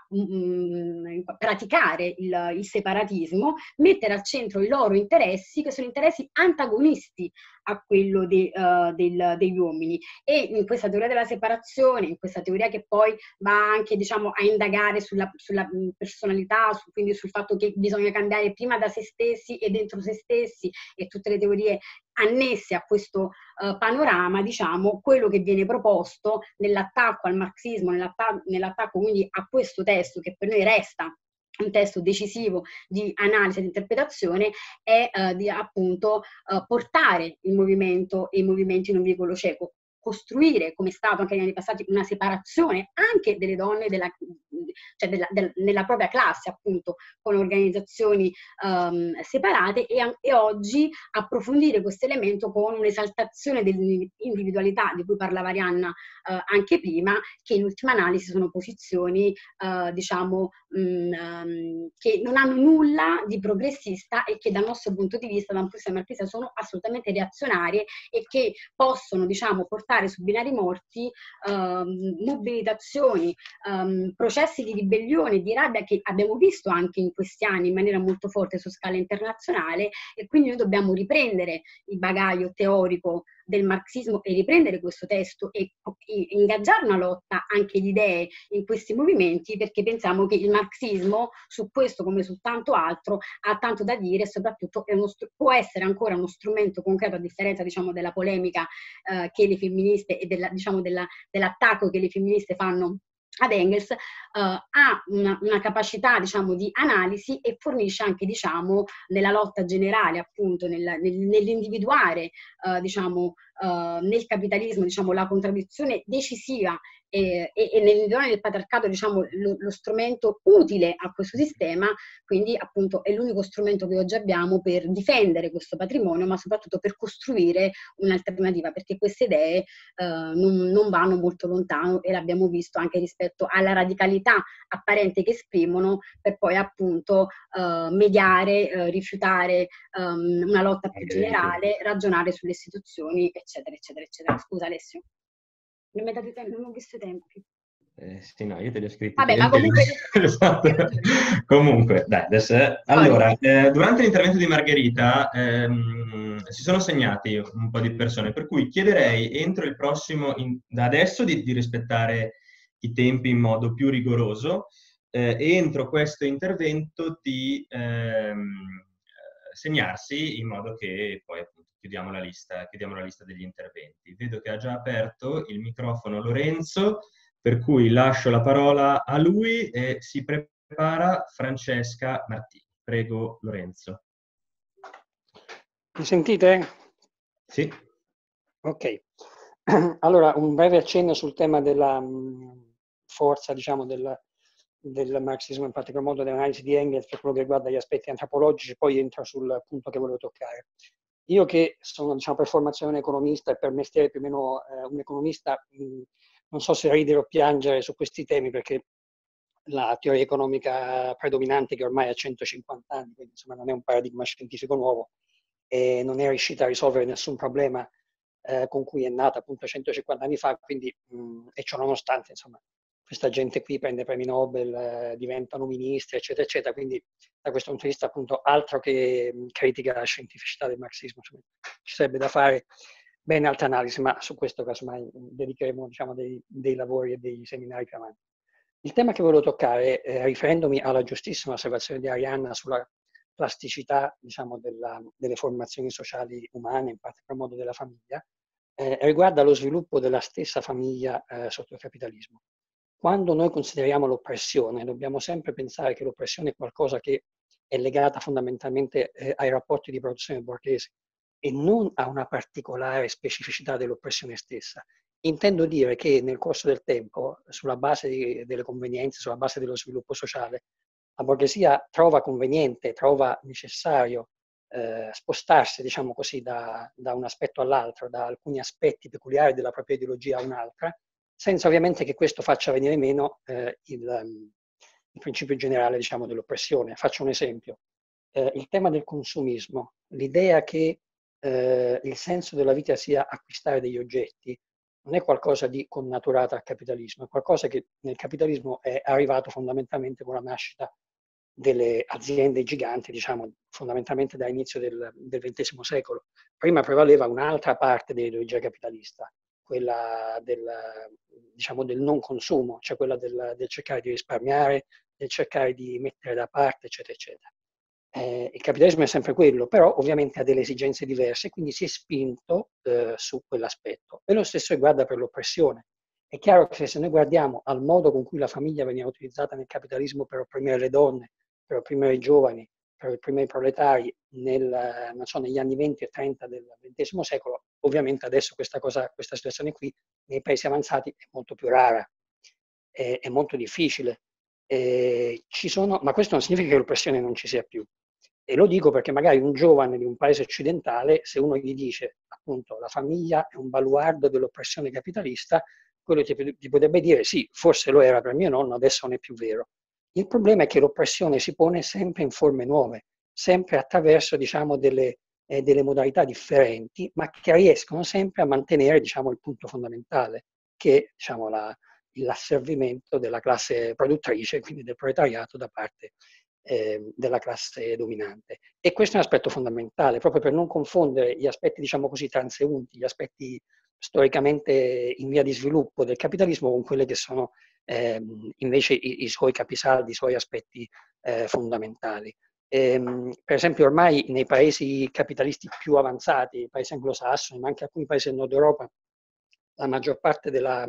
um, praticare il, il separatismo, mettere al centro i loro interessi, che sono interessi antagonisti a quello de, uh, del, degli uomini. E in questa teoria della separazione, in questa teoria che poi va anche, diciamo, a indagare sulla, sulla personalità, su, quindi sul fatto che bisogna cambiare prima da se stessi e dentro se stessi, e tutte le teorie annesse a questo uh, panorama, diciamo, quello che viene proposto nell'attacco al marxismo, nell'attacco, nell'attacco quindi a questo testo, che per noi resta un testo decisivo di analisi e di interpretazione, è uh, di appunto uh, portare il movimento e i movimenti in un vicolo cieco. costruire, come è stato anche negli anni passati, una separazione anche delle donne della, cioè della, del, nella propria classe, appunto, con organizzazioni um, separate, e, e oggi approfondire questo elemento con un'esaltazione dell'individualità di cui parlava Arianna uh, anche prima, che in ultima analisi sono posizioni uh, diciamo mh, um, che non hanno nulla di progressista e che dal nostro punto di vista, da un punto di vista marxista, sono assolutamente reazionarie e che possono, diciamo, portare su binari morti um, mobilitazioni, um, processi di ribellione, di rabbia che abbiamo visto anche in questi anni in maniera molto forte su scala internazionale, e quindi noi dobbiamo riprendere il bagaglio teorico del marxismo e riprendere questo testo e, e ingaggiare una lotta anche di idee in questi movimenti, perché pensiamo che il marxismo su questo come su tanto altro ha tanto da dire, e soprattutto è uno, può essere ancora uno strumento concreto, a differenza, diciamo, della polemica eh, che le femministe e della, diciamo, della, dell'attacco che le femministe fanno ad Engels, uh, ha una, una capacità, diciamo, di analisi, e fornisce anche, diciamo, nella lotta generale, appunto, nel, nel, nell'individuare, uh, diciamo, uh, nel capitalismo, diciamo, la contraddizione decisiva e, e, e nell'individuare del patriarcato, diciamo, lo, lo strumento utile a questo sistema. Quindi, appunto, è l'unico strumento che oggi abbiamo per difendere questo patrimonio, ma soprattutto per costruire un'alternativa, perché queste idee uh, non, non vanno molto lontano, e l'abbiamo visto anche rispetto alla radicalità apparente che esprimono, per poi, appunto, uh, mediare, uh, rifiutare um, una lotta più generale, ragionare sulle istituzioni, eccetera, eccetera, eccetera. Scusa, Alessio. Non mi hai dato tempo, non ho visto i tempi. Eh, sì, no, io te li ho scritti. Vabbè, ma comunque... Esatto. Comunque, dai, adesso... Allora, eh, durante l'intervento di Margherita ehm, si sono segnati un po' di persone, per cui chiederei entro il prossimo, in, da adesso, di, di rispettare i tempi in modo più rigoroso, eh, e entro questo intervento di ehm, segnarsi in modo che poi, appunto, chiudiamo la lista, chiudiamo la lista degli interventi. Vedo che ha già aperto il microfono Lorenzo, per cui lascio la parola a lui e si prepara Francesca Martini. Prego, Lorenzo. Mi sentite? Sì. Ok. Allora, un breve accenno sul tema della mh, forza, diciamo, del, del marxismo, in particolar modo dell'analisi di Engels per quello che riguarda gli aspetti antropologici, poi entro sul punto che volevo toccare. Io, che sono, diciamo, per formazione economista e per mestiere più o meno eh, un economista, mh, non so se ridere o piangere su questi temi, perché la teoria economica predominante, che ormai ha centocinquanta anni, quindi insomma non è un paradigma scientifico nuovo, e non è riuscita a risolvere nessun problema eh, con cui è nata appunto centocinquanta anni fa, quindi, mh, e ciò nonostante, insomma, questa gente qui prende premi Nobel, eh, diventano ministri, eccetera, eccetera, quindi da questo punto di vista, appunto, altro che mh, critica la scientificità del marxismo, insomma, ci sarebbe da fare ben altra analisi, ma su questo casomai dedicheremo, diciamo, dei, dei lavori e dei seminari più avanti. Il tema che volevo toccare, eh, riferendomi alla giustissima osservazione di Arianna sulla plasticità, diciamo, della, delle formazioni sociali umane, in particolar modo della famiglia, eh, riguarda lo sviluppo della stessa famiglia eh, sotto il capitalismo. Quando noi consideriamo l'oppressione, dobbiamo sempre pensare che l'oppressione è qualcosa che è legata fondamentalmente eh, ai rapporti di produzione borghese e non a una particolare specificità dell'oppressione stessa. Intendo dire che nel corso del tempo, sulla base di, delle convenienze, sulla base dello sviluppo sociale, la borghesia trova conveniente, trova necessario eh, spostarsi, diciamo così, da, da un aspetto all'altro, da alcuni aspetti peculiari della propria ideologia a un'altra, senza ovviamente che questo faccia venire meno eh, il, um, il principio generale, diciamo, dell'oppressione. Faccio un esempio. Eh, il tema del consumismo, l'idea che eh, il senso della vita sia acquistare degli oggetti, non è qualcosa di connaturato al capitalismo, è qualcosa che nel capitalismo è arrivato fondamentalmente con la nascita delle aziende giganti, diciamo, fondamentalmente dall'inizio del, del ventesimo secolo. Prima prevaleva un'altra parte dell'ideologia capitalista, quella del, diciamo, del non consumo, cioè quella del, del cercare di risparmiare, del cercare di mettere da parte, eccetera, eccetera. Eh, il capitalismo è sempre quello, però ovviamente ha delle esigenze diverse, quindi si è spinto eh, su quell'aspetto. E lo stesso riguarda per l'oppressione. È chiaro che se noi guardiamo al modo con cui la famiglia veniva utilizzata nel capitalismo per opprimere le donne, per opprimere i giovani, per opprimere i proletari nel, non so, negli anni venti e trenta del ventesimo secolo, Ovviamente adesso questa, cosa, questa situazione qui nei paesi avanzati è molto più rara, è, è molto difficile. Eh, ci sono, ma questo non significa che l'oppressione non ci sia più. E lo dico perché magari un giovane di un paese occidentale, se uno gli dice appunto la famiglia è un baluardo dell'oppressione capitalista, quello ti, ti potrebbe dire sì, forse lo era per mio nonno, adesso non è più vero. Il problema è che l'oppressione si pone sempre in forme nuove, sempre attraverso, diciamo, delle, eh, delle modalità differenti, ma che riescono sempre a mantenere, diciamo, il punto fondamentale, che è, diciamo, la, l'asservimento della classe produttrice, quindi del proletariato da parte eh, della classe dominante. E questo è un aspetto fondamentale, proprio per non confondere gli aspetti, diciamo così, transeunti, gli aspetti storicamente in via di sviluppo del capitalismo con quelli che sono eh, invece i, i suoi capisaldi, i suoi aspetti eh, fondamentali. Ehm, per esempio ormai nei paesi capitalisti più avanzati, i paesi anglosassoni, ma anche alcuni paesi del nord Europa, la maggior parte della,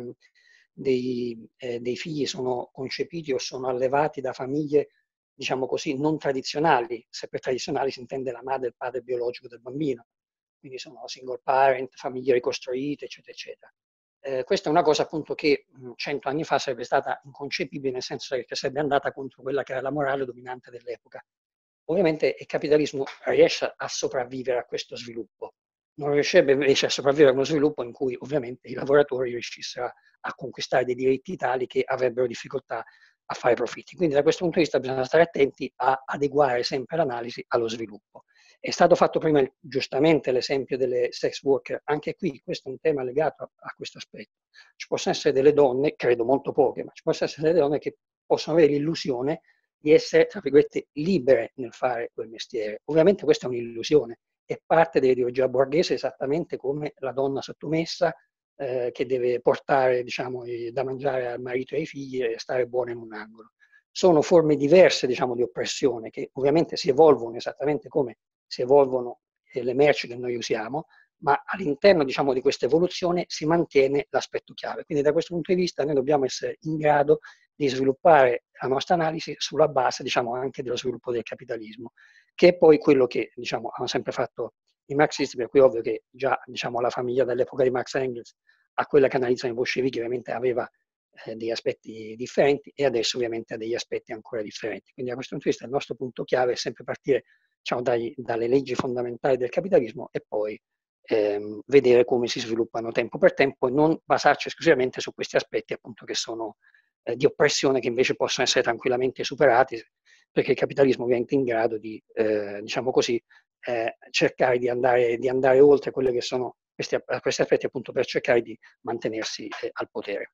dei, eh, dei figli sono concepiti o sono allevati da famiglie, diciamo così, non tradizionali. Se per tradizionali si intende la madre e il padre biologico del bambino. Quindi sono single parent, famiglie ricostruite, eccetera, eccetera. Eh, questa è una cosa appunto che cento anni fa sarebbe stata inconcepibile, nel senso che sarebbe andata contro quella che era la morale dominante dell'epoca. Ovviamente il capitalismo riesce a sopravvivere a questo sviluppo. Non riuscirebbe invece a sopravvivere a uno sviluppo in cui ovviamente i lavoratori riuscissero a, a conquistare dei diritti tali che avrebbero difficoltà a fare profitti. Quindi da questo punto di vista bisogna stare attenti a adeguare sempre l'analisi allo sviluppo. È stato fatto prima giustamente l'esempio delle sex worker, anche qui questo è un tema legato a, a questo aspetto. Ci possono essere delle donne, credo molto poche, ma ci possono essere delle donne che possono avere l'illusione di essere, tra virgolette, libere nel fare quel mestiere. Ovviamente questa è un'illusione, è parte dell'ideologia borghese, esattamente come la donna sottomessa eh, che deve portare, diciamo, da mangiare al marito e ai figli e stare buona in un angolo. Sono forme diverse, diciamo, di oppressione che ovviamente si evolvono esattamente come si evolvono le merci che noi usiamo, ma all'interno, diciamo, di questa evoluzione si mantiene l'aspetto chiave. Quindi da questo punto di vista noi dobbiamo essere in grado di sviluppare la nostra analisi sulla base, diciamo, anche dello sviluppo del capitalismo, che è poi quello che, diciamo, hanno sempre fatto i marxisti, per cui è ovvio che già, diciamo, la famiglia dall'epoca di Marx e Engels a quella che analizzano i bolscevichi ovviamente aveva eh, degli aspetti differenti e adesso ovviamente ha degli aspetti ancora differenti. Quindi da questo punto di vista il nostro punto chiave è sempre partire, diciamo, dai, dalle leggi fondamentali del capitalismo e poi ehm, vedere come si sviluppano tempo per tempo e non basarci esclusivamente su questi aspetti appunto che sono eh, di oppressione, che invece possono essere tranquillamente superati, perché il capitalismo ovviamente è in grado di, eh, diciamo così, eh, cercare di andare, di andare oltre quelli che sono questi, questi aspetti appunto per cercare di mantenersi eh, al potere.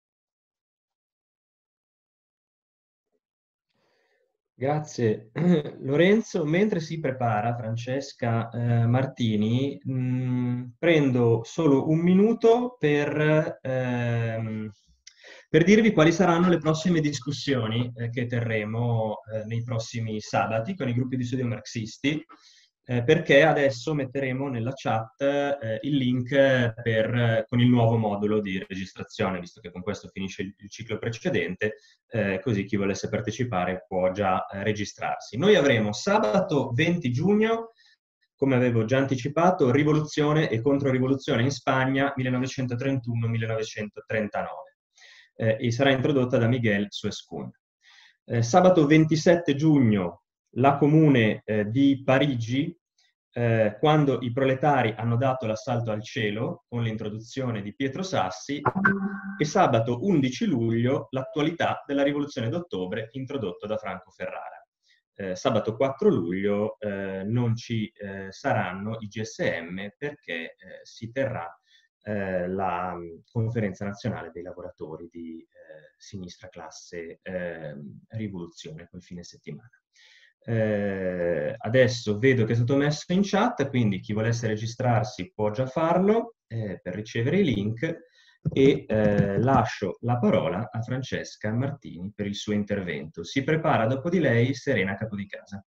Grazie Lorenzo. Mentre si prepara Francesca eh, Martini, mh, prendo solo un minuto per, ehm, per dirvi quali saranno le prossime discussioni eh, che terremo eh, nei prossimi sabati con i gruppi di studio marxisti, eh, perché adesso metteremo nella chat eh, il link per, eh, con il nuovo modulo di registrazione, visto che con questo finisce il, il ciclo precedente, eh, così chi volesse partecipare può già eh, registrarsi. Noi avremo sabato venti giugno, come avevo già anticipato, rivoluzione e controrivoluzione in Spagna millenovecentotrentuno millenovecentotrentanove eh, e sarà introdotta da Miguel Suescun. Eh, sabato ventisette giugno la Comune eh, di Parigi, eh, quando i proletari hanno dato l'assalto al cielo con l'introduzione di Pietro Sassi, e sabato undici luglio l'attualità della rivoluzione d'ottobre introdotto da Franco Ferrara. Eh, sabato quattro luglio eh, non ci eh, saranno i G S M perché eh, si terrà eh, la conferenza nazionale dei lavoratori di eh, sinistra classe eh, rivoluzione quel fine settimana. Eh, adesso vedo che è stato messo in chat, quindi chi volesse registrarsi può già farlo eh, per ricevere i link e eh, lascio la parola a Francesca Martini per il suo intervento. Si prepara dopo di lei Serena Capodicasa.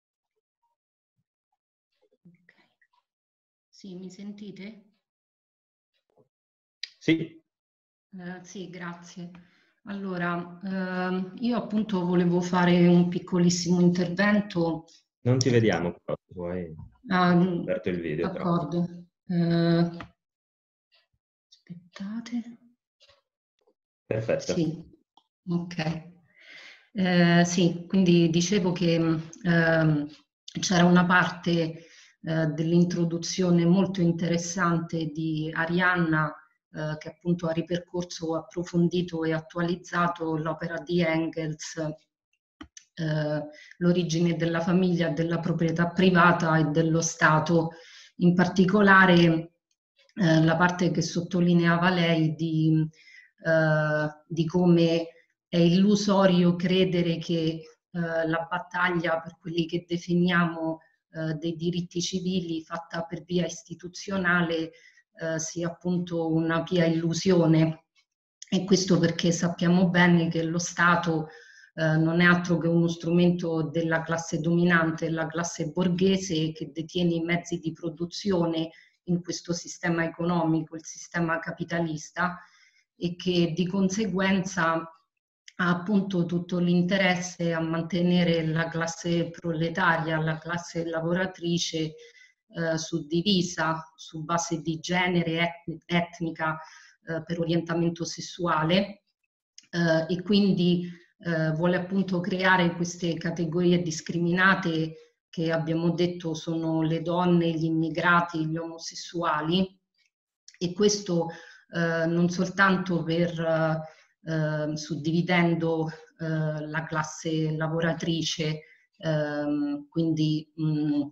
Okay. Sì, mi sentite? Sì. Eh, sì, grazie. Allora, ehm, io appunto volevo fare un piccolissimo intervento. Non ti vediamo, però, vuoi... Ah, aperto il video. d'accordo. Eh, Aspettate. Perfetto. Sì, ok. Eh, sì, quindi dicevo che ehm, c'era una parte eh, dell'introduzione molto interessante di Arianna eh, che appunto ha ripercorso, approfondito e attualizzato l'opera di Engels, eh, l'origine della famiglia, della proprietà privata e dello Stato. In particolare eh, la parte che sottolineava lei di, eh, di come è illusorio credere che eh, la battaglia per quelli che definiamo eh, dei diritti civili fatta per via istituzionale eh, sia appunto una pia illusione. E questo perché sappiamo bene che lo Stato eh, non è altro che uno strumento della classe dominante, la classe borghese che detiene i mezzi di produzione in questo sistema economico, il sistema capitalista, e che di conseguenza ha appunto tutto l'interesse a mantenere la classe proletaria, la classe lavoratrice eh, suddivisa su base di genere, etnica, eh, per orientamento sessuale eh, e quindi eh, vuole appunto creare queste categorie discriminate che abbiamo detto sono le donne, gli immigrati, gli omosessuali, e questo eh, non soltanto per eh, suddividendo eh, la classe lavoratrice, eh, quindi mh,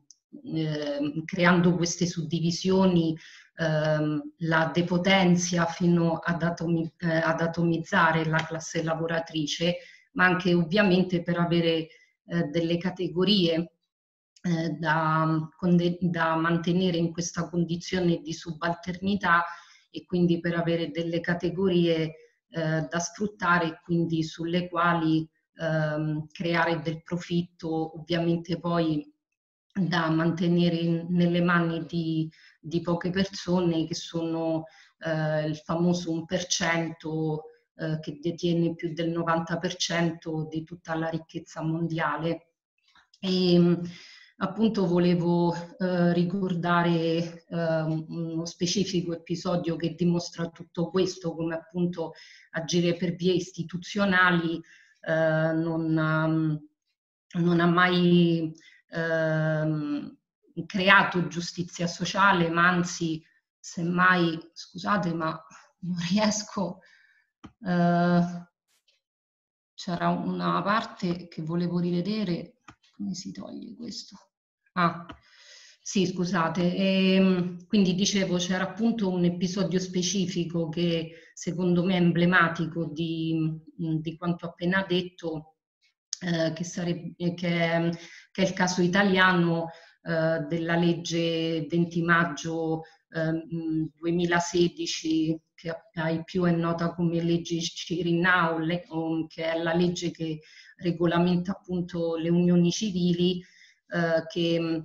eh, creando queste suddivisioni, eh, la depotenzia fino ad, atomi, eh, ad atomizzare la classe lavoratrice, ma anche ovviamente per avere eh, delle categorie eh, da, da mantenere in questa condizione di subalternità, e quindi per avere delle categorie eh, da sfruttare e quindi sulle quali ehm, creare del profitto, ovviamente poi da mantenere in, nelle mani di, di poche persone, che sono eh, il famoso uno per cento eh, che detiene più del novanta per cento di tutta la ricchezza mondiale. E, appunto volevo eh, ricordare eh, uno specifico episodio che dimostra tutto questo, come appunto agire per vie istituzionali eh, non, um, non ha mai eh, creato giustizia sociale, ma anzi, semmai, scusate, ma non riesco, eh, c'era una parte che volevo rivedere, come si toglie questo? Ah, sì, scusate. E, quindi dicevo, c'era appunto un episodio specifico che secondo me è emblematico di, di quanto appena detto, eh, che, sarebbe, che, è, che è il caso italiano eh, della legge venti maggio eh, duemilasedici, che ai più è nota come legge Cirinau, che è la legge che regolamenta appunto le unioni civili, eh, che,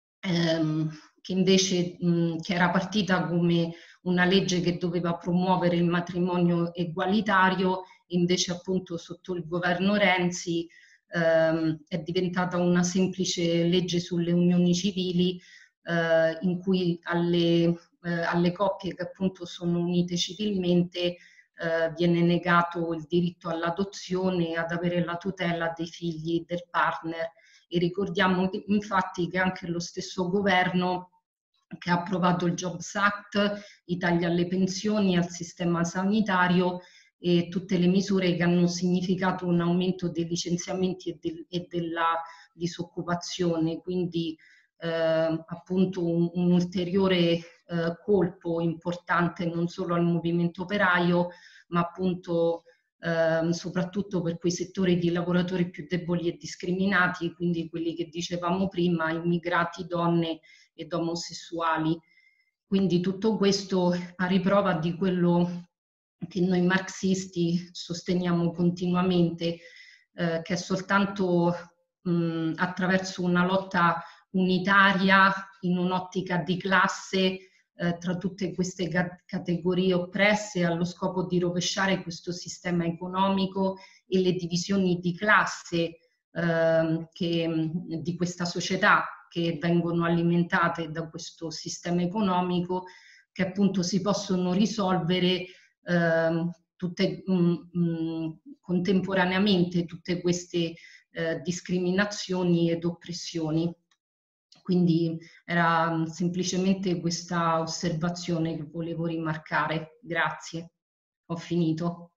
ehm, che invece mh, che era partita come una legge che doveva promuovere il matrimonio egualitario, invece appunto sotto il governo Renzi ehm, è diventata una semplice legge sulle unioni civili, eh, in cui alle, eh, alle coppie che appunto sono unite civilmente eh, viene negato il diritto all'adozione e ad avere la tutela dei figli del partner. E ricordiamo che, infatti, che anche lo stesso governo che ha approvato il Jobs Act, i tagli alle pensioni, al sistema sanitario e tutte le misure che hanno significato un aumento dei licenziamenti e, del, e della disoccupazione, quindi eh, appunto un, un ulteriore eh, colpo importante non solo al movimento operaio, ma appunto eh, soprattutto per quei settori di lavoratori più deboli e discriminati, quindi quelli che dicevamo prima, immigrati, donne ed omosessuali. Quindi tutto questo a riprova di quello che noi marxisti sosteniamo continuamente, eh, che è soltanto mh, attraverso una lotta unitaria in un'ottica di classe eh, tra tutte queste categorie oppresse, allo scopo di rovesciare questo sistema economico e le divisioni di classe eh, che, di questa società, che vengono alimentate da questo sistema economico, che che appunto si possono risolvere eh, tutte, mh, mh, contemporaneamente tutte queste eh, discriminazioni ed oppressioni. Quindi era semplicemente questa osservazione che volevo rimarcare. Grazie, ho finito.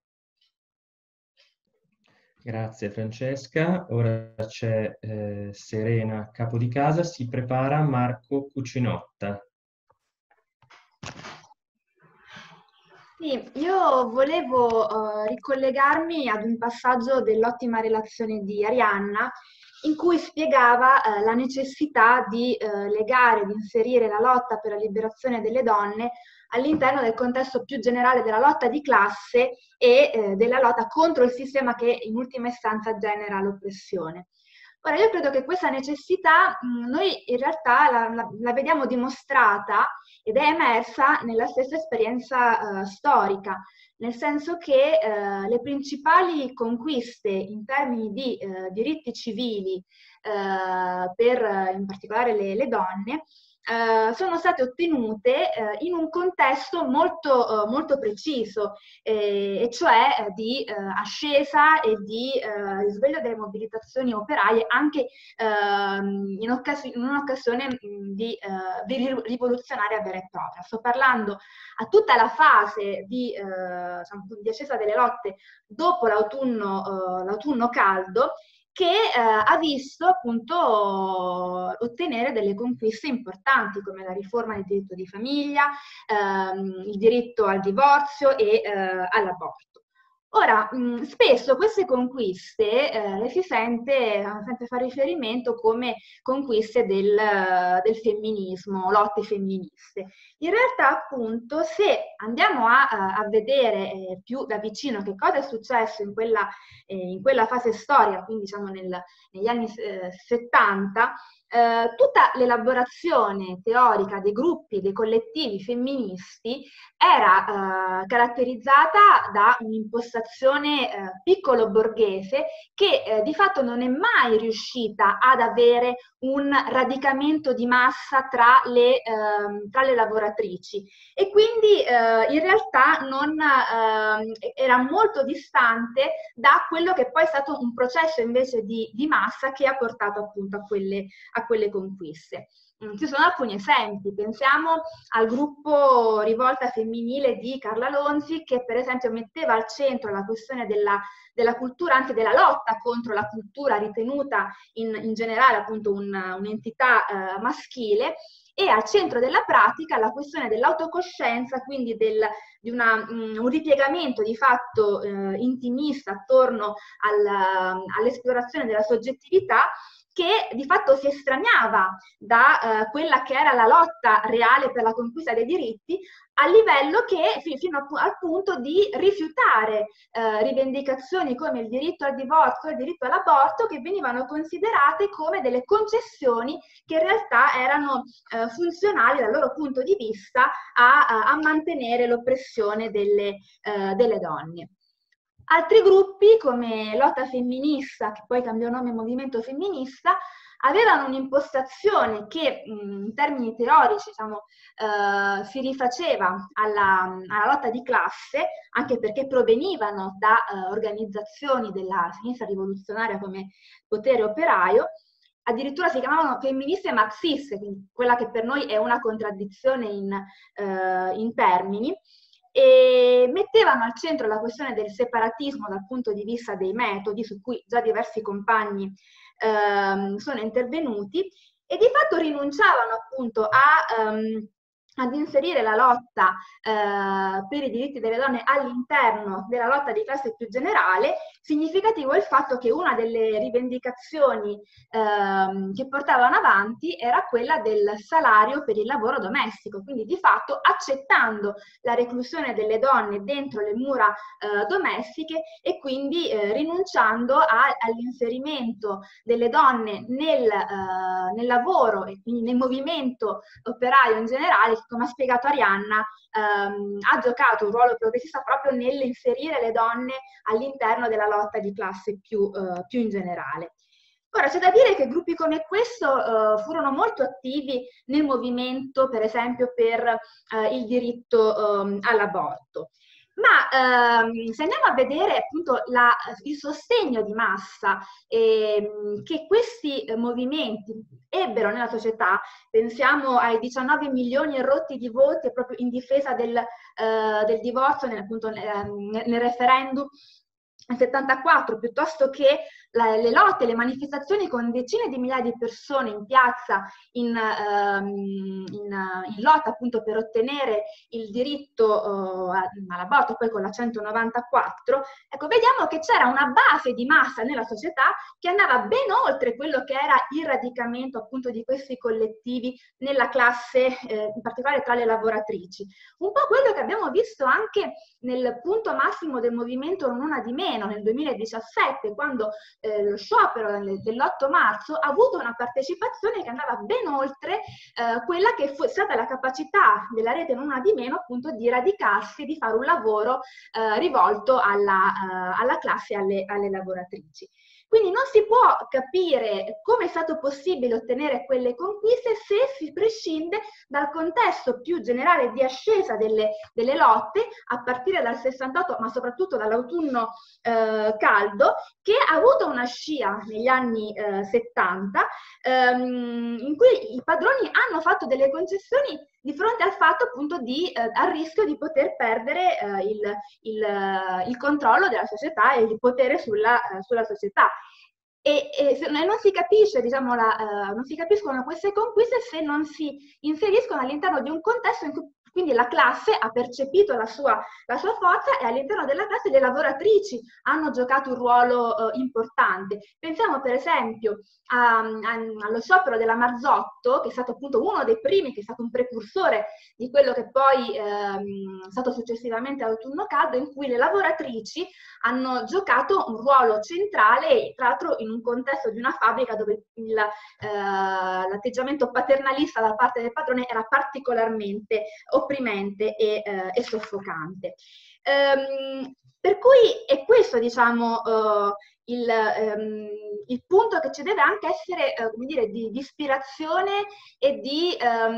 Grazie Francesca. Ora c'è eh, Serena Capodicasa, si prepara Marco Cucinotta. Sì, io volevo uh, ricollegarmi ad un passaggio dell'ottima relazione di Arianna in cui spiegava uh, la necessità di uh, legare, di inserire la lotta per la liberazione delle donne all'interno del contesto più generale della lotta di classe e eh, della lotta contro il sistema che in ultima istanza genera l'oppressione. Ora, io credo che questa necessità mh, noi in realtà la, la, la vediamo dimostrata ed è emersa nella stessa esperienza uh, storica, nel senso che uh, le principali conquiste in termini di uh, diritti civili uh, per uh, in particolare le, le donne Uh, sono state ottenute uh, in un contesto molto, uh, molto preciso, eh, e cioè uh, di uh, ascesa e di uh, risveglio delle mobilitazioni operaie anche uh, in, occas- in un'occasione di, uh, di rivoluzionaria vera e propria. Sto parlando a tutta la fase di, uh, diciamo, di ascesa delle lotte dopo l'autunno, uh, l'autunno caldo, che eh, ha visto appunto ottenere delle conquiste importanti come la riforma del diritto di famiglia, ehm, il diritto al divorzio e eh, all'aborto. Ora, mh, spesso queste conquiste eh, le si sente sempre fare riferimento come conquiste del, del femminismo, lotte femministe. In realtà, appunto, se andiamo a, a vedere eh, più da vicino che cosa è successo in quella, eh, in quella fase storica, quindi diciamo nel, negli anni eh, settanta, eh, tutta l'elaborazione teorica dei gruppi, dei collettivi femministi era eh, caratterizzata da un'impostazione eh, piccolo borghese che eh, di fatto non è mai riuscita ad avere un radicamento di massa tra le, eh, tra le lavoratrici e quindi eh, in realtà non, eh, era molto distante da quello che poi è stato un processo invece di, di massa che ha portato appunto a quelle, a quelle conquiste. Ci sono alcuni esempi, pensiamo al gruppo Rivolta Femminile di Carla Lonzi che per esempio metteva al centro la questione della, della cultura, anche della lotta contro la cultura ritenuta in, in generale appunto un, un'entità eh, maschile, e al centro della pratica la questione dell'autocoscienza, quindi del, di una, um, un ripiegamento di fatto eh, intimista attorno al, all'esplorazione della soggettività, che di fatto si estraniava da eh, quella che era la lotta reale per la conquista dei diritti, a livello che fino a, al punto di rifiutare eh, rivendicazioni come il diritto al divorzio, il diritto all'aborto, che venivano considerate come delle concessioni che in realtà erano eh, funzionali dal loro punto di vista a, a, a mantenere l'oppressione delle, eh, delle donne. Altri gruppi, come Lotta Femminista, che poi cambiò nome Movimento Femminista, avevano un'impostazione che mh, in termini teorici diciamo, eh, si rifaceva alla, alla lotta di classe, anche perché provenivano da eh, organizzazioni della sinistra rivoluzionaria come Potere Operaio. Addirittura si chiamavano femministe marxiste, quindi quella che per noi è una contraddizione in, eh, in termini, e mettevano al centro la questione del separatismo dal punto di vista dei metodi, su cui già diversi compagni ehm, sono intervenuti, e di fatto rinunciavano appunto a, um, ad inserire la lotta eh, per i diritti delle donne all'interno della lotta di classe più generale. Significativo è il fatto che una delle rivendicazioni ehm, che portavano avanti era quella del salario per il lavoro domestico, quindi di fatto accettando la reclusione delle donne dentro le mura eh, domestiche e quindi eh, rinunciando a, all'inserimento delle donne nel, eh, nel lavoro e quindi nel movimento operaio in generale, come ha spiegato Arianna, ehm, ha giocato un ruolo progressista proprio nell'inserire le donne all'interno della lotta di classe più, eh, più in generale. Ora, c'è da dire che gruppi come questo uh, furono molto attivi nel movimento, per esempio, per uh, il diritto um, all'aborto. Ma ehm, se andiamo a vedere appunto la, il sostegno di massa ehm, che questi eh, movimenti ebbero nella società, pensiamo ai diciannove milioni e rotti di voti proprio in difesa del, eh, del divorzio nel, appunto, nel, nel referendum nel settantaquattro, piuttosto che la, le lotte, le manifestazioni con decine di migliaia di persone in piazza in, ehm, in, in lotta appunto per ottenere il diritto uh, all'aborto, poi con la centonovantaquattro, ecco, vediamo che c'era una base di massa nella società che andava ben oltre quello che era il radicamento appunto di questi collettivi nella classe, eh, in particolare tra le lavoratrici. Un po' quello che abbiamo visto anche nel punto massimo del movimento Non Una Di Meno nel duemiladiciassette, quando eh, lo sciopero dell'otto marzo ha avuto una partecipazione che andava ben oltre eh, quella che fu stata la capacità della rete Non Una Di Meno appunto di radicarsi, di fare un lavoro eh, rivolto alla, uh, alla classe e alle, alle lavoratrici. Quindi non si può capire come è stato possibile ottenere quelle conquiste se si prescinde dal contesto più generale di ascesa delle, delle lotte, a partire dal sessantotto, ma soprattutto dall'autunno eh, caldo, che ha avuto una scia negli anni eh, settanta, ehm, in cui i padroni hanno fatto delle concessioni di fronte al fatto appunto di, eh, al rischio di poter perdere eh, il, il, il controllo della società e il potere sulla, eh, sulla società. E, e se, non si capisce, diciamo, la, uh, non si capiscono queste conquiste se non si inseriscono all'interno di un contesto in cui quindi la classe ha percepito la sua, la sua forza e all'interno della classe le lavoratrici hanno giocato un ruolo uh, importante. Pensiamo per esempio a, a, allo sciopero della Marzotto, che è stato appunto uno dei primi, che è stato un precursore di quello che poi ehm, è stato successivamente l'autunno caldo, in cui le lavoratrici hanno giocato un ruolo centrale, tra l'altro in un contesto di una fabbrica dove il, eh, l'atteggiamento paternalista da parte del padrone era particolarmente opprimente e, eh, e soffocante. Ehm, per cui è questo, diciamo, uh, il, um, il punto che ci deve anche essere, uh, come dire, di, di ispirazione e di,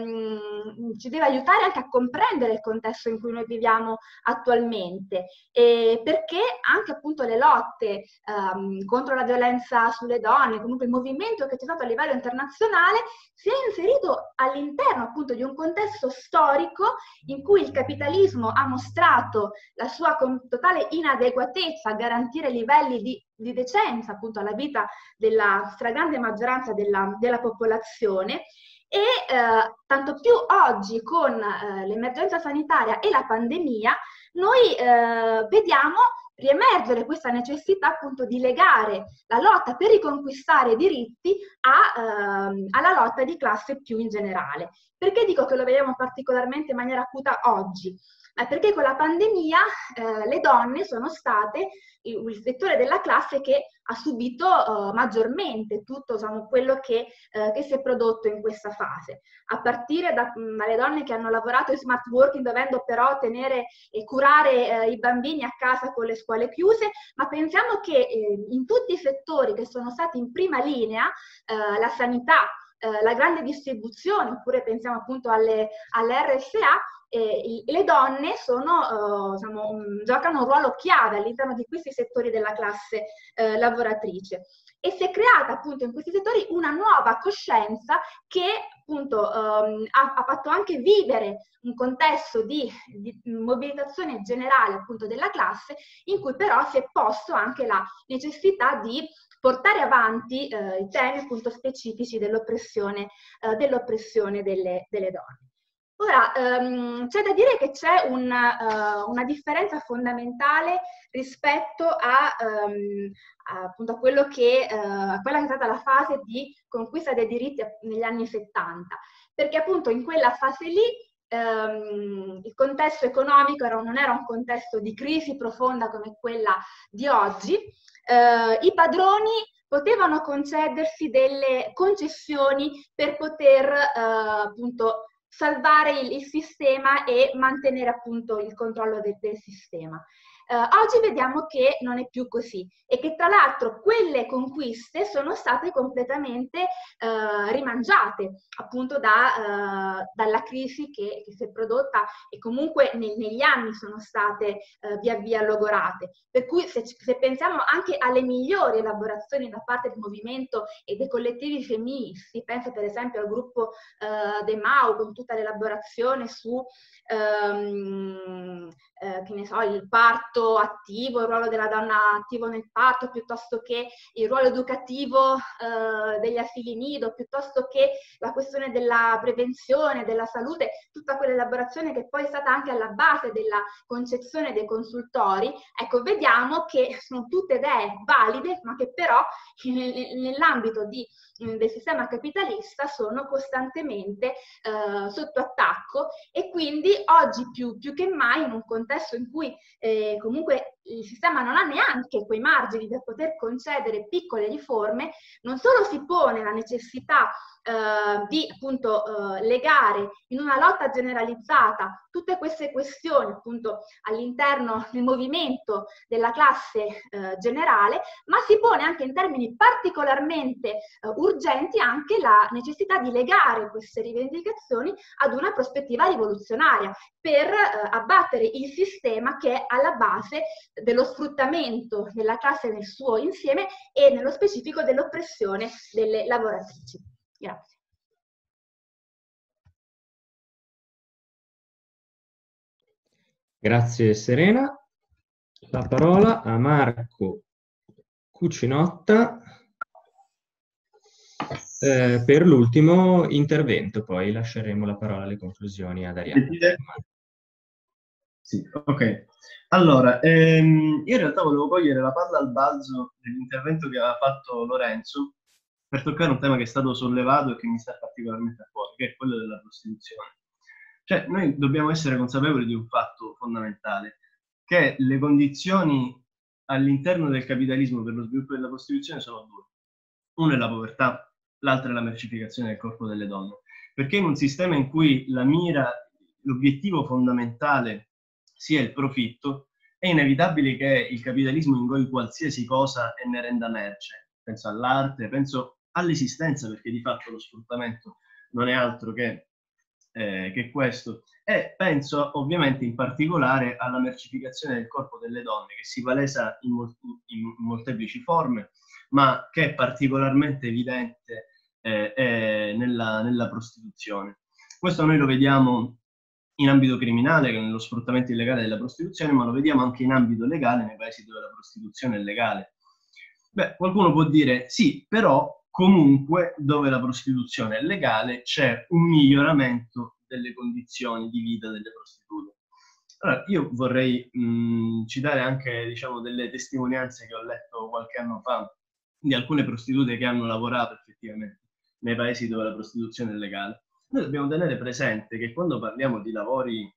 um, ci deve aiutare anche a comprendere il contesto in cui noi viviamo attualmente, e perché anche appunto le lotte um, contro la violenza sulle donne, comunque il movimento che c'è stato a livello internazionale, si è inserito all'interno appunto di un contesto storico in cui il capitalismo ha mostrato la sua totale inadeguatezza a garantire livelli di, di decenza appunto alla vita della stragrande maggioranza della, della popolazione, e eh, tanto più oggi con eh, l'emergenza sanitaria e la pandemia noi eh, vediamo riemergere questa necessità appunto di legare la lotta per riconquistare diritti a, ehm, alla lotta di classe più in generale. Perché dico che lo vediamo particolarmente in maniera acuta oggi? Eh, perché con la pandemia eh, le donne sono state il, il settore della classe che ha subito uh, maggiormente tutto, diciamo, quello che, uh, che si è prodotto in questa fase, a partire da, mh, dalle donne che hanno lavorato in smart working dovendo però tenere e curare uh, i bambini a casa con le scuole chiuse, ma pensiamo che eh, in tutti i settori che sono stati in prima linea, uh, la sanità, uh, la grande distribuzione, oppure pensiamo appunto alle, alle R S A, Eh, le donne sono, uh, diciamo, um, giocano un ruolo chiave all'interno di questi settori della classe uh, lavoratrice, e si è creata appunto in questi settori una nuova coscienza che appunto um, ha, ha fatto anche vivere un contesto di, di mobilitazione generale appunto della classe, in cui però si è posto anche la necessità di portare avanti uh, i temi appunto specifici dell'oppressione uh, dell'oppressione delle, delle donne. Ora, um, c'è da dire che c'è una, uh, una differenza fondamentale rispetto a, um, a, appunto a, quello che, uh, a quella che è stata la fase di conquista dei diritti negli anni settanta, perché appunto in quella fase lì um, il contesto economico era, non era un contesto di crisi profonda come quella di oggi, uh, i padroni potevano concedersi delle concessioni per poter uh, appunto salvare il, il sistema e mantenere appunto il controllo de, del sistema. Eh, oggi vediamo che non è più così e che tra l'altro quelle conquiste sono state completamente eh, rimangiate appunto da, eh, dalla crisi che, che si è prodotta e comunque nel, negli anni sono state eh, via via logorate. Per cui se, se pensiamo anche alle migliori elaborazioni da parte del movimento e dei collettivi femministi, penso per esempio al gruppo eh, De Mau con tutta l'elaborazione su ehm, eh, che ne so, il parto attivo, il ruolo della donna attivo nel parto, piuttosto che il ruolo educativo eh, degli asili nido, piuttosto che la questione della prevenzione, della salute, tutta quell'elaborazione che poi è stata anche alla base della concezione dei consultori. Ecco, vediamo che sono tutte idee valide, ma che però nell'ambito di, del sistema capitalista sono costantemente eh, sotto attacco, e quindi oggi più, più che mai, in un contesto in cui eh, comunque il sistema non ha neanche quei margini per poter concedere piccole riforme, non solo si pone la necessità eh, di appunto eh, legare in una lotta generalizzata tutte queste questioni appunto all'interno del movimento della classe eh, generale, ma si pone anche in termini particolarmente eh, urgenti anche la necessità di legare queste rivendicazioni ad una prospettiva rivoluzionaria per eh, abbattere il sistema che è alla base dello sfruttamento della classe nel suo insieme e nello specifico dell'oppressione delle lavoratrici. Grazie. Grazie Serena. La parola a Marco Cucinotta eh, per l'ultimo intervento, poi lasceremo la parola alle conclusioni ad Arianna. Sì, ok. Allora, ehm, io in realtà volevo cogliere la palla al balzo dell'intervento che aveva fatto Lorenzo per toccare un tema che è stato sollevato e che mi sta particolarmente a cuore, che è quello della prostituzione. Cioè, noi dobbiamo essere consapevoli di un fatto fondamentale, che le condizioni all'interno del capitalismo per lo sviluppo della prostituzione sono due. Una è la povertà, l'altra è la mercificazione del corpo delle donne. Perché in un sistema in cui la mira, l'obiettivo fondamentale sia il profitto, è inevitabile che il capitalismo ingoi qualsiasi cosa e ne renda merce. Penso all'arte, penso all'esistenza, perché di fatto lo sfruttamento non è altro che, eh, che questo. E penso ovviamente in particolare alla mercificazione del corpo delle donne, che si palesa in, molti, in molteplici forme, ma che è particolarmente evidente eh, eh, nella, nella prostituzione. Questo noi lo vediamo in ambito criminale, che è nello sfruttamento illegale della prostituzione, ma lo vediamo anche in ambito legale, nei paesi dove la prostituzione è legale. Beh, qualcuno può dire sì, però comunque dove la prostituzione è legale c'è un miglioramento delle condizioni di vita delle prostitute. Allora, io vorrei mh, citare anche, diciamo, delle testimonianze che ho letto qualche anno fa di alcune prostitute che hanno lavorato effettivamente nei paesi dove la prostituzione è legale. Noi dobbiamo tenere presente che quando parliamo di lavori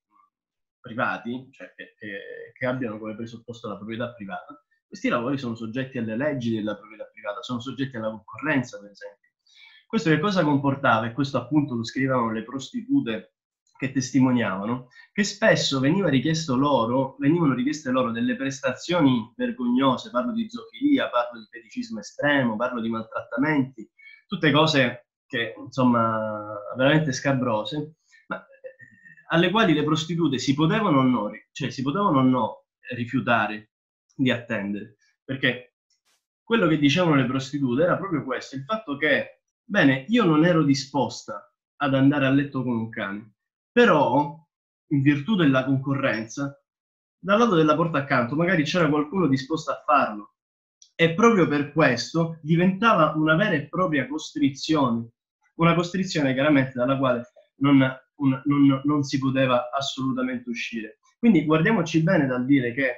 privati, cioè che, che, che abbiano come presupposto la proprietà privata, questi lavori sono soggetti alle leggi della proprietà privata, sono soggetti alla concorrenza, per esempio. Questo che cosa comportava, e questo appunto lo scrivevano le prostitute che testimoniavano, che spesso veniva richiesto loro, venivano richieste loro delle prestazioni vergognose, parlo di zoofilia, parlo di feticismo estremo, parlo di maltrattamenti, tutte cose che, insomma, veramente scabrose, ma alle quali le prostitute si potevano o no, cioè si potevano o no rifiutare di attendere, perché quello che dicevano le prostitute era proprio questo, il fatto che, bene, io non ero disposta ad andare a letto con un cane, però, in virtù della concorrenza, dal lato della porta accanto magari c'era qualcuno disposto a farlo, e proprio per questo diventava una vera e propria costrizione, una costrizione chiaramente dalla quale non, un, non, non si poteva assolutamente uscire. Quindi guardiamoci bene dal dire che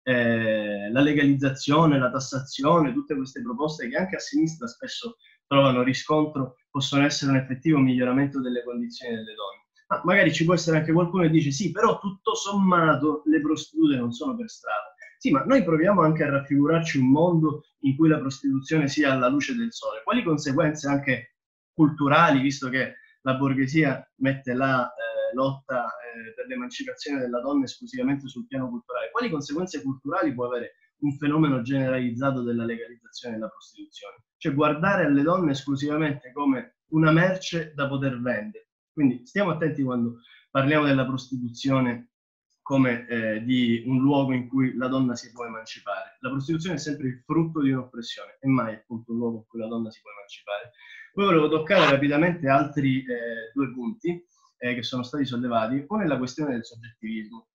eh, la legalizzazione, la tassazione, tutte queste proposte che anche a sinistra spesso trovano riscontro, possono essere un effettivo miglioramento delle condizioni delle donne. Ma magari ci può essere anche qualcuno che dice sì, però tutto sommato le prostitute non sono per strada. Sì, ma noi proviamo anche a raffigurarci un mondo in cui la prostituzione sia alla luce del sole. Quali conseguenze anche culturali, visto che la borghesia mette là eh, lotta eh, per l'emancipazione della donna esclusivamente sul piano culturale, quali conseguenze culturali può avere un fenomeno generalizzato della legalizzazione della prostituzione? Cioè guardare alle donne esclusivamente come una merce da poter vendere. Quindi stiamo attenti quando parliamo della prostituzione come eh, di un luogo in cui la donna si può emancipare. La prostituzione è sempre il frutto di un'oppressione e mai appunto un luogo in cui la donna si può emancipare. Poi volevo toccare rapidamente altri eh, due punti eh, che sono stati sollevati. Uno è la questione del soggettivismo,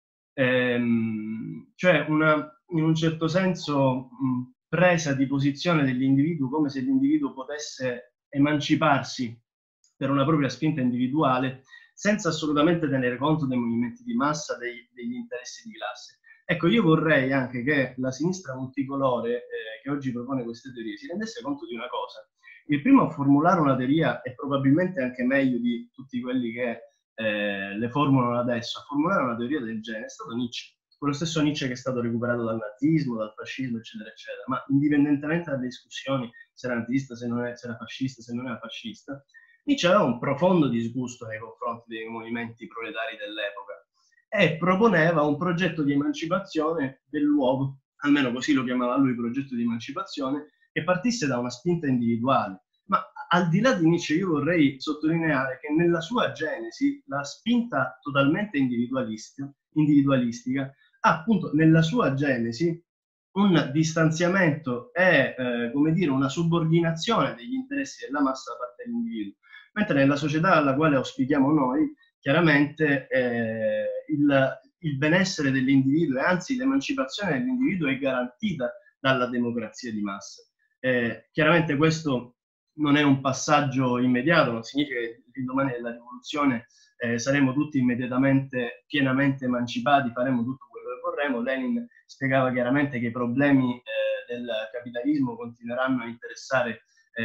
ehm, cioè una, in un certo senso mh, presa di posizione dell'individuo come se l'individuo potesse emanciparsi per una propria spinta individuale senza assolutamente tenere conto dei movimenti di massa, dei, degli interessi di classe. Ecco, io vorrei anche che la sinistra multicolore, eh, che oggi propone queste teorie, si rendesse conto di una cosa. Il primo a formulare una teoria, e probabilmente anche meglio di tutti quelli che eh, le formulano adesso, a formulare una teoria del genere è stato Nietzsche. Quello stesso Nietzsche che è stato recuperato dal nazismo, dal fascismo, eccetera, eccetera. Ma indipendentemente dalle discussioni, se era nazista, se, non è, se era fascista, se non era fascista, Nietzsche aveva un profondo disgusto nei confronti dei movimenti proletari dell'epoca e proponeva un progetto di emancipazione dell'uomo, almeno così lo chiamava lui, progetto di emancipazione, che partisse da una spinta individuale. Ma al di là di Nietzsche io vorrei sottolineare che nella sua genesi la spinta totalmente individualistica, individualistica ha appunto nella sua genesi un distanziamento e eh, come dire, una subordinazione degli interessi della massa da parte dell'individuo. Mentre nella società alla quale auspichiamo noi, chiaramente eh, il, il benessere dell'individuo e anzi l'emancipazione dell'individuo è garantita dalla democrazia di massa. Eh, chiaramente questo non è un passaggio immediato, non significa che domani della rivoluzione eh, saremo tutti immediatamente pienamente emancipati, faremo tutto quello che vorremmo. Lenin spiegava chiaramente che i problemi eh, del capitalismo continueranno a interessare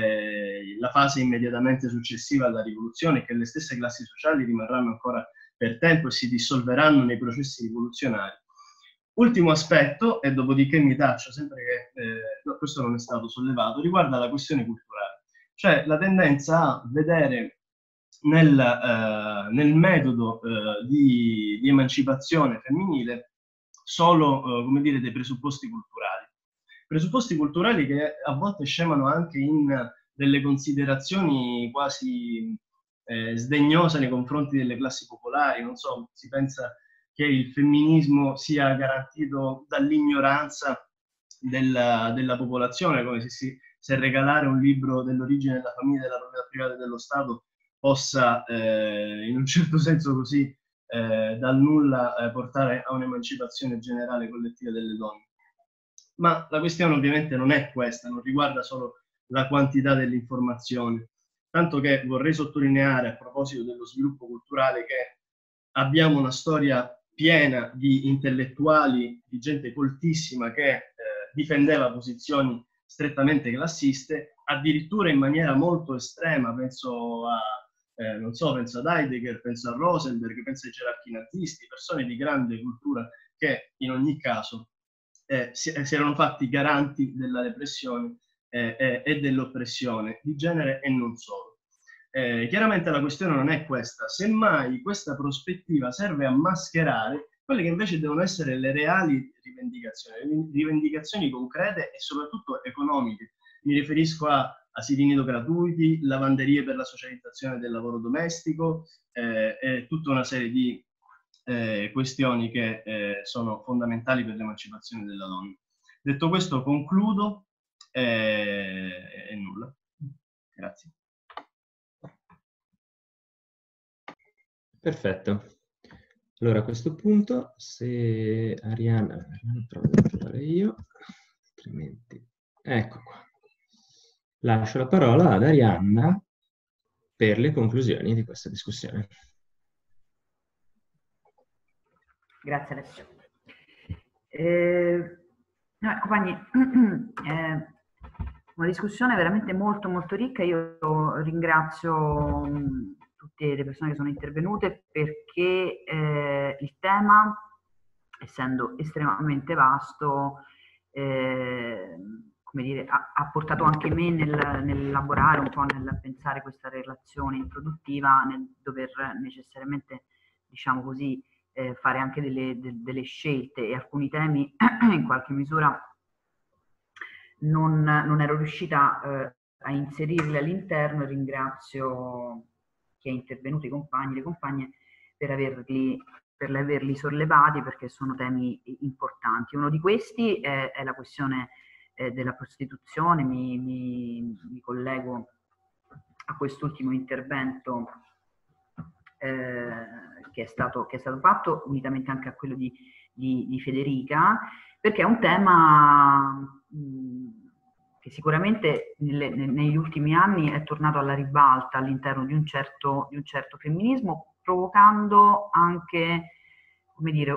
Eh, la fase immediatamente successiva alla rivoluzione e che le stesse classi sociali rimarranno ancora per tempo e si dissolveranno nei processi rivoluzionari. Ultimo aspetto, e dopodiché mi taccio, sempre che eh, no, questo non è stato sollevato, riguarda la questione culturale, cioè la tendenza a vedere nel, eh, nel metodo eh, di, di emancipazione femminile solo, eh, come dire, dei presupposti culturali. Presupposti culturali che a volte scemano anche in delle considerazioni quasi eh, sdegnose nei confronti delle classi popolari. Non so, si pensa che il femminismo sia garantito dall'ignoranza della, della popolazione, come se, si, se regalare un libro dell'origine della famiglia, della proprietà privata e dello Stato possa, eh, in un certo senso così, eh, dal nulla eh, portare a un'emancipazione generale collettiva delle donne. Ma la questione ovviamente non è questa, non riguarda solo la quantità dell'informazione, tanto che vorrei sottolineare a proposito dello sviluppo culturale che abbiamo una storia piena di intellettuali, di gente coltissima che eh, difendeva posizioni strettamente classiste, addirittura in maniera molto estrema, penso a, eh, non so, penso ad Heidegger, penso a Rosenberg, penso ai gerarchi nazisti, persone di grande cultura che in ogni caso Eh, si, eh, si erano fatti garanti della repressione eh, eh, e dell'oppressione di genere e non solo. Eh, chiaramente la questione non è questa, semmai questa prospettiva serve a mascherare quelle che invece devono essere le reali rivendicazioni, rivendicazioni concrete e soprattutto economiche. Mi riferisco a asili nido gratuiti, lavanderie per la socializzazione del lavoro domestico eh, e tutta una serie di Eh, questioni che eh, sono fondamentali per l'emancipazione della donna. Detto questo, concludo eh, e nulla. Grazie. Perfetto. Allora a questo punto, se Arianna, provo a trovare io, altrimenti, ecco qua. Lascio la parola ad Arianna per le conclusioni di questa discussione. Grazie Alessio. Eh, no, compagni, eh, una discussione veramente molto molto ricca. Io ringrazio mh, tutte le persone che sono intervenute perché eh, il tema, essendo estremamente vasto, eh, come dire, ha, ha portato anche me nel, nell'elaborare un po', nel pensare questa relazione introduttiva, nel dover necessariamente, diciamo così, eh, fare anche delle, de, delle scelte, e alcuni temi in qualche misura non, non ero riuscita eh, a inserirli all'interno, e ringrazio chi è intervenuto, i compagni, le compagne, per averli, per averli sollevati, perché sono temi importanti. Uno di questi è, è la questione eh, della prostituzione. Mi, mi, mi collego a quest'ultimo intervento eh, che, è stato, che è stato fatto, unitamente anche a quello di, di, di Federica, perché è un tema mh, che sicuramente nelle, negli ultimi anni è tornato alla ribalta all'interno di un certo, di un certo femminismo, provocando anche, come dire,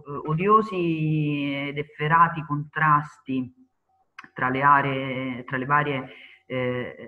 odiosi ed efferati contrasti tra le aree, tra le varie eh,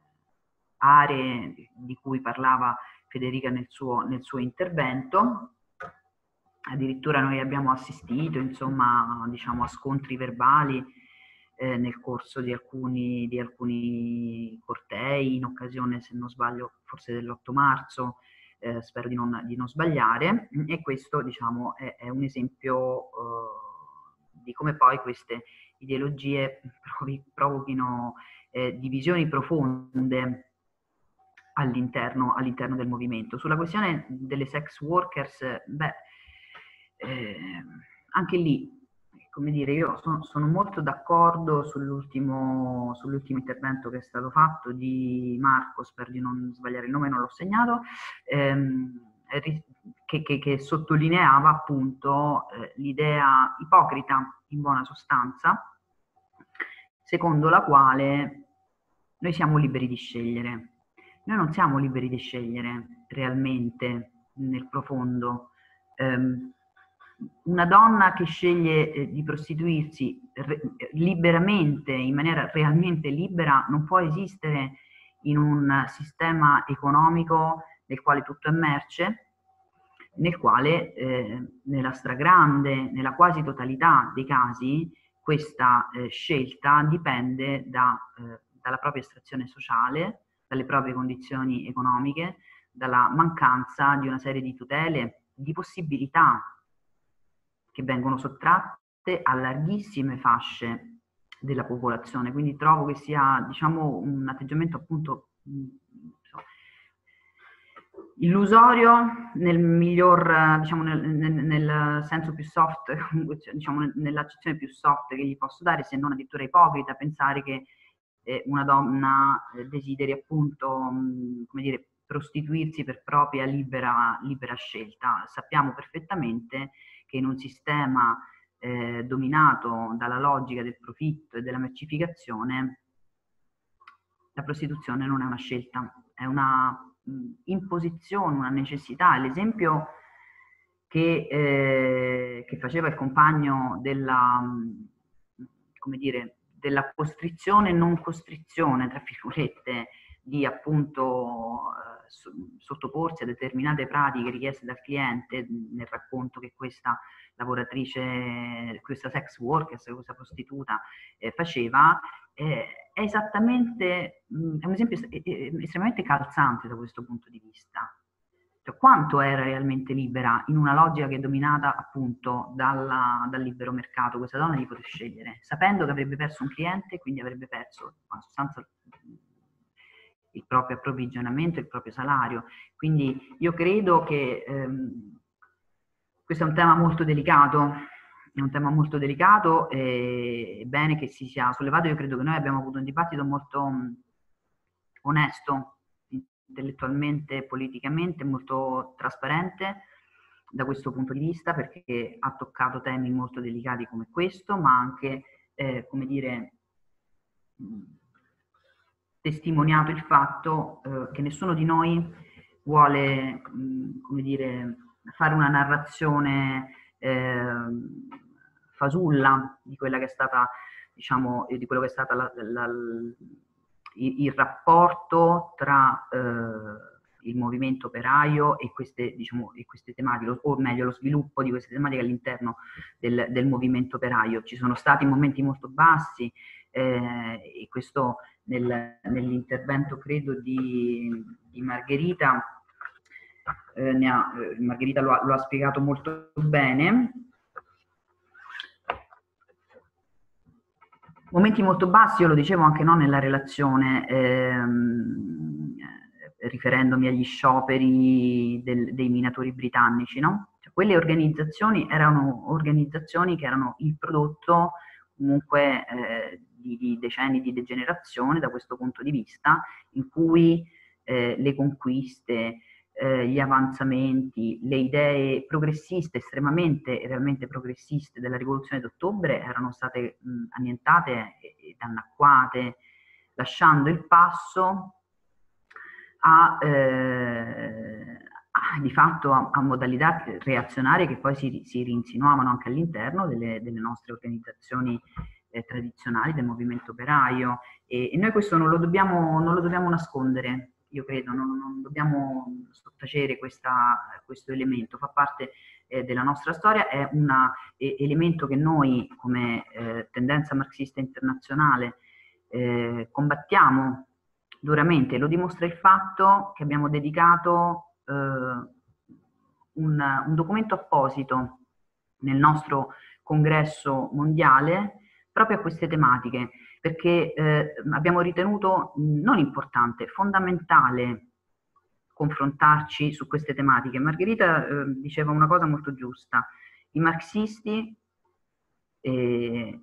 aree di cui parlava Federica nel suo, nel suo intervento. Addirittura noi abbiamo assistito, insomma, diciamo, a scontri verbali eh, nel corso di alcuni, di alcuni cortei, in occasione, se non sbaglio, forse dell'otto marzo, eh, spero di non, di non sbagliare, e questo, diciamo, è, è un esempio eh, di come poi queste ideologie provochino eh, divisioni profonde all'interno, all'interno del movimento. Sulla questione delle sex workers, beh, eh, anche lì, come dire, io sono, sono molto d'accordo sull'ultimo, sull'ultimo intervento che è stato fatto di Marco, spero di non sbagliare il nome, non l'ho segnato, ehm, che, che, che sottolineava appunto eh, l'idea ipocrita, in buona sostanza, secondo la quale noi siamo liberi di scegliere. Noi non siamo liberi di scegliere realmente nel profondo. Um, una donna che sceglie eh, di prostituirsi re, liberamente, in maniera realmente libera, non può esistere in un sistema economico nel quale tutto è merce, nel quale eh, nella stragrande, nella quasi totalità dei casi, questa eh, scelta dipende da, eh, dalla propria estrazione sociale, dalle proprie condizioni economiche, dalla mancanza di una serie di tutele, di possibilità che vengono sottratte a larghissime fasce della popolazione. Quindi trovo che sia, diciamo, un atteggiamento appunto illusorio nel miglior, diciamo, nel, nel, nel senso più soft, diciamo, nell'accezione più soft che gli posso dare, se non addirittura ipocrita, pensare che eh, una donna eh, desideri appunto, mh, come dire, prostituirsi per propria libera, libera scelta. Sappiamo perfettamente che in un sistema eh, dominato dalla logica del profitto e della mercificazione, la prostituzione non è una scelta, è una imposizione, una necessità. L'esempio che, eh, che faceva il compagno della, come dire, della costrizione e non costrizione, tra virgolette, di appunto eh, sottoporsi a determinate pratiche richieste dal cliente, nel racconto che questa lavoratrice, questa sex worker, questa prostituta eh, faceva, eh, è esattamente, mh, è un esempio estremamente calzante da questo punto di vista. Cioè, quanto era realmente libera in una logica che è dominata appunto dalla, dal libero mercato questa donna di poter scegliere, sapendo che avrebbe perso un cliente, quindi avrebbe perso in sostanza il proprio approvvigionamento, il proprio salario. Quindi io credo che ehm, questo è un tema molto delicato, è un tema molto delicato e è bene che si sia sollevato. Io credo che noi abbiamo avuto un dibattito molto mh, onesto, intellettualmente, politicamente, molto trasparente da questo punto di vista, perché ha toccato temi molto delicati come questo, ma anche, eh, come dire, mh, testimoniato il fatto eh, che nessuno di noi vuole, mh, come dire, fare una narrazione eh, fasulla di quella che è stata, diciamo, di quello che è stata la, la, il, il rapporto tra eh, il movimento operaio e queste, diciamo, e queste tematiche, o meglio lo sviluppo di queste tematiche all'interno del, del movimento operaio. Ci sono stati momenti molto bassi, eh, e questo nel, nell'intervento credo di, di Margherita, eh, ne ha, eh, Margherita lo ha, lo ha spiegato molto bene. Momenti molto bassi, io lo dicevo anche no, nella relazione, ehm, riferendomi agli scioperi del, dei minatori britannici, no? Cioè, quelle organizzazioni erano organizzazioni che erano il prodotto comunque eh, di, di decenni di degenerazione da questo punto di vista, in cui eh, le conquiste, eh, gli avanzamenti, le idee progressiste, estremamente e realmente progressiste della rivoluzione d'ottobre erano state mh, annientate ed annacquate, lasciando il passo a, eh, a di fatto a, a modalità reazionarie che poi si, si rinsinuavano anche all'interno delle, delle nostre organizzazioni eh, tradizionali del movimento operaio, e, e noi questo non lo dobbiamo, non lo dobbiamo nascondere. Io credo, non, non dobbiamo sottacere questa, questo elemento, fa parte eh, della nostra storia, è un eh, elemento che noi come eh, tendenza marxista internazionale eh, combattiamo duramente. Lo dimostra il fatto che abbiamo dedicato eh, un, un documento apposito nel nostro congresso mondiale proprio a queste tematiche, perché eh, abbiamo ritenuto non importante, fondamentale confrontarci su queste tematiche. Margherita eh, diceva una cosa molto giusta: i marxisti eh,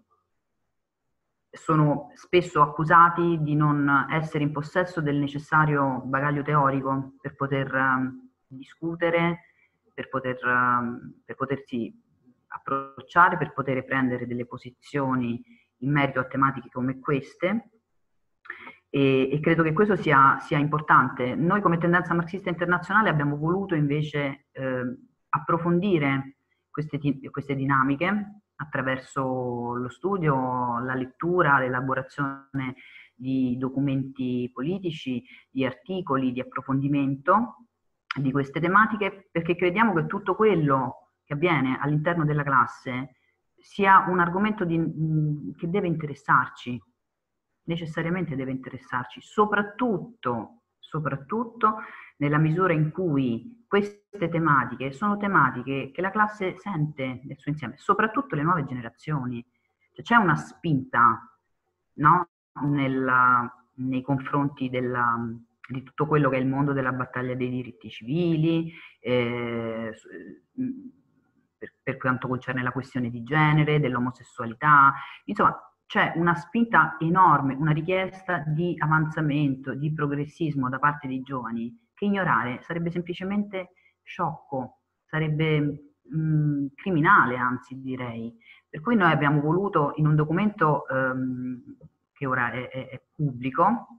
sono spesso accusati di non essere in possesso del necessario bagaglio teorico per poter um, discutere, per, poter, um, per potersi approcciare, per poter prendere delle posizioni in merito a tematiche come queste, e, e credo che questo sia, sia importante. Noi come tendenza marxista internazionale abbiamo voluto invece eh, approfondire queste, queste dinamiche attraverso lo studio, la lettura, l'elaborazione di documenti politici, di articoli, di approfondimento di queste tematiche, perché crediamo che tutto quello che avviene all'interno della classe sia un argomento di, mh, che deve interessarci, necessariamente deve interessarci, soprattutto, soprattutto nella misura in cui queste tematiche sono tematiche che la classe sente nel suo insieme, soprattutto le nuove generazioni. Cioè, c'è una spinta, no? Nella, nei confronti della, di tutto quello che è il mondo della battaglia dei diritti civili, eh, per, per quanto concerne la questione di genere, dell'omosessualità, insomma c'è una spinta enorme, una richiesta di avanzamento, di progressismo da parte dei giovani, che ignorare sarebbe semplicemente sciocco, sarebbe mh, criminale, anzi direi. Per cui noi abbiamo voluto in un documento ehm, che ora è, è, è pubblico,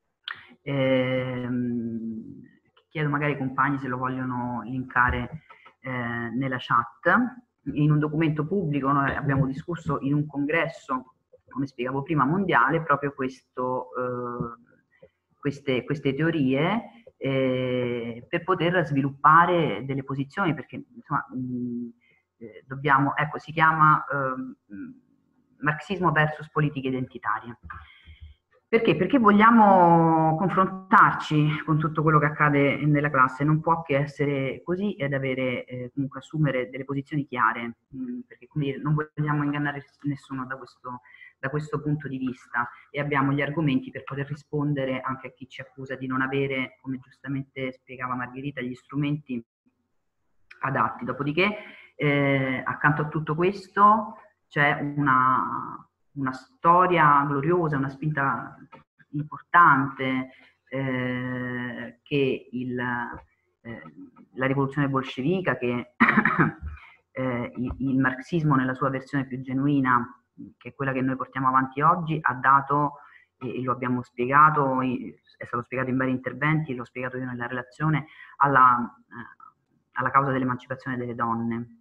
ehm, chiedo magari ai compagni se lo vogliono linkare eh, nella chat, in un documento pubblico noi abbiamo discusso in un congresso, come spiegavo prima, mondiale, proprio questo, eh, queste, queste teorie, eh, per poter sviluppare delle posizioni, perché insomma mh, eh, dobbiamo, ecco, si chiama eh, marxismo versus politica identitaria. Perché? Perché vogliamo confrontarci con tutto quello che accade nella classe, non può che essere così, ed avere, eh, comunque assumere delle posizioni chiare, mh, perché come dire, non vogliamo ingannare nessuno da questo, da questo punto di vista, e abbiamo gli argomenti per poter rispondere anche a chi ci accusa di non avere, come giustamente spiegava Margherita, gli strumenti adatti. Dopodiché, eh, accanto a tutto questo, c'è una... una storia gloriosa, una spinta importante eh, che il, eh, la rivoluzione bolscevica, che eh, il, il marxismo nella sua versione più genuina, che è quella che noi portiamo avanti oggi, ha dato, e lo abbiamo spiegato, è stato spiegato in vari interventi, e l'ho spiegato io nella relazione, alla, alla causa dell'emancipazione delle donne.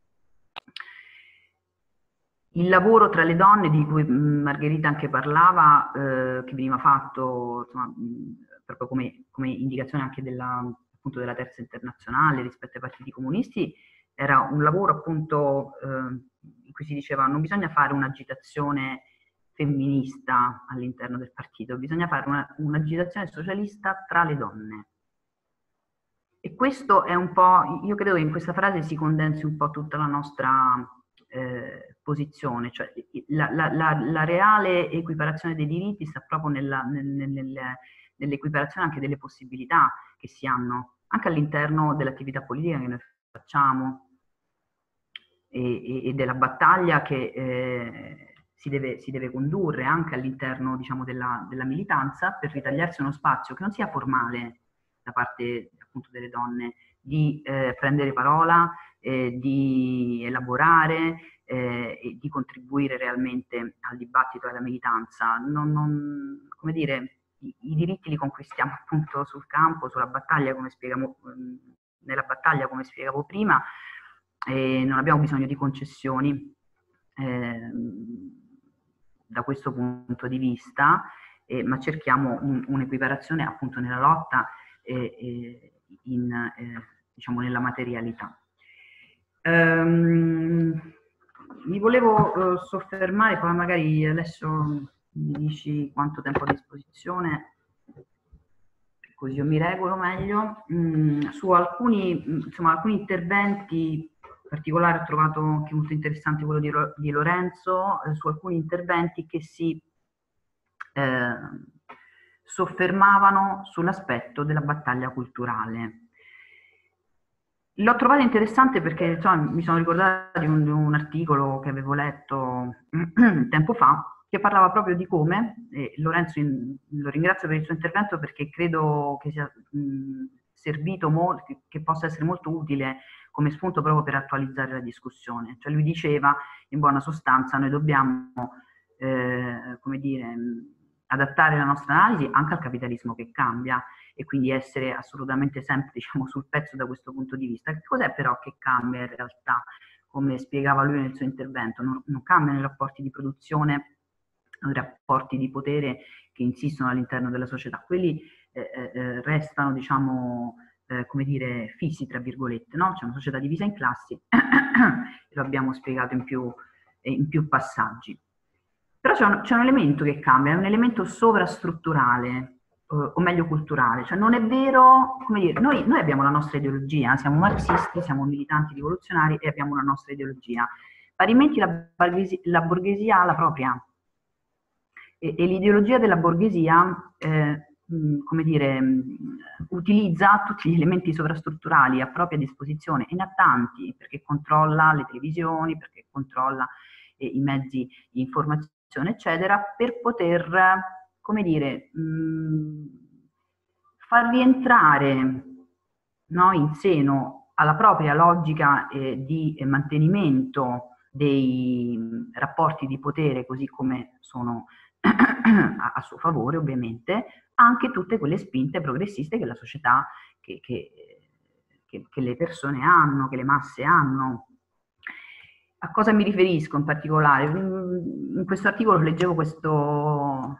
Il lavoro tra le donne, di cui Margherita anche parlava, eh, che veniva fatto insomma, proprio come, come indicazione anche della, appunto, della Terza Internazionale rispetto ai partiti comunisti, era un lavoro appunto eh, in cui si diceva non bisogna fare un'agitazione femminista all'interno del partito, bisogna fare una, un'agitazione socialista tra le donne. E questo è un po', io credo che in questa frase si condensi un po' tutta la nostra eh, posizione, cioè la, la, la, la reale equiparazione dei diritti sta proprio nella, nel, nel, nell'equiparazione anche delle possibilità che si hanno, anche all'interno dell'attività politica che noi facciamo e, e, e della battaglia che eh, si, deve, si deve condurre anche all'interno, diciamo, della, della militanza, per ritagliarsi uno spazio che non sia formale da parte appunto delle donne, di eh, prendere parola, eh, di elaborare eh, e di contribuire realmente al dibattito e alla militanza. Non, non, come dire, i, i diritti li conquistiamo appunto sul campo, sulla battaglia, come spiegavo, nella battaglia, come spiegavo prima, e non abbiamo bisogno di concessioni eh, da questo punto di vista, eh, ma cerchiamo un, un'equiparazione appunto nella lotta e, e in, eh, diciamo nella materialità. Um, mi volevo uh, soffermare, poi magari adesso mi dici quanto tempo ho a disposizione, così io mi regolo meglio, mm, su alcuni, insomma, alcuni interventi. In particolare ho trovato anche molto interessante quello di, di Lorenzo, eh, su alcuni interventi che si eh, soffermavano sull'aspetto della battaglia culturale. L'ho trovato interessante perché insomma, mi sono ricordata di un, di un articolo che avevo letto tempo fa, che parlava proprio di come, e Lorenzo in, lo ringrazio per il suo intervento perché credo che sia mh, servito molto, che, che possa essere molto utile come spunto proprio per attualizzare la discussione. Cioè lui diceva, in buona sostanza, noi dobbiamo, eh, come dire, adattare la nostra analisi anche al capitalismo che cambia e quindi essere assolutamente sempre, diciamo, sul pezzo da questo punto di vista. Che cos'è però che cambia in realtà? Come spiegava lui nel suo intervento, non, non cambiano i rapporti di produzione, i rapporti di potere che insistono all'interno della società. Quelli eh, eh, restano, diciamo, Eh, come dire, fissi, tra virgolette, no? C'è una società divisa in classi, e lo abbiamo spiegato in più, eh, in più passaggi. Però c'è un, c'è un elemento che cambia, è un elemento sovrastrutturale, eh, o meglio culturale, cioè non è vero, come dire, noi, noi abbiamo la nostra ideologia, siamo marxisti, siamo militanti rivoluzionari e abbiamo una nostra ideologia. Parimenti la borghesia, la borghesia ha la propria, e, e l'ideologia della borghesia eh, come dire, utilizza tutti gli elementi sovrastrutturali a propria disposizione, e ne ha tanti, perché controlla le televisioni, perché controlla eh, i mezzi di informazione, eccetera, per poter, come dire, mh, far rientrare, no, in seno alla propria logica eh, di mantenimento dei rapporti di potere, così come sono a, a suo favore, ovviamente, anche tutte quelle spinte progressiste che la società, che, che, che, che le persone hanno, che le masse hanno. A cosa mi riferisco in particolare? In questo articolo leggevo questo,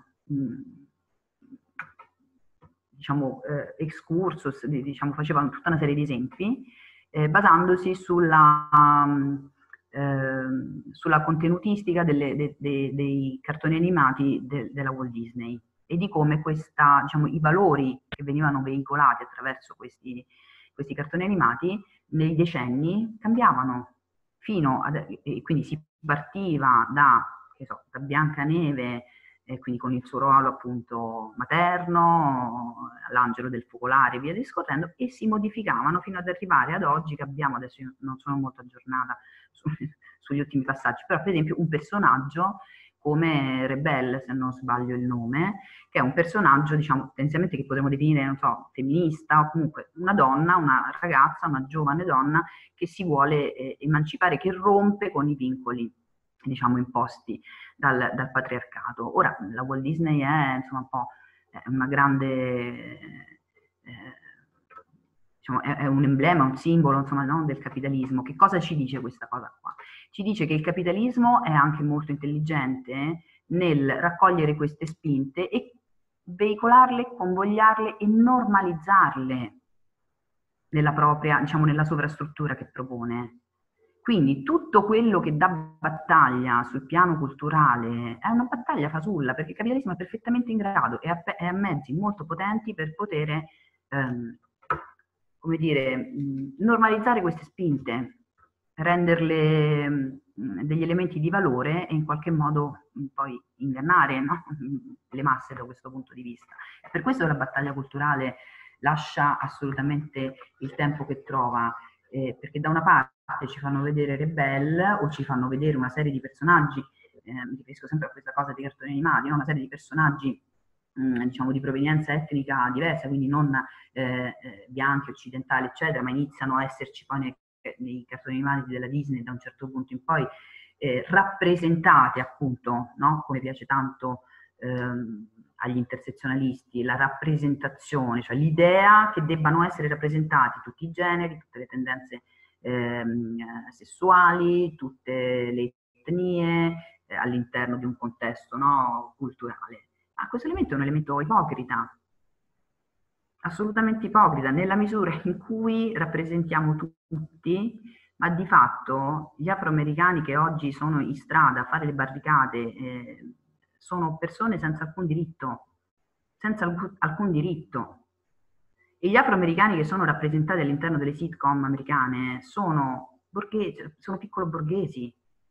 diciamo, eh, excursus, diciamo, facevano tutta una serie di esempi, eh, basandosi sulla, um, eh, sulla contenutistica delle, de, de, dei cartoni animati de, della Walt Disney, e di come questa, diciamo, i valori che venivano veicolati attraverso questi, questi cartoni animati nei decenni cambiavano, fino ad, e quindi si partiva da, che so, da Biancaneve, e quindi con il suo ruolo appunto materno, l'angelo del focolare e via discorrendo, e si modificavano fino ad arrivare ad oggi che abbiamo, adesso io non sono molto aggiornata su, sugli ultimi passaggi, però per esempio un personaggio come Rebelle, se non sbaglio il nome, che è un personaggio, diciamo, tendenzialmente che potremmo definire, non so, femminista, o comunque una donna, una ragazza, una giovane donna che si vuole eh, emancipare, che rompe con i vincoli, diciamo, imposti dal, dal patriarcato. Ora, la Walt Disney è, insomma, un po' è una grande... Eh, diciamo, è, è un emblema, un simbolo, insomma, no, del capitalismo. Che cosa ci dice questa cosa qua? Ci dice che il capitalismo è anche molto intelligente nel raccogliere queste spinte e veicolarle, convogliarle e normalizzarle nella propria, diciamo, nella sovrastruttura che propone. Quindi tutto quello che dà battaglia sul piano culturale è una battaglia fasulla, perché il capitalismo è perfettamente in grado e ha, ha mezzi molto potenti per poter, ehm, come dire, mh, normalizzare queste spinte, renderle mh, degli elementi di valore e in qualche modo mh, poi ingannare, no? le masse da questo punto di vista. Per questo la battaglia culturale lascia assolutamente il tempo che trova, eh, perché da una parte ci fanno vedere Rebelle o ci fanno vedere una serie di personaggi, eh, mi riferisco sempre a questa cosa dei cartoni animati, no? Una serie di personaggi mh, diciamo di provenienza etnica diversa, quindi non eh, eh, bianchi, occidentali, eccetera, ma iniziano a esserci poi nei, nei cartoni animati della Disney da un certo punto in poi eh, rappresentati appunto, no? Come piace tanto ehm, agli intersezionalisti, la rappresentazione, cioè l'idea che debbano essere rappresentati tutti i generi, tutte le tendenze ehm, sessuali, tutte le etnie eh, all'interno di un contesto, no, culturale. Ma questo elemento è un elemento ipocrita, assolutamente ipocrita, nella misura in cui rappresentiamo tutti, ma di fatto gli afroamericani che oggi sono in strada a fare le barricate eh, sono persone senza alcun diritto, senza alcun, alcun diritto. E gli afroamericani che sono rappresentati all'interno delle sitcom americane sono borghesi, sono piccolo borghesi.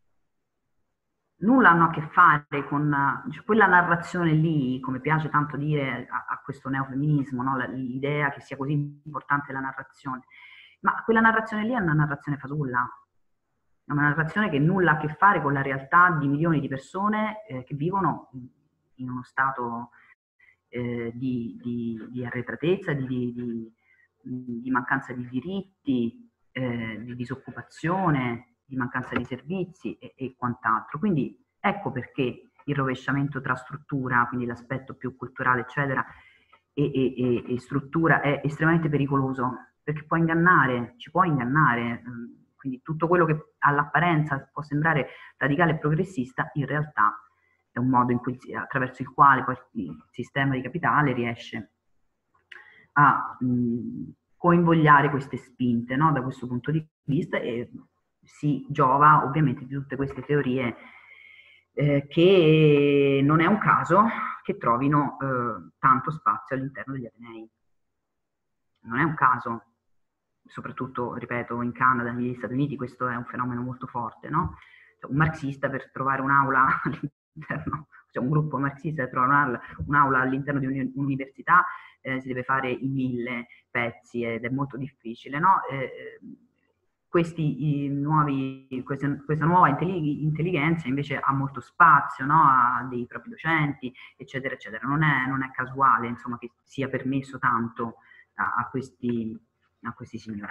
Nulla hanno a che fare con cioè, quella narrazione lì, come piace tanto dire a, a questo neofemminismo, no? L'idea che sia così importante la narrazione. Ma quella narrazione lì è una narrazione fasulla. È una narrazione che nulla ha a che fare con la realtà di milioni di persone eh, che vivono in uno stato eh, di, di, di arretratezza, di, di, di mancanza di diritti, eh, di disoccupazione, di mancanza di servizi e, e quant'altro. Quindi ecco perché il rovesciamento tra struttura, quindi l'aspetto più culturale, eccetera, e, e, e struttura è estremamente pericoloso, perché può ingannare, ci può ingannare. Quindi tutto quello che all'apparenza può sembrare radicale e progressista, in realtà è un modo in cui, attraverso il quale poi il sistema di capitale riesce a mh, coinvogliare queste spinte, no? Da questo punto di vista, e si giova ovviamente di tutte queste teorie eh, che non è un caso che trovino eh, tanto spazio all'interno degli atenei. Non è un caso. Soprattutto, ripeto, in Canada, negli Stati Uniti, questo è un fenomeno molto forte, no? Cioè, un marxista per trovare un'aula all'interno, cioè un gruppo marxista per trovare un'aula all'interno di un'università eh, si deve fare in mille pezzi ed è molto difficile, no? Eh, questi i nuovi, queste, questa nuova intelligenza invece ha molto spazio, no? Ha dei propri docenti, eccetera, eccetera. Non è, non è casuale, insomma, che sia permesso tanto a, a questi a questi signori.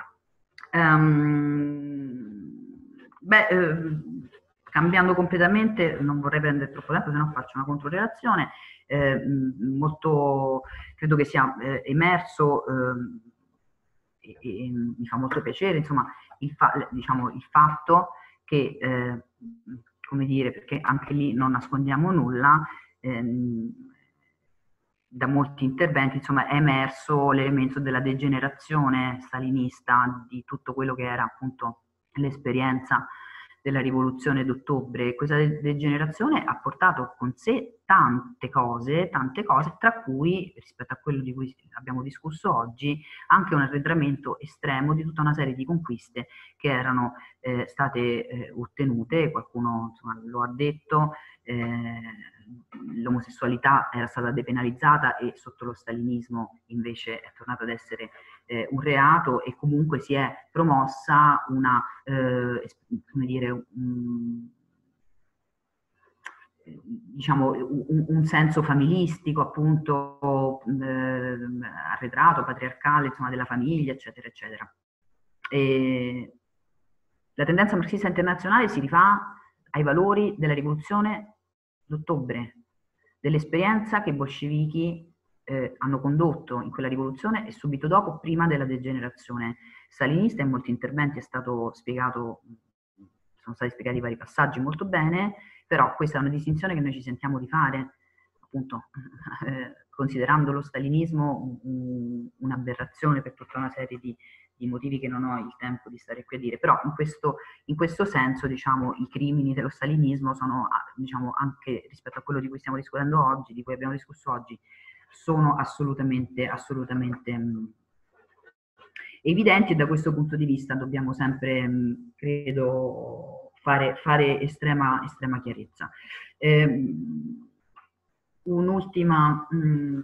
Um, beh, eh, cambiando completamente, non vorrei prendere troppo tempo, se no faccio una controrelazione, eh, molto, credo che sia eh, emerso, eh, e, e mi fa molto piacere, insomma, il, fa, diciamo, il fatto che, eh, come dire, perché anche lì non nascondiamo nulla, ehm, da molti interventi, insomma, è emerso l'elemento della degenerazione stalinista di tutto quello che era appunto l'esperienza della rivoluzione d'ottobre. Questa degenerazione ha portato con sé tante cose, tante cose, tra cui, rispetto a quello di cui abbiamo discusso oggi, anche un arretramento estremo di tutta una serie di conquiste che erano eh, state eh, ottenute, qualcuno insomma, lo ha detto, eh, l'omosessualità era stata depenalizzata e sotto lo stalinismo invece è tornato ad essere eh, un reato, e comunque si è promossa una, eh, come dire, un, diciamo, un, un senso familistico, appunto, eh, arretrato, patriarcale, insomma, della famiglia, eccetera, eccetera. E la tendenza marxista internazionale si rifà ai valori della rivoluzione d'ottobre, dell'esperienza che i bolscevichi eh, hanno condotto in quella rivoluzione e subito dopo, prima della degenerazione stalinista. In molti interventi è stato spiegato, sono stati spiegati vari passaggi molto bene, però questa è una distinzione che noi ci sentiamo di fare, appunto, eh, considerando lo stalinismo un, un'aberrazione per tutta una serie di, di di motivi che non ho il tempo di stare qui a dire, però in questo, in questo senso, diciamo, i crimini dello stalinismo sono, diciamo, anche rispetto a quello di cui stiamo discutendo oggi, di cui abbiamo discusso oggi, sono assolutamente, assolutamente mh, evidenti, e da questo punto di vista dobbiamo sempre, mh, credo, fare, fare estrema, estrema chiarezza. Eh, un'ultima... Mh,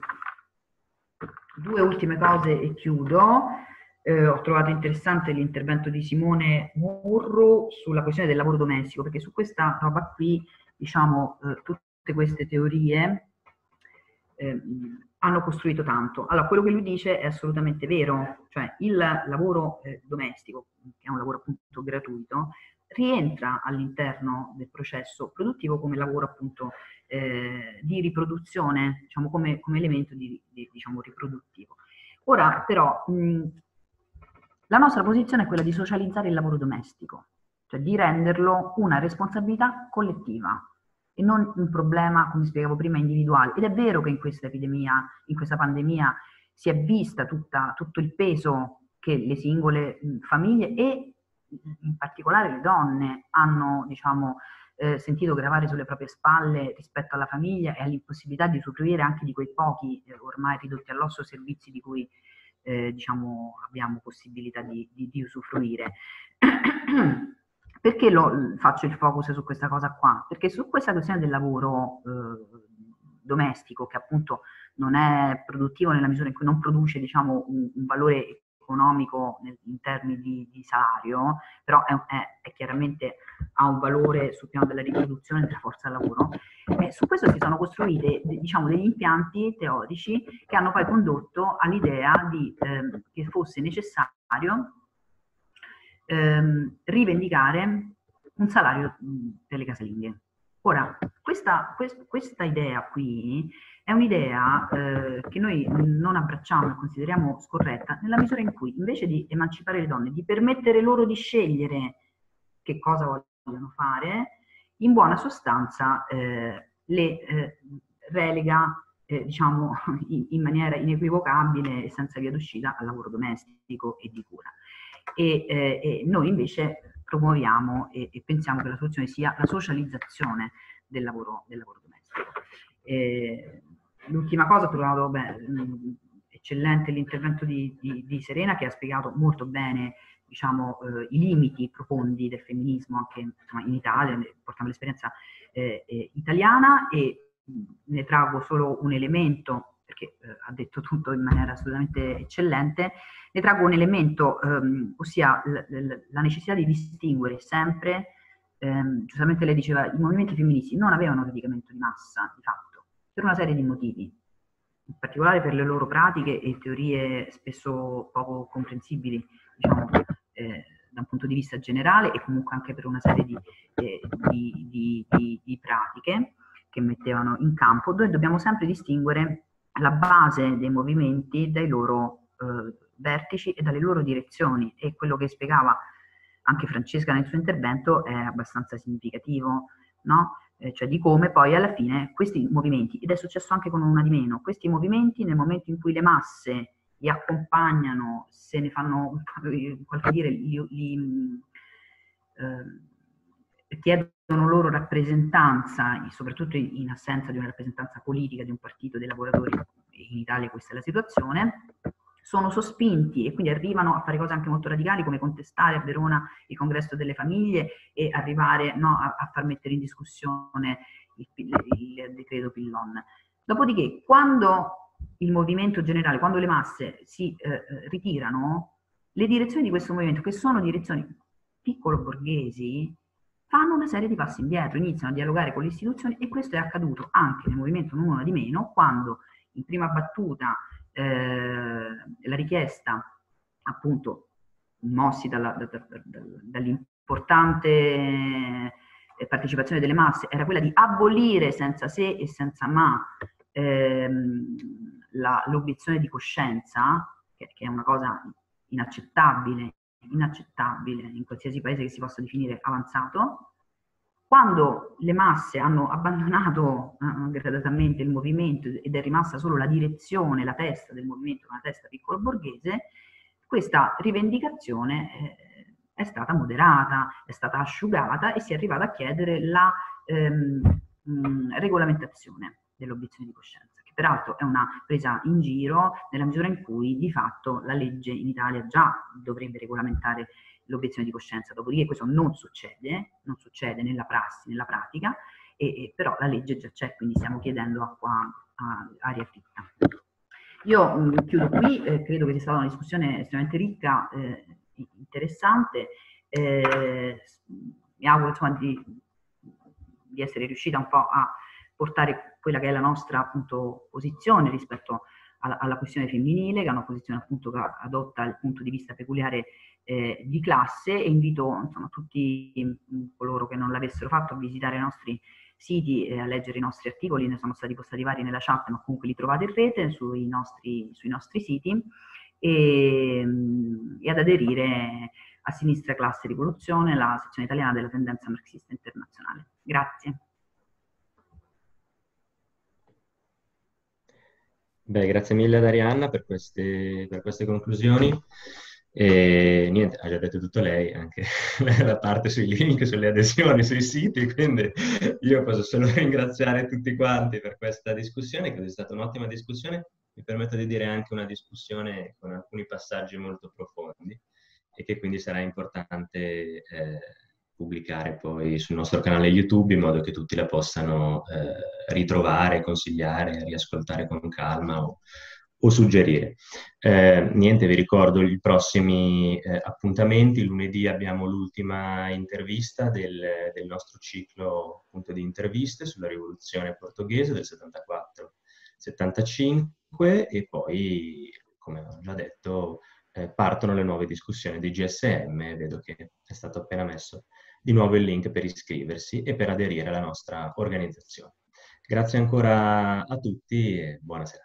Due ultime cose e chiudo. Eh, ho trovato interessante l'intervento di Simone Murru sulla questione del lavoro domestico, perché su questa roba qui, diciamo, eh, tutte queste teorie eh, hanno costruito tanto. Allora, quello che lui dice è assolutamente vero, cioè il lavoro eh, domestico, che è un lavoro appunto gratuito, rientra all'interno del processo produttivo come lavoro appunto eh, di riproduzione, diciamo come, come elemento di, di, diciamo, riproduttivo. Ora però mh, la nostra posizione è quella di socializzare il lavoro domestico, cioè di renderlo una responsabilità collettiva e non un problema, come spiegavo prima, individuale. Ed è vero che in questa epidemia, in questa pandemia, si è vista tutta, tutto il peso che le singole mh, famiglie e in particolare le donne hanno, diciamo, eh, sentito gravare sulle proprie spalle rispetto alla famiglia e all'impossibilità di usufruire anche di quei pochi, eh, ormai ridotti all'osso, servizi di cui eh, diciamo, abbiamo possibilità di, di, di usufruire. Perché lo, faccio il focus su questa cosa qua? Perché su questa questione del lavoro eh, domestico, che appunto non è produttivo nella misura in cui non produce, diciamo, un, un valore economico nel, in termini di, di salario, però è, è, è chiaramente ha un valore sul piano della riproduzione della forza lavoro. E su questo si sono costruiti, diciamo, degli impianti teorici che hanno poi condotto all'idea di ehm, che fosse necessario ehm, rivendicare un salario per le casalinghe. Ora, questa, quest, questa idea qui è un'idea eh, che noi non abbracciamo e consideriamo scorretta nella misura in cui, invece di emancipare le donne, di permettere loro di scegliere che cosa vogliono fare, in buona sostanza eh, le eh, relega, eh, diciamo, in, in maniera inequivocabile e senza via d'uscita al lavoro domestico e di cura. E, eh, e noi invece promuoviamo e, e pensiamo che la soluzione sia la socializzazione del lavoro, del lavoro domestico. Eh, l'ultima cosa, ho trovato beh, eccellente l'intervento di, di, di Serena, che ha spiegato molto bene, diciamo, eh, i limiti profondi del femminismo anche, insomma, in Italia, portando l'esperienza eh, eh, italiana, e ne traggo solo un elemento, perché eh, ha detto tutto in maniera assolutamente eccellente. Ne traggo un elemento, ehm, ossia l- l- la necessità di distinguere sempre, ehm, giustamente lei diceva, i movimenti femministi non avevano radicamento di massa, di fatto, per una serie di motivi, in particolare per le loro pratiche e teorie spesso poco comprensibili, diciamo, eh, da un punto di vista generale, e comunque anche per una serie di, eh, di, di, di, di pratiche che mettevano in campo, dove dobbiamo sempre distinguere la base dei movimenti dai loro eh, vertici e dalle loro direzioni, e quello che spiegava anche Francesca nel suo intervento è abbastanza significativo, no? Eh, cioè di come poi alla fine questi movimenti, ed è successo anche con Una di meno, questi movimenti nel momento in cui le masse li accompagnano, se ne fanno, qualche dire, li, li eh, chiedono loro rappresentanza, soprattutto in assenza di una rappresentanza politica di un partito dei lavoratori, in Italia questa è la situazione, sono sospinti e quindi arrivano a fare cose anche molto radicali, come contestare a Verona il congresso delle famiglie e arrivare, no, a, a far mettere in discussione il, il, il decreto Pillon. Dopodiché, quando il movimento generale, quando le masse si eh, ritirano, le direzioni di questo movimento, che sono direzioni piccolo borghesi, fanno una serie di passi indietro, iniziano a dialogare con le istituzioni, e questo è accaduto anche nel movimento Non Una di Meno, quando in prima battuta eh, la richiesta, appunto, mossi dalla, da, da, da, dall'importante partecipazione delle masse, era quella di abolire senza se e senza ma ehm, l'obiezione di coscienza, che, che è una cosa inaccettabile, inaccettabile in qualsiasi paese che si possa definire avanzato. Quando le masse hanno abbandonato eh, gradatamente il movimento ed è rimasta solo la direzione, la testa del movimento, una testa piccolo borghese, questa rivendicazione eh, è stata moderata, è stata asciugata e si è arrivata a chiedere la ehm, mh, regolamentazione dell'obiezione di coscienza, che peraltro è una presa in giro nella misura in cui di fatto la legge in Italia già dovrebbe regolamentare l'obiezione di coscienza, dopodiché questo non succede, non succede nella prassi, nella pratica, e, e però la legge già c'è, quindi stiamo chiedendo acqua a aria fritta. Io mh, chiudo qui, eh, credo che sia stata una discussione estremamente ricca, eh, interessante, eh, mi auguro insomma di, di essere riuscita un po' a portare quella che è la nostra appunto posizione rispetto alla, alla questione femminile, che è una posizione appunto che adotta il punto di vista peculiare eh, di classe, e invito insomma tutti mh, coloro che non l'avessero fatto a visitare i nostri siti e a leggere i nostri articoli, ne sono stati postati vari nella chat, ma comunque li trovate in rete sui nostri, sui nostri siti, e, e ad aderire a Sinistra Classe Rivoluzione, la sezione italiana della tendenza marxista internazionale. Grazie. Beh, grazie mille ad Arianna per queste, per queste conclusioni. E niente, ha già detto tutto lei, anche la parte sui link, sulle adesioni, sui siti, quindi io posso solo ringraziare tutti quanti per questa discussione, che è stata un'ottima discussione. Mi permetto di dire anche una discussione con alcuni passaggi molto profondi, e che quindi sarà importante eh, pubblicare poi sul nostro canale YouTube, in modo che tutti la possano eh, ritrovare, consigliare, riascoltare con calma o, o suggerire. Eh, niente, vi ricordo i prossimi eh, appuntamenti. Lunedì abbiamo l'ultima intervista del, del nostro ciclo appunto di interviste sulla rivoluzione portoghese del settantaquattro settantacinque, e poi, come ho già detto, eh, partono le nuove discussioni dei G S M. Vedo che è stato appena messo di nuovo il link per iscriversi e per aderire alla nostra organizzazione. Grazie ancora a tutti e buona serata.